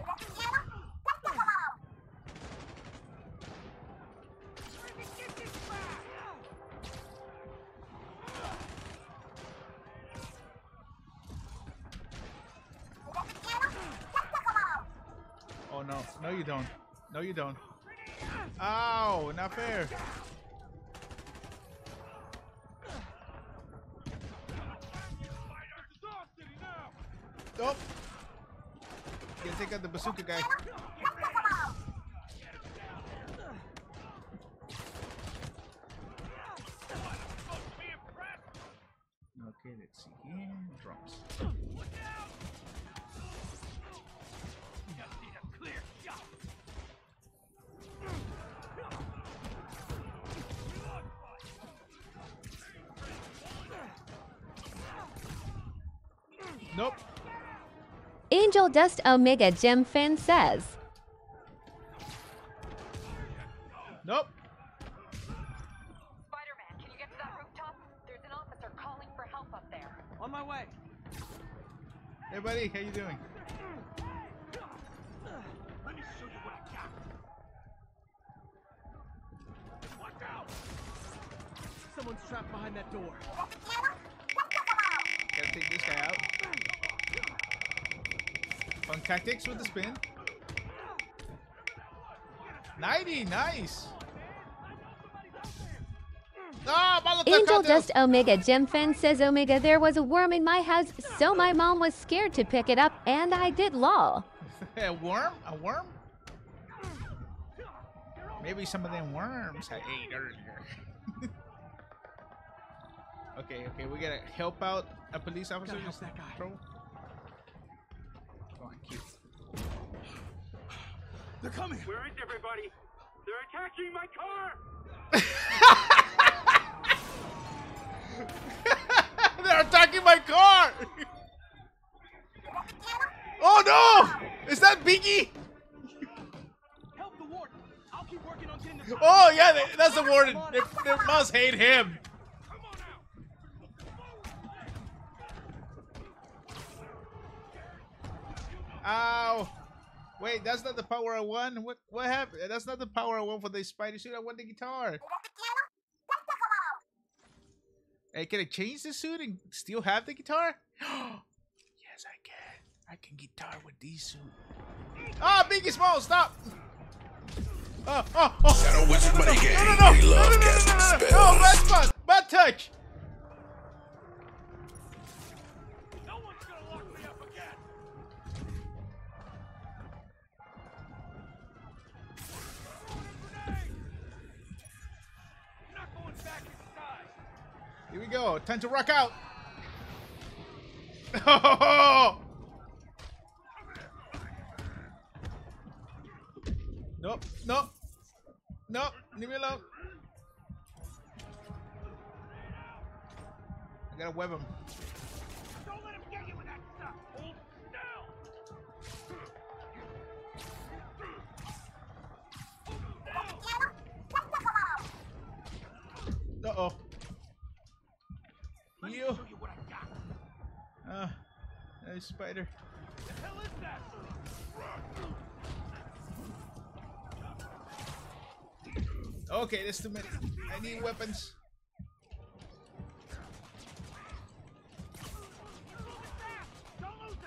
Oh no. No you don't. No you don't. Ow, not fair. Nope. Gotta take out the bazooka guy. Okay, let's see here. Drums. Nope. Angel Dust Omega Gem Fan says. Nope. Spider-Man, can you get to that rooftop? There's an officer calling for help up there. On my way. Hey, buddy, how you doing? Let me show you what I got. Watch out! Someone's trapped behind that door. Gotta take this guy out. Fun tactics with the spin. 90, nice. Ah, Angel Dust Omega Gem Fan says, Omega, there was a worm in my house, so my mom was scared to pick it up, and I did lol. A worm? A worm? Maybe some of them worms I ate earlier. Okay, we gotta help out a police officer. Gotta help that guy. Trouble. Come on, cute. They're coming. Where is everybody? They're attacking my car! They're attacking my car! Oh no! Is that Biggie? Help the warden. I'll keep working on getting the Oh yeah, that's the warden. They must hate him. Ow! Wait, that's not the power I won. What happened? That's not the power I won for the Spidey suit. I won the guitar. Hey, can I change the suit and still have the guitar? Yes, I can. I can guitar with these suits. Ah, Biggie Small, stop! Oh. Shadow Wizard Money Gang. No. We love casting spells. No, bad spot. Bad touch. No one's gonna lock me up again. Not going back inside. Here we go. Time to rock out. Oh! No, leave me alone. I gotta web him. Don't let him get you with that stuff. Hold Uh down. oh. You. Show you what I got. There's Spider. The hell is that? Okay, there's too many. I need weapons. Don't lose them.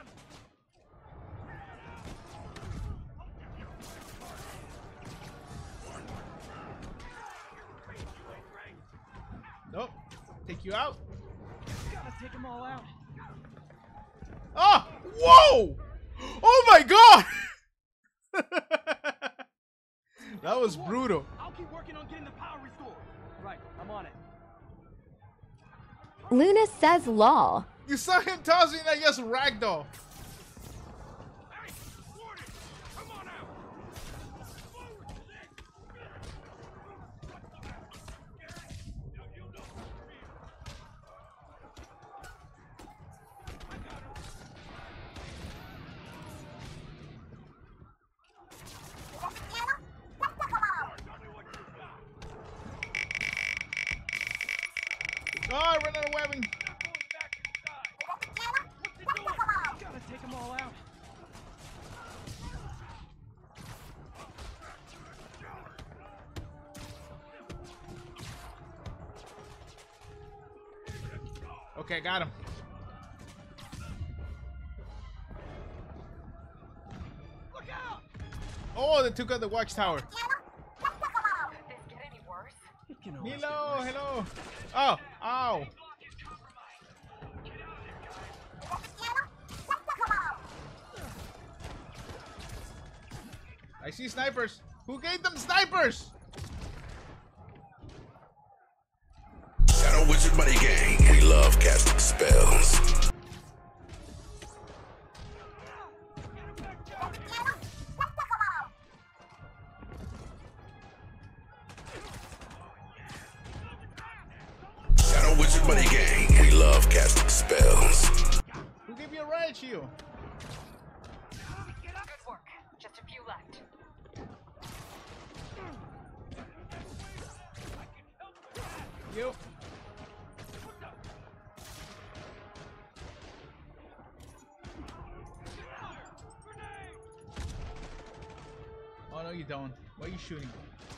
Nope. Take you out. Gotta take them all out. Oh! Whoa! Oh my god! That was brutal. I'll keep working on getting the power restored. Right, I'm on it. Luna says lol. You saw him tossing that just ragdoll. Oh, I ran out of webbing. Gotta take them all out. Okay, got him. Look out! Oh, they took out the watchtower. This get any worse? It can always Hello, hello. Oh, ow. I see snipers. Who gave them snipers? Shadow Wizard Money Gang. We love casting spells. Shadow Wizard Money Gang. We love casting spells. Who gave you a riot shield? Good work. Just a few left. You. Oh no, you don't. Why are you shooting?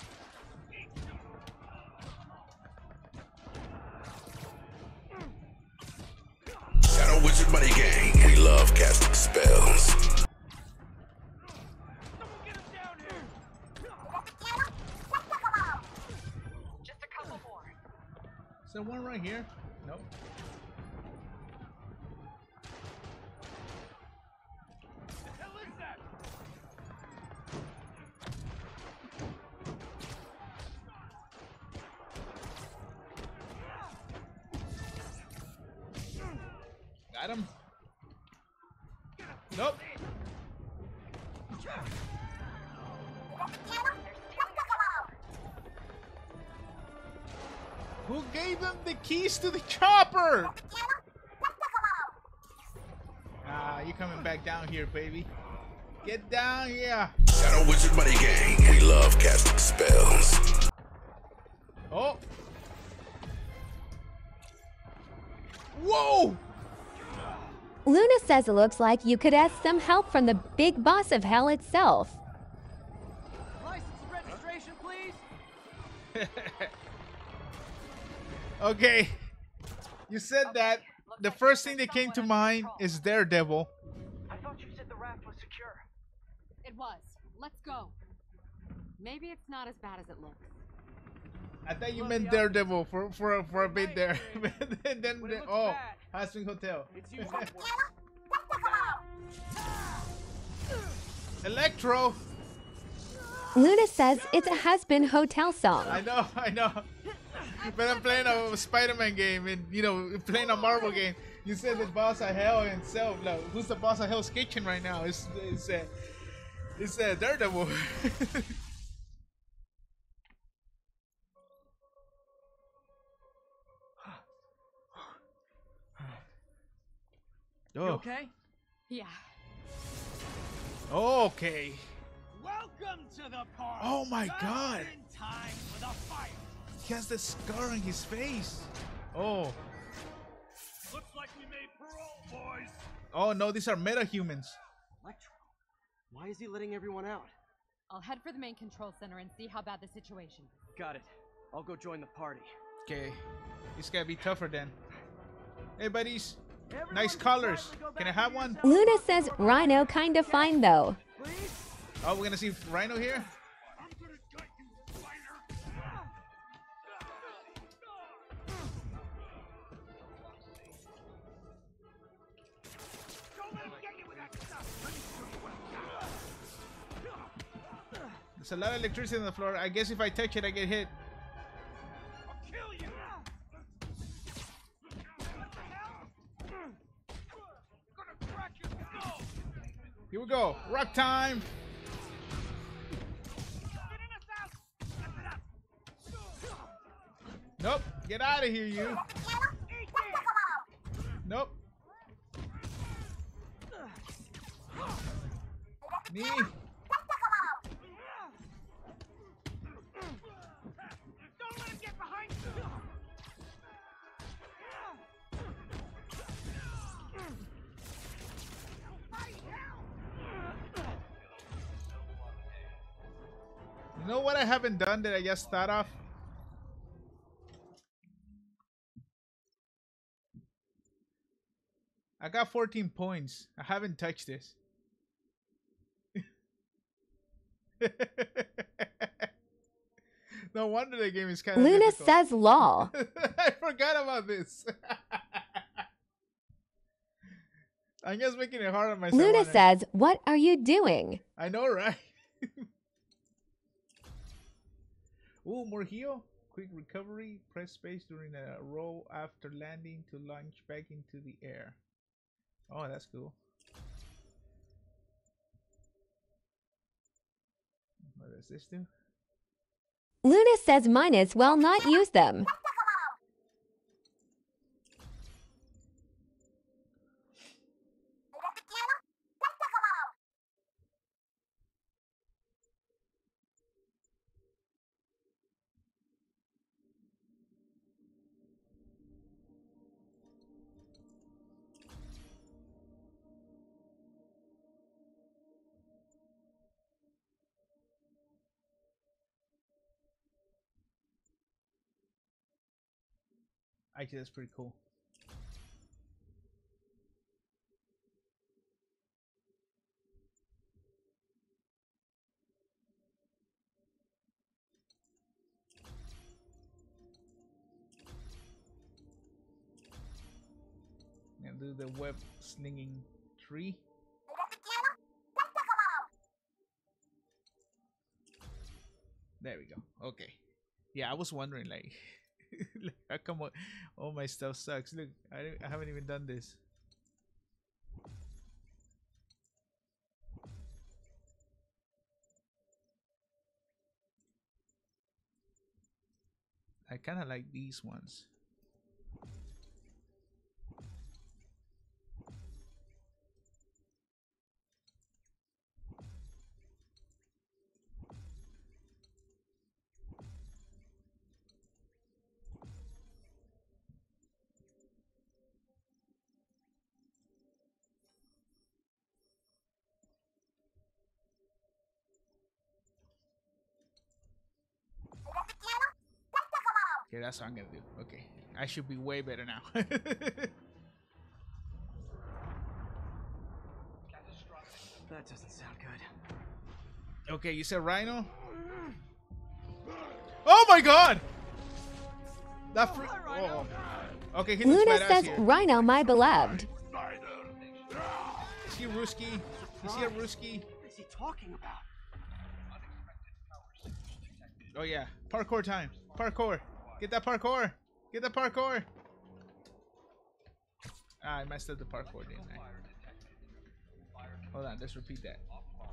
Shadow Wizard Money Gang. We love casting spells. Just a couple more. Is there one right here? Nope. The hell is that? Got him. Nope. Who gave them the keys to the chopper? Ah, you coming back down here, baby. Get down here. Shadow Wizard Money Gang. We love casting spells. Oh. Whoa! Luna says it looks like you could ask some help from the big boss of hell itself. License and registration, please. Okay. You said that. The first thing that came to mind is Daredevil. I thought you said the raft was secure. It was. Let's go. Maybe it's not as bad as it looks. I thought you meant Daredevil for a bit there. And then oh, Hot Spring Hotel. Electro. Luna says it's a has-been hotel song. I know. But I'm playing a Spider-Man game, and you know, playing a Marvel game. You said the boss of hell himself. No, who's the boss of Hell's Kitchen right now? It's Daredevil. You okay? Yeah. Okay. Welcome to the party. Oh my God. In time for the fight. He has the scar on his face. Oh. Looks like we made parole, boys. Oh no, these are metahumans. Electro, why is he letting everyone out? I'll head for the main control center and see how bad the situation is. Got it. I'll go join the party. Okay. It's gotta be tougher then. Hey buddies. Nice colors. Can I have one? Luna says Rhino kinda fine though. Oh, we're gonna see Rhino here? There's a lot of electricity on the floor. I guess if I touch it, I get hit. Here we go. Rock time. Nope. Get out of here, you. Nope. Knee. You know what I haven't done that I just thought of? I got 14 points. I haven't touched this. No wonder the game is kind of Luna difficult. says law. I forgot about this. I'm just making it hard on myself. Luna says, what are you doing? I know, right? Ooh, more heal. Quick recovery. Press space during a roll after landing to launch back into the air. Oh, that's cool. What does this do? Luna says might as well not use them. Actually, that's pretty cool. And do the web slinging tree. There we go. Okay. Yeah, I was wondering like how come all my stuff sucks? Look, I haven't even done this. I kind of like these ones. Okay, that's what I'm gonna do. Okay, I should be way better now. That doesn't sound good. Okay, you said Rhino? Oh my god! That oh. Okay, he looks Luna badass says, here. Rhino, my beloved. Is he Ruski? Is he a Ruski? What is he talking about? Oh yeah, parkour time. Parkour. Get that parkour. Get the parkour. Ah, I messed up the parkour, didn't I? Hold on, let's repeat that.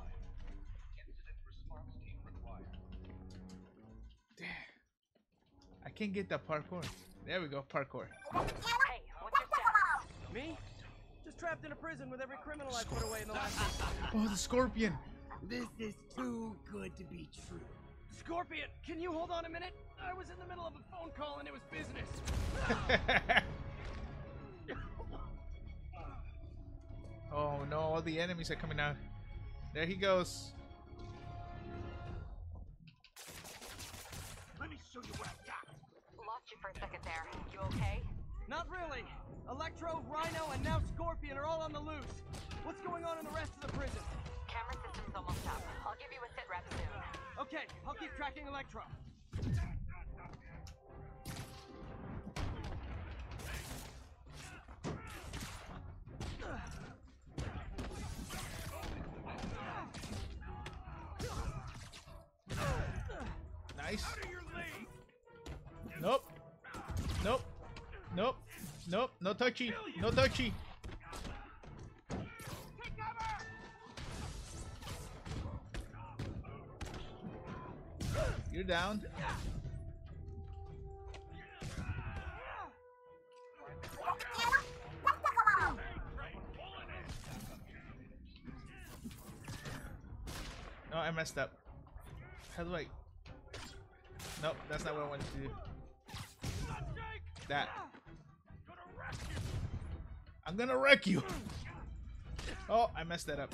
Damn. I can't get that parkour. There we go, parkour. Hey, what's your status? Me? Just trapped in a prison with every criminal I put away in the last Oh, the scorpion. This is too good to be true. Scorpion, can you hold on a minute? I was in the middle of a phone call and it was business. Oh no, all the enemies are coming out. There he goes. Let me show you what I got. Lost you for a second there. You okay? Not really. Electro, Rhino, and now Scorpion are all on the loose. What's going on in the rest of the prison? Camera system's almost up. I'll give you a sit rep soon. Okay, I'll keep tracking Electro. Nice. Nope. Nope. Nope. Nope. No touchy. No touchy. You're down. No, I messed up. How do I? Nope, that's not what I wanted to do. That. I'm gonna wreck you. Oh, I messed that up.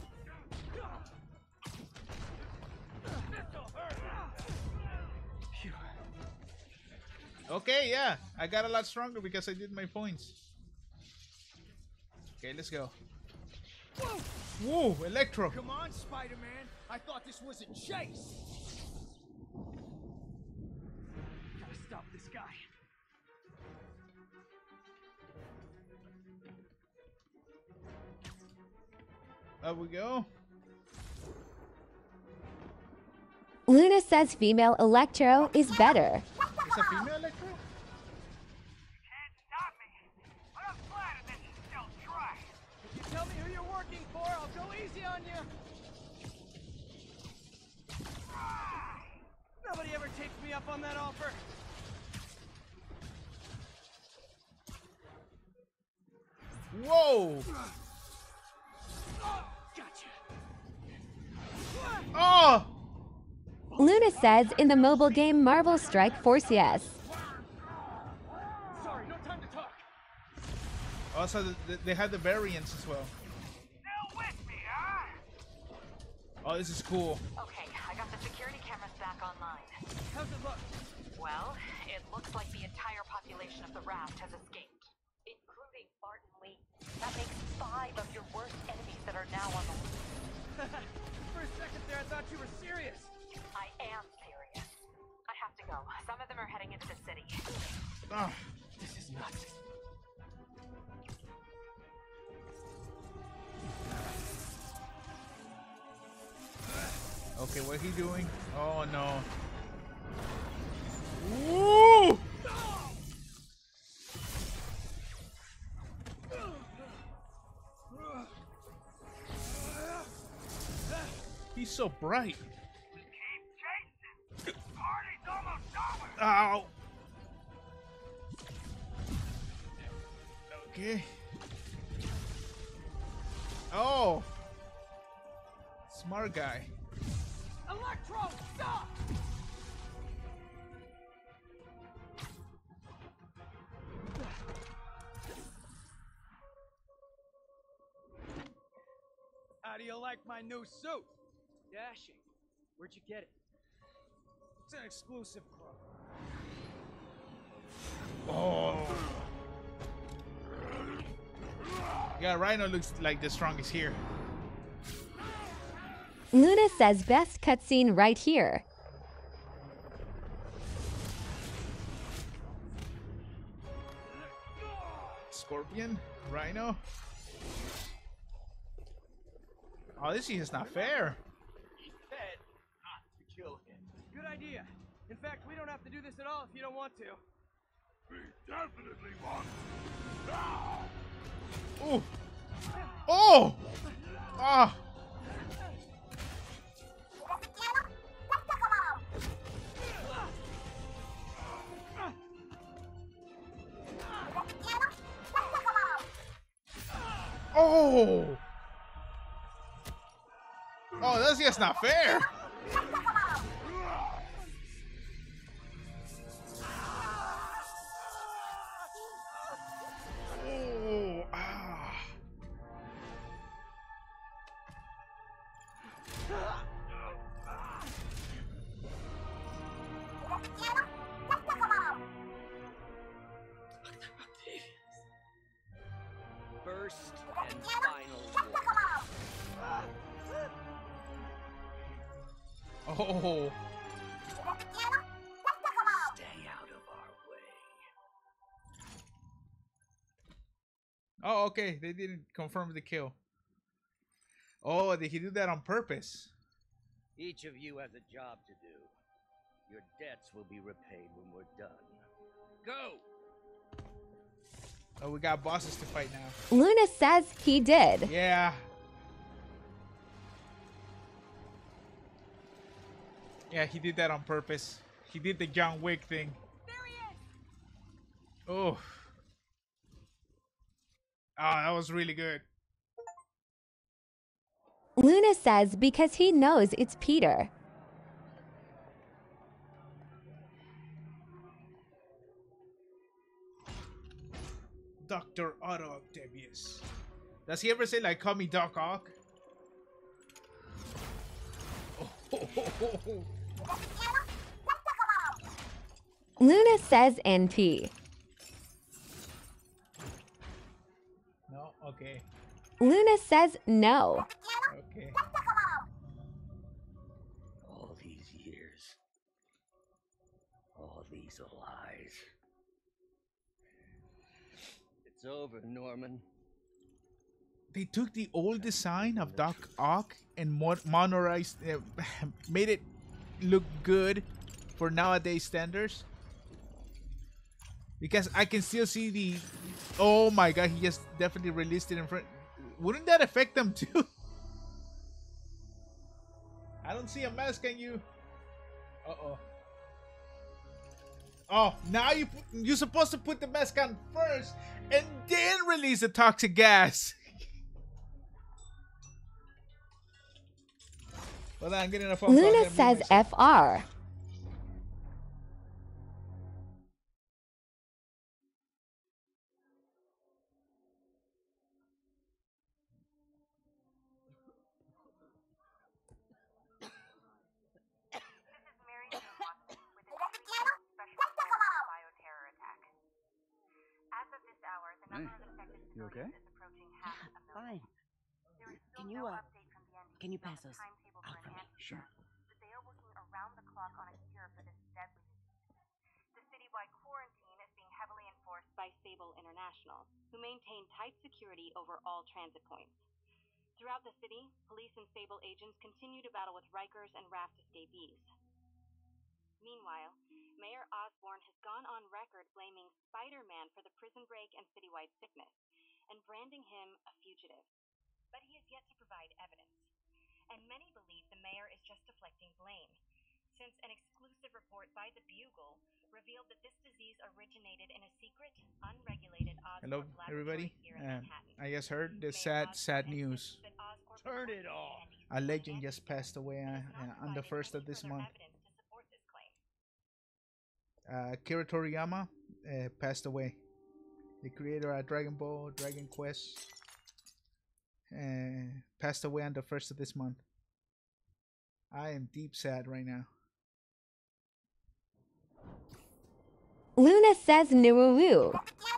Okay, yeah, I got a lot stronger because I did my points. Okay, let's go. Whoa, Electro. Come on, Spider-Man. I thought this was a chase. Gotta stop this guy. Up we go. Luna says female Electro is better. It's a female Electro? If you tell me who you're working for, I'll go easy on you. Nobody ever takes me up on that offer. Whoa! Gotcha. Oh! Luna says in the mobile game Marvel Strike Force, yes. Sorry, no time to talk. Also, they had the variants as well. Oh, this is cool. Okay, I got the security cameras back online. How's it look? Well, it looks like the entire population of the raft has escaped, including Martin Lee. That makes 5 of your worst enemies that are now on the loose. For a second there, I thought you were serious. I am serious. I have to go. Some of them are heading into the city. Oh. This is nuts. Okay, what he doing? Oh no. Woo! He's so bright. Ow. Okay. Oh. Smart guy. Electro, stop! How do you like my new suit? Dashing. Where'd you get it? It's an exclusive club. Oh. Yeah, Rhino looks like the strongest here. Luna says best cutscene right here. Scorpion, Rhino. Oh, this is not fair. He said not to kill him. Good idea. In fact, we don't have to do this at all if you don't want to. We definitely want Oh! Oh! Ah! Oh! Oh, that's just not fair. Oh, ah. First and final warning. Oh. Stay out of our way. Oh, okay. They didn't confirm the kill. Oh, did he do that on purpose? Each of you has a job to do. Your debts will be repaid when we're done. Go! Oh, we got bosses to fight now. Luna says he did. Yeah. Yeah, he did that on purpose. He did the John Wick thing. There he is. Oh. Oh, that was really good. Luna says because he knows it's Peter. Dr. Otto Octavius. Does he ever say, like, call me Doc Ock? Oh. Luna says NP. No? Okay. Luna says no. Okay. All these years. All these lies. It's over, Norman. They took the old design of Doc Ock and modernized, made it look good for nowadays standards. Because I can still see the... Oh my god, he just definitely released it in front. Wouldn't that affect them too? I don't see a mask on you. Uh-oh. Oh, now you're supposed to put the mask on first and then release the toxic gas. Hold on, I'm getting a phone call. Luna says FR. Hey, you okay? Fine. Can you pass those out for me? Sure. They are working around the clock on a cure for this deadly disease. The citywide quarantine is being heavily enforced by Sable International, who maintain tight security over all transit points. Throughout the city, police and Sable agents continue to battle with Rikers and Raft escapees. Meanwhile, Mayor Osborn has gone on record blaming Spider-Man for the prison break and citywide sickness, and branding him a fugitive. But he has yet to provide evidence, and many believe the mayor is just deflecting blame, since an exclusive report by the Bugle revealed that this disease originated in a secret, unregulated Hello, Osborn everybody. laboratory here in Manhattan. I just heard the sad news. Turn it off. A legend just passed away on the 1st of this month. Akira Toriyama passed away. The creator of Dragon Ball, Dragon Quest, passed away on the 1st of this month. I am deep sad right now. Luna says Nuru.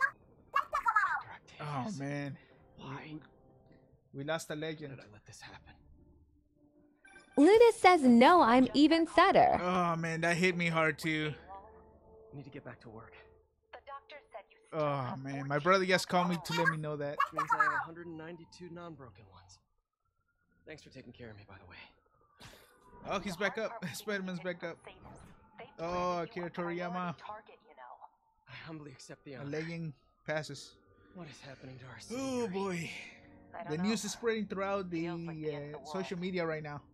Oh man. Why? We lost a legend. How did I let this happen? Luna says no, I'm even sadder. Oh man, that hit me hard too. I need to get back to work. Oh man, my brother just called me to let me know that. Which means I have 192 non-broken ones. Thanks for taking care of me, by the way. Oh, he's back up. Spider-Man's back up. Oh, Akira Toriyama. I humbly accept the A honor. legging passes. What is happening to our city? Oh boy. The news is spreading throughout the social media right now.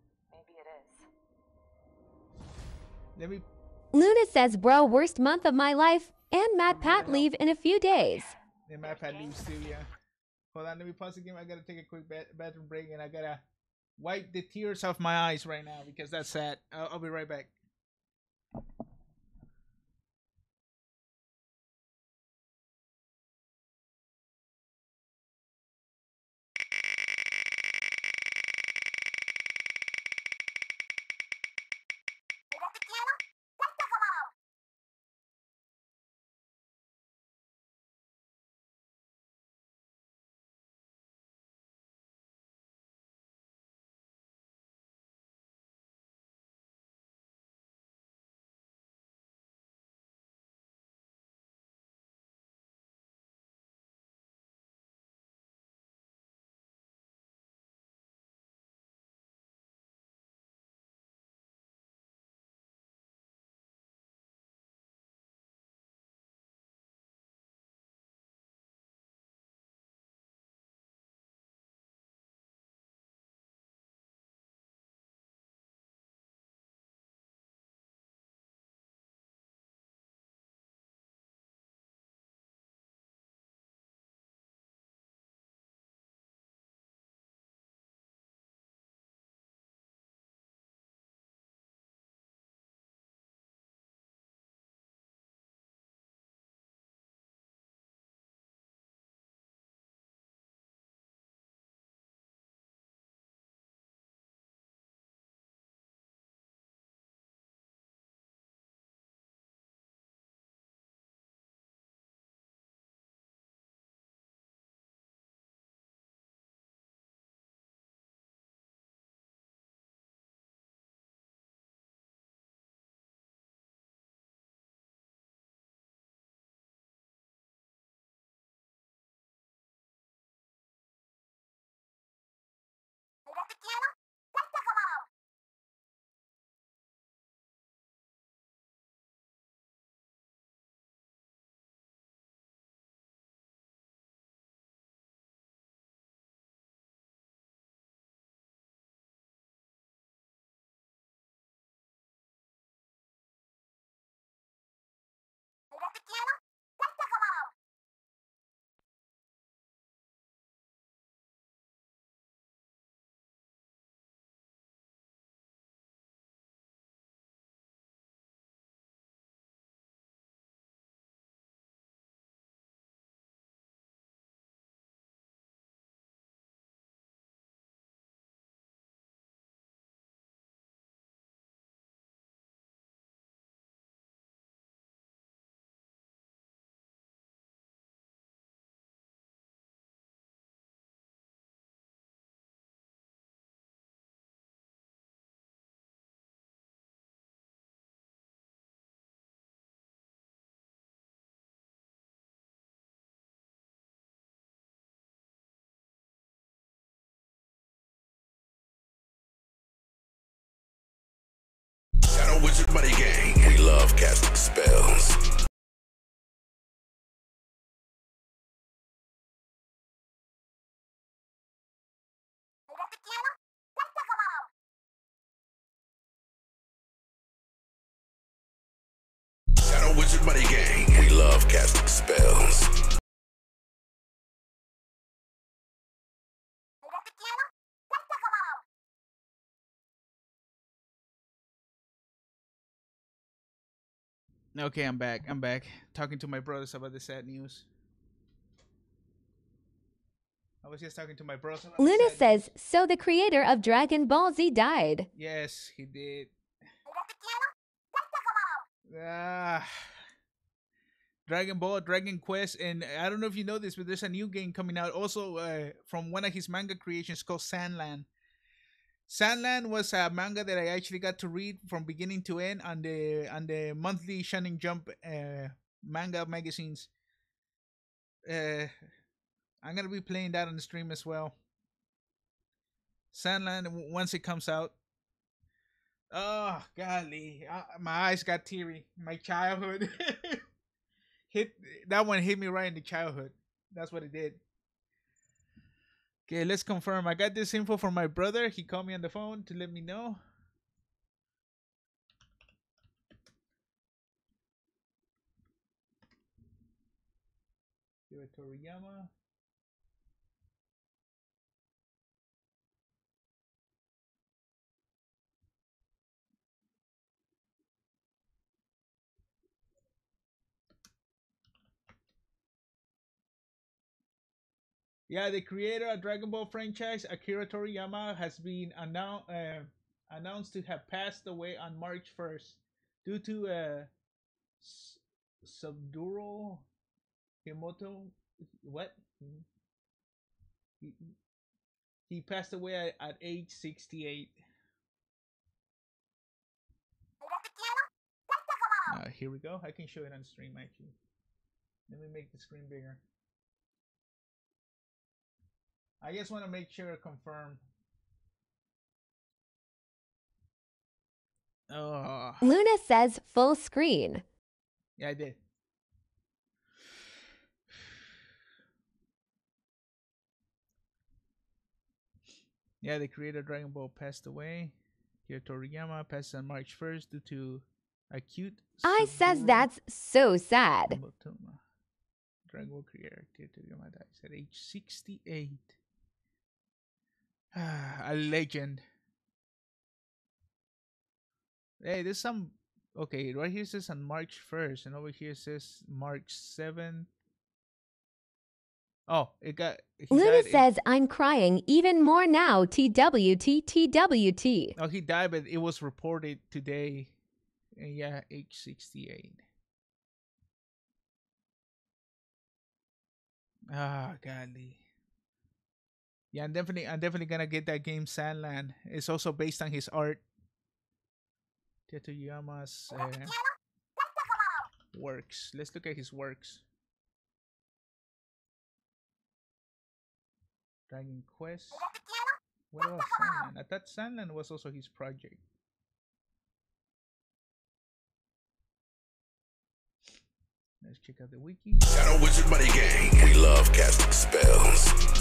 Let me. Luna says, bro, worst month of my life. And Matt Pat leave in a few days. Then my pad leaves too, yeah. Hold on, let me pause the game. I gotta take a quick bathroom break and I gotta wipe the tears off my eyes right now because that's sad. I'll be right back. Shadow Wizard Money Gang. We love casting spells. Shadow Wizard Money Gang. We love casting spells. Okay, I'm back. I'm back. Talking to my brothers about the sad news. I was just talking to my brothers about Luna the sad says, so the creator of Dragon Ball Z died. Yes, he did. Ah, Dragon Ball, Dragon Quest, and I don't know if you know this, but there's a new game coming out also from one of his manga creations called Sandland. Sandland was a manga that I actually got to read from beginning to end on the monthly Shonen Jump manga magazines. I'm gonna be playing that on the stream as well. Sandland once it comes out. Oh golly, my eyes got teary. My childhood hit me right in the childhood. That's what it did. Okay, let's confirm. I got this info from my brother. He called me on the phone to let me know. Toriyama. Yeah, the creator of Dragon Ball franchise, Akira Toriyama, has been announced to have passed away on March 1st due to subdural hemato. What? He passed away at age 68. Here we go. I can show it on stream actually. Let me make the screen bigger. I just want to make sure confirm. Oh. Luna says full screen. Yeah, I did. Yeah, the creator of Dragon Ball passed away. Akira Toriyama passed on March 1st due to acute. I says that's so sad. Dragon Ball creator Akira Toriyama dies at age 68. A legend. Hey, there's some. Okay, right here says on March 1st, and over here says March 7th. Oh, it got. Luna says I'm crying even more now. TWT TWT. Oh, he died, but it was reported today. And yeah, age 68. Ah, golly. Yeah, I'm definitely gonna get that game Sandland. It's also based on his art. Toriyama's works. Let's look at his works. Dragon Quest. What about Sandland? I thought Sandland was also his project. Let's check out the wiki. Shadow Wizard Money Gang. We love casting spells.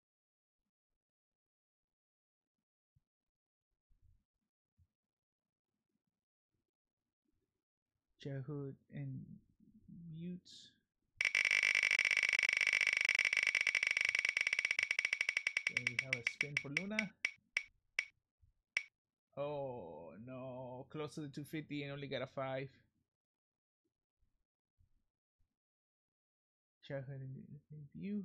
Childhood and mutes. Okay, we have a spin for Luna. Oh no, close to the 250 and only got a 5. Childhood and view.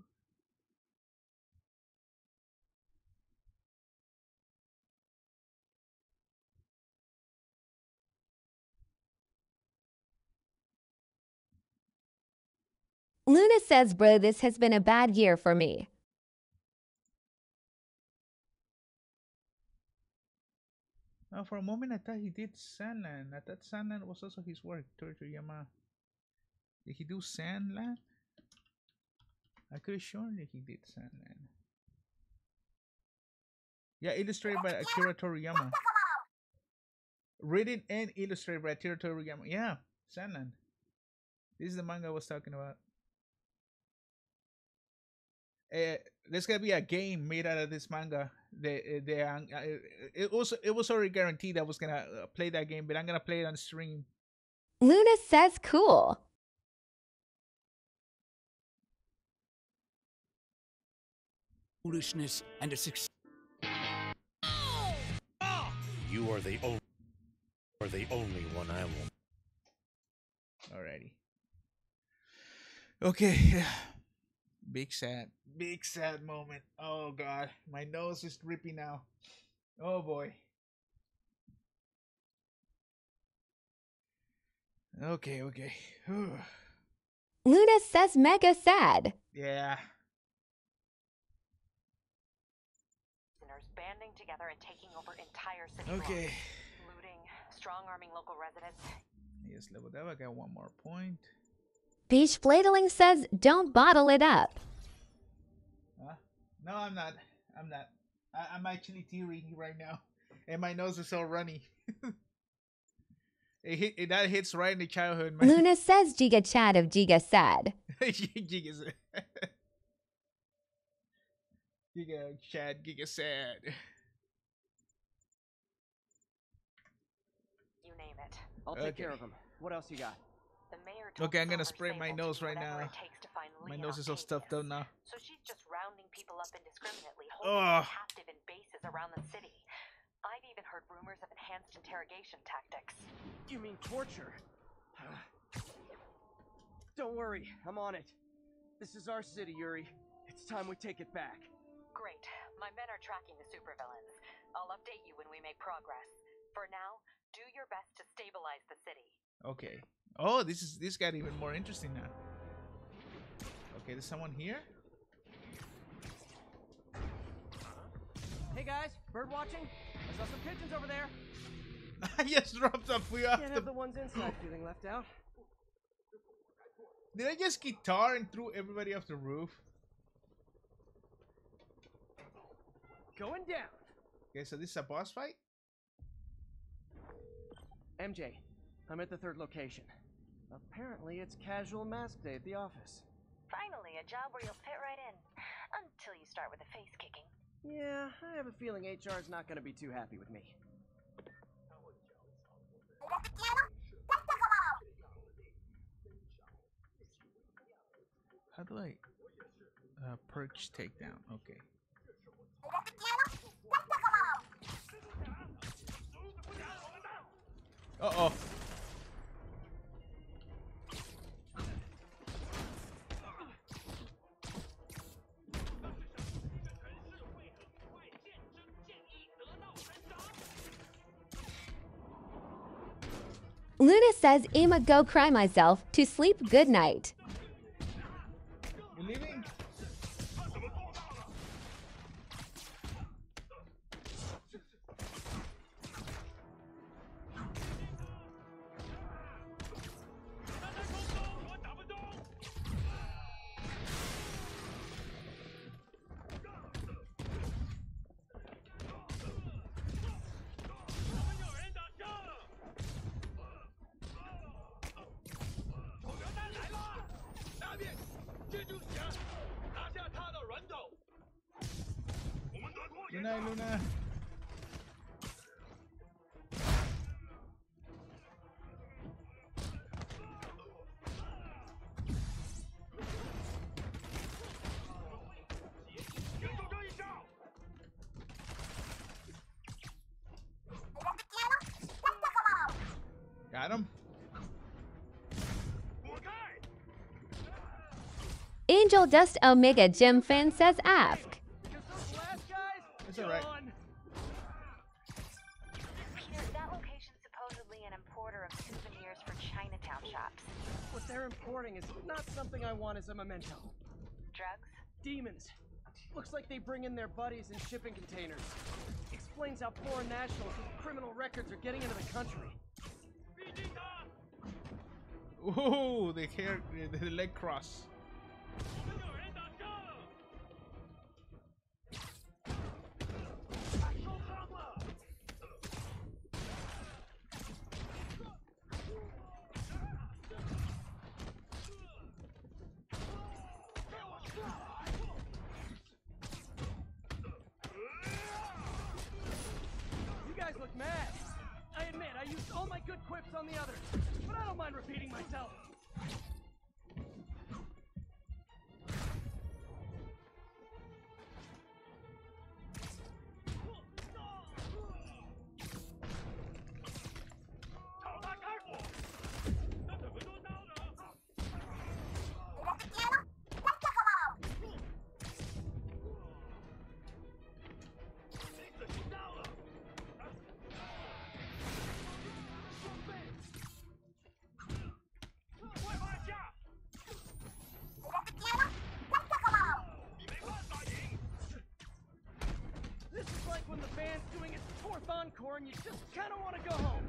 Luna says, bro, this has been a bad year for me. Oh, for a moment I thought he did Sandland. I thought Sandland was also his work. Toriyama. Did he do Sandland? I could have sworn that he did Sandland. Yeah, illustrated by Akira Toriyama. Written and illustrated by Akira Toriyama. Yeah, Sandland. This is the manga I was talking about. There's gonna be a game made out of this manga. It was already guaranteed I was gonna play that game, but I'm gonna play it on stream. Luna says cool. Foolishness and a success. You are the only one I want. Alrighty. Okay. Big sad moment. Oh god, my nose is drippy now. Oh boy. Okay. Luna says mega sad. Yeah. Banding together and taking over entire city. Okay. Looting, strong-arming local residents. Yes, level that. I got one more point. Beach Fladling says don't bottle it up. Huh? No, I'm not. I'm not. I'm actually teary right now. And my nose is so runny. That hits right in the childhood, man. Luna says Giga Chad of Giga Sad. Giga Chad, Giga Sad. You name it. I'll take care of him. What else you got? The mayor told Okay, I'm gonna Silver spray my Sable to nose do right whatever now. it takes to find My Leon nose is so stuffed up now. So she's just rounding people up indiscriminately, holding them captive in bases around the city. I've even heard rumors of enhanced interrogation tactics. You mean torture? Don't worry, I'm on it. This is our city, Yuri. It's time we take it back. Great. My men are tracking the supervillains. I'll update you when we make progress. For now, do your best to stabilize the city. Okay. Oh, this got even more interesting now. Okay, there's someone here. Hey guys, bird watching? I saw some pigeons over there. I just dropped a few off Can't have the ones inside feeling left out. Did I just guitar and threw everybody off the roof? Going down. Okay, so this is a boss fight? MJ, I'm at the third location. Apparently it's casual mask day at the office. Finally, a job where you'll fit right in. Until you start with the face kicking. Yeah, I have a feeling HR's not gonna be too happy with me. How do I perch takedown? Okay. Uh-oh. Luna says I'ma go cry myself to sleep good night. You leaving? Good night, Luna. Got him. Angel Dust Omega Gym fan says ask. It's alright. Peter, that location's supposedly an importer of souvenirs for Chinatown shops. What they're importing is not something I want as a memento. Drugs? Demons. Looks like they bring in their buddies in shipping containers. Explains how foreign nationals with criminal records are getting into the country. Ooh, the leg cross. Look mad. I admit, I used all my good quips on the others, but I don't mind repeating myself. when the band's doing its 4th encore and you just kind of want to go home.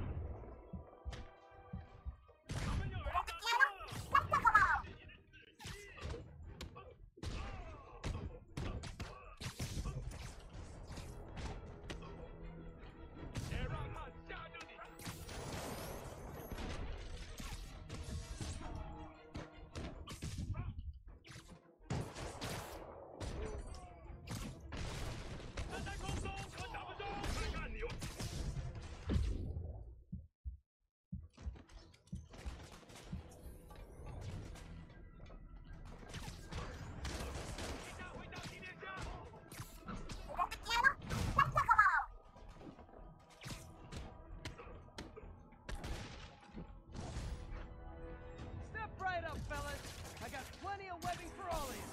Step right up, fellas. I got plenty of webbing for all of you.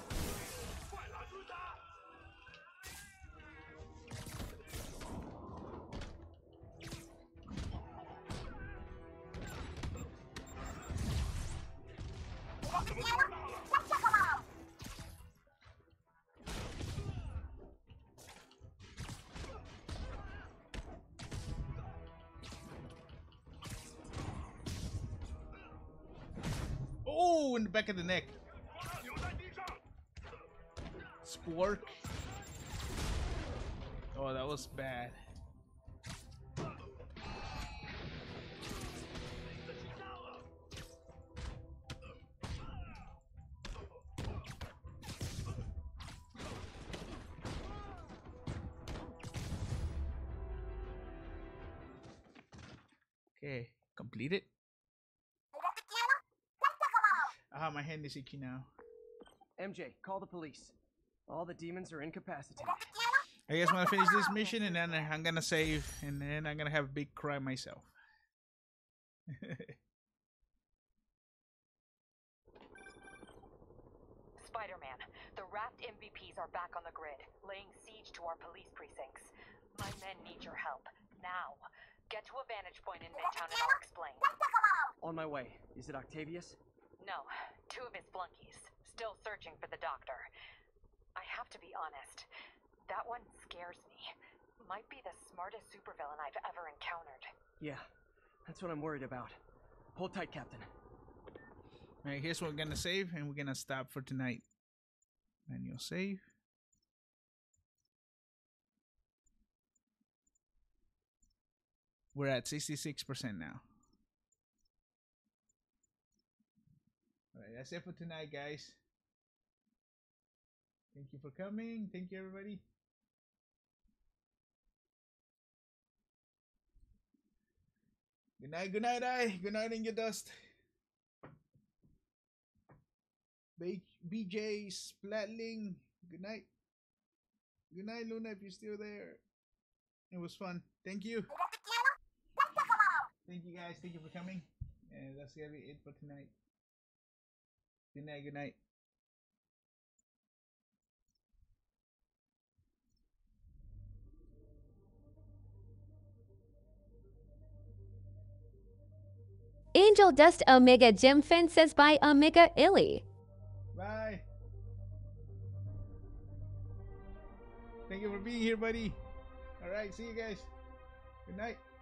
Oh, in the back of the neck. Spork. Oh, that was bad. Okay, completed. Ah, my hand is itchy now. MJ, call the police. All the demons are incapacitated. I guess when I finish this mission, and then I'm gonna save, and then I'm gonna have a big cry myself. Spider-Man, the Raft MVPs are back on the grid, laying siege to our police precincts. My men need your help, now. Get to a vantage point in Midtown and I'll explain. On my way. Is it Octavius? No, 2 of his flunkies, still searching for the doctor. I have to be honest, that one scares me. Might be the smartest supervillain I've ever encountered. Yeah, that's what I'm worried about. Hold tight, Captain. Alright, here's what we're gonna save, and we're gonna stop for tonight. Manual save. We're at 66% now. Alright, that's it for tonight, guys. Thank you for coming. Thank you, everybody. Good night, good night, good night, in your dust. BJ Splatling, good night. Good night, Luna, if you're still there. It was fun. Thank you. Thank you, guys. Thank you for coming. And that's gonna be it for tonight. Good night, good night. Angel Dust Omega Jim Finn says bye Omega Illy. Bye. Thank you for being here, buddy. Alright, see you guys. Good night.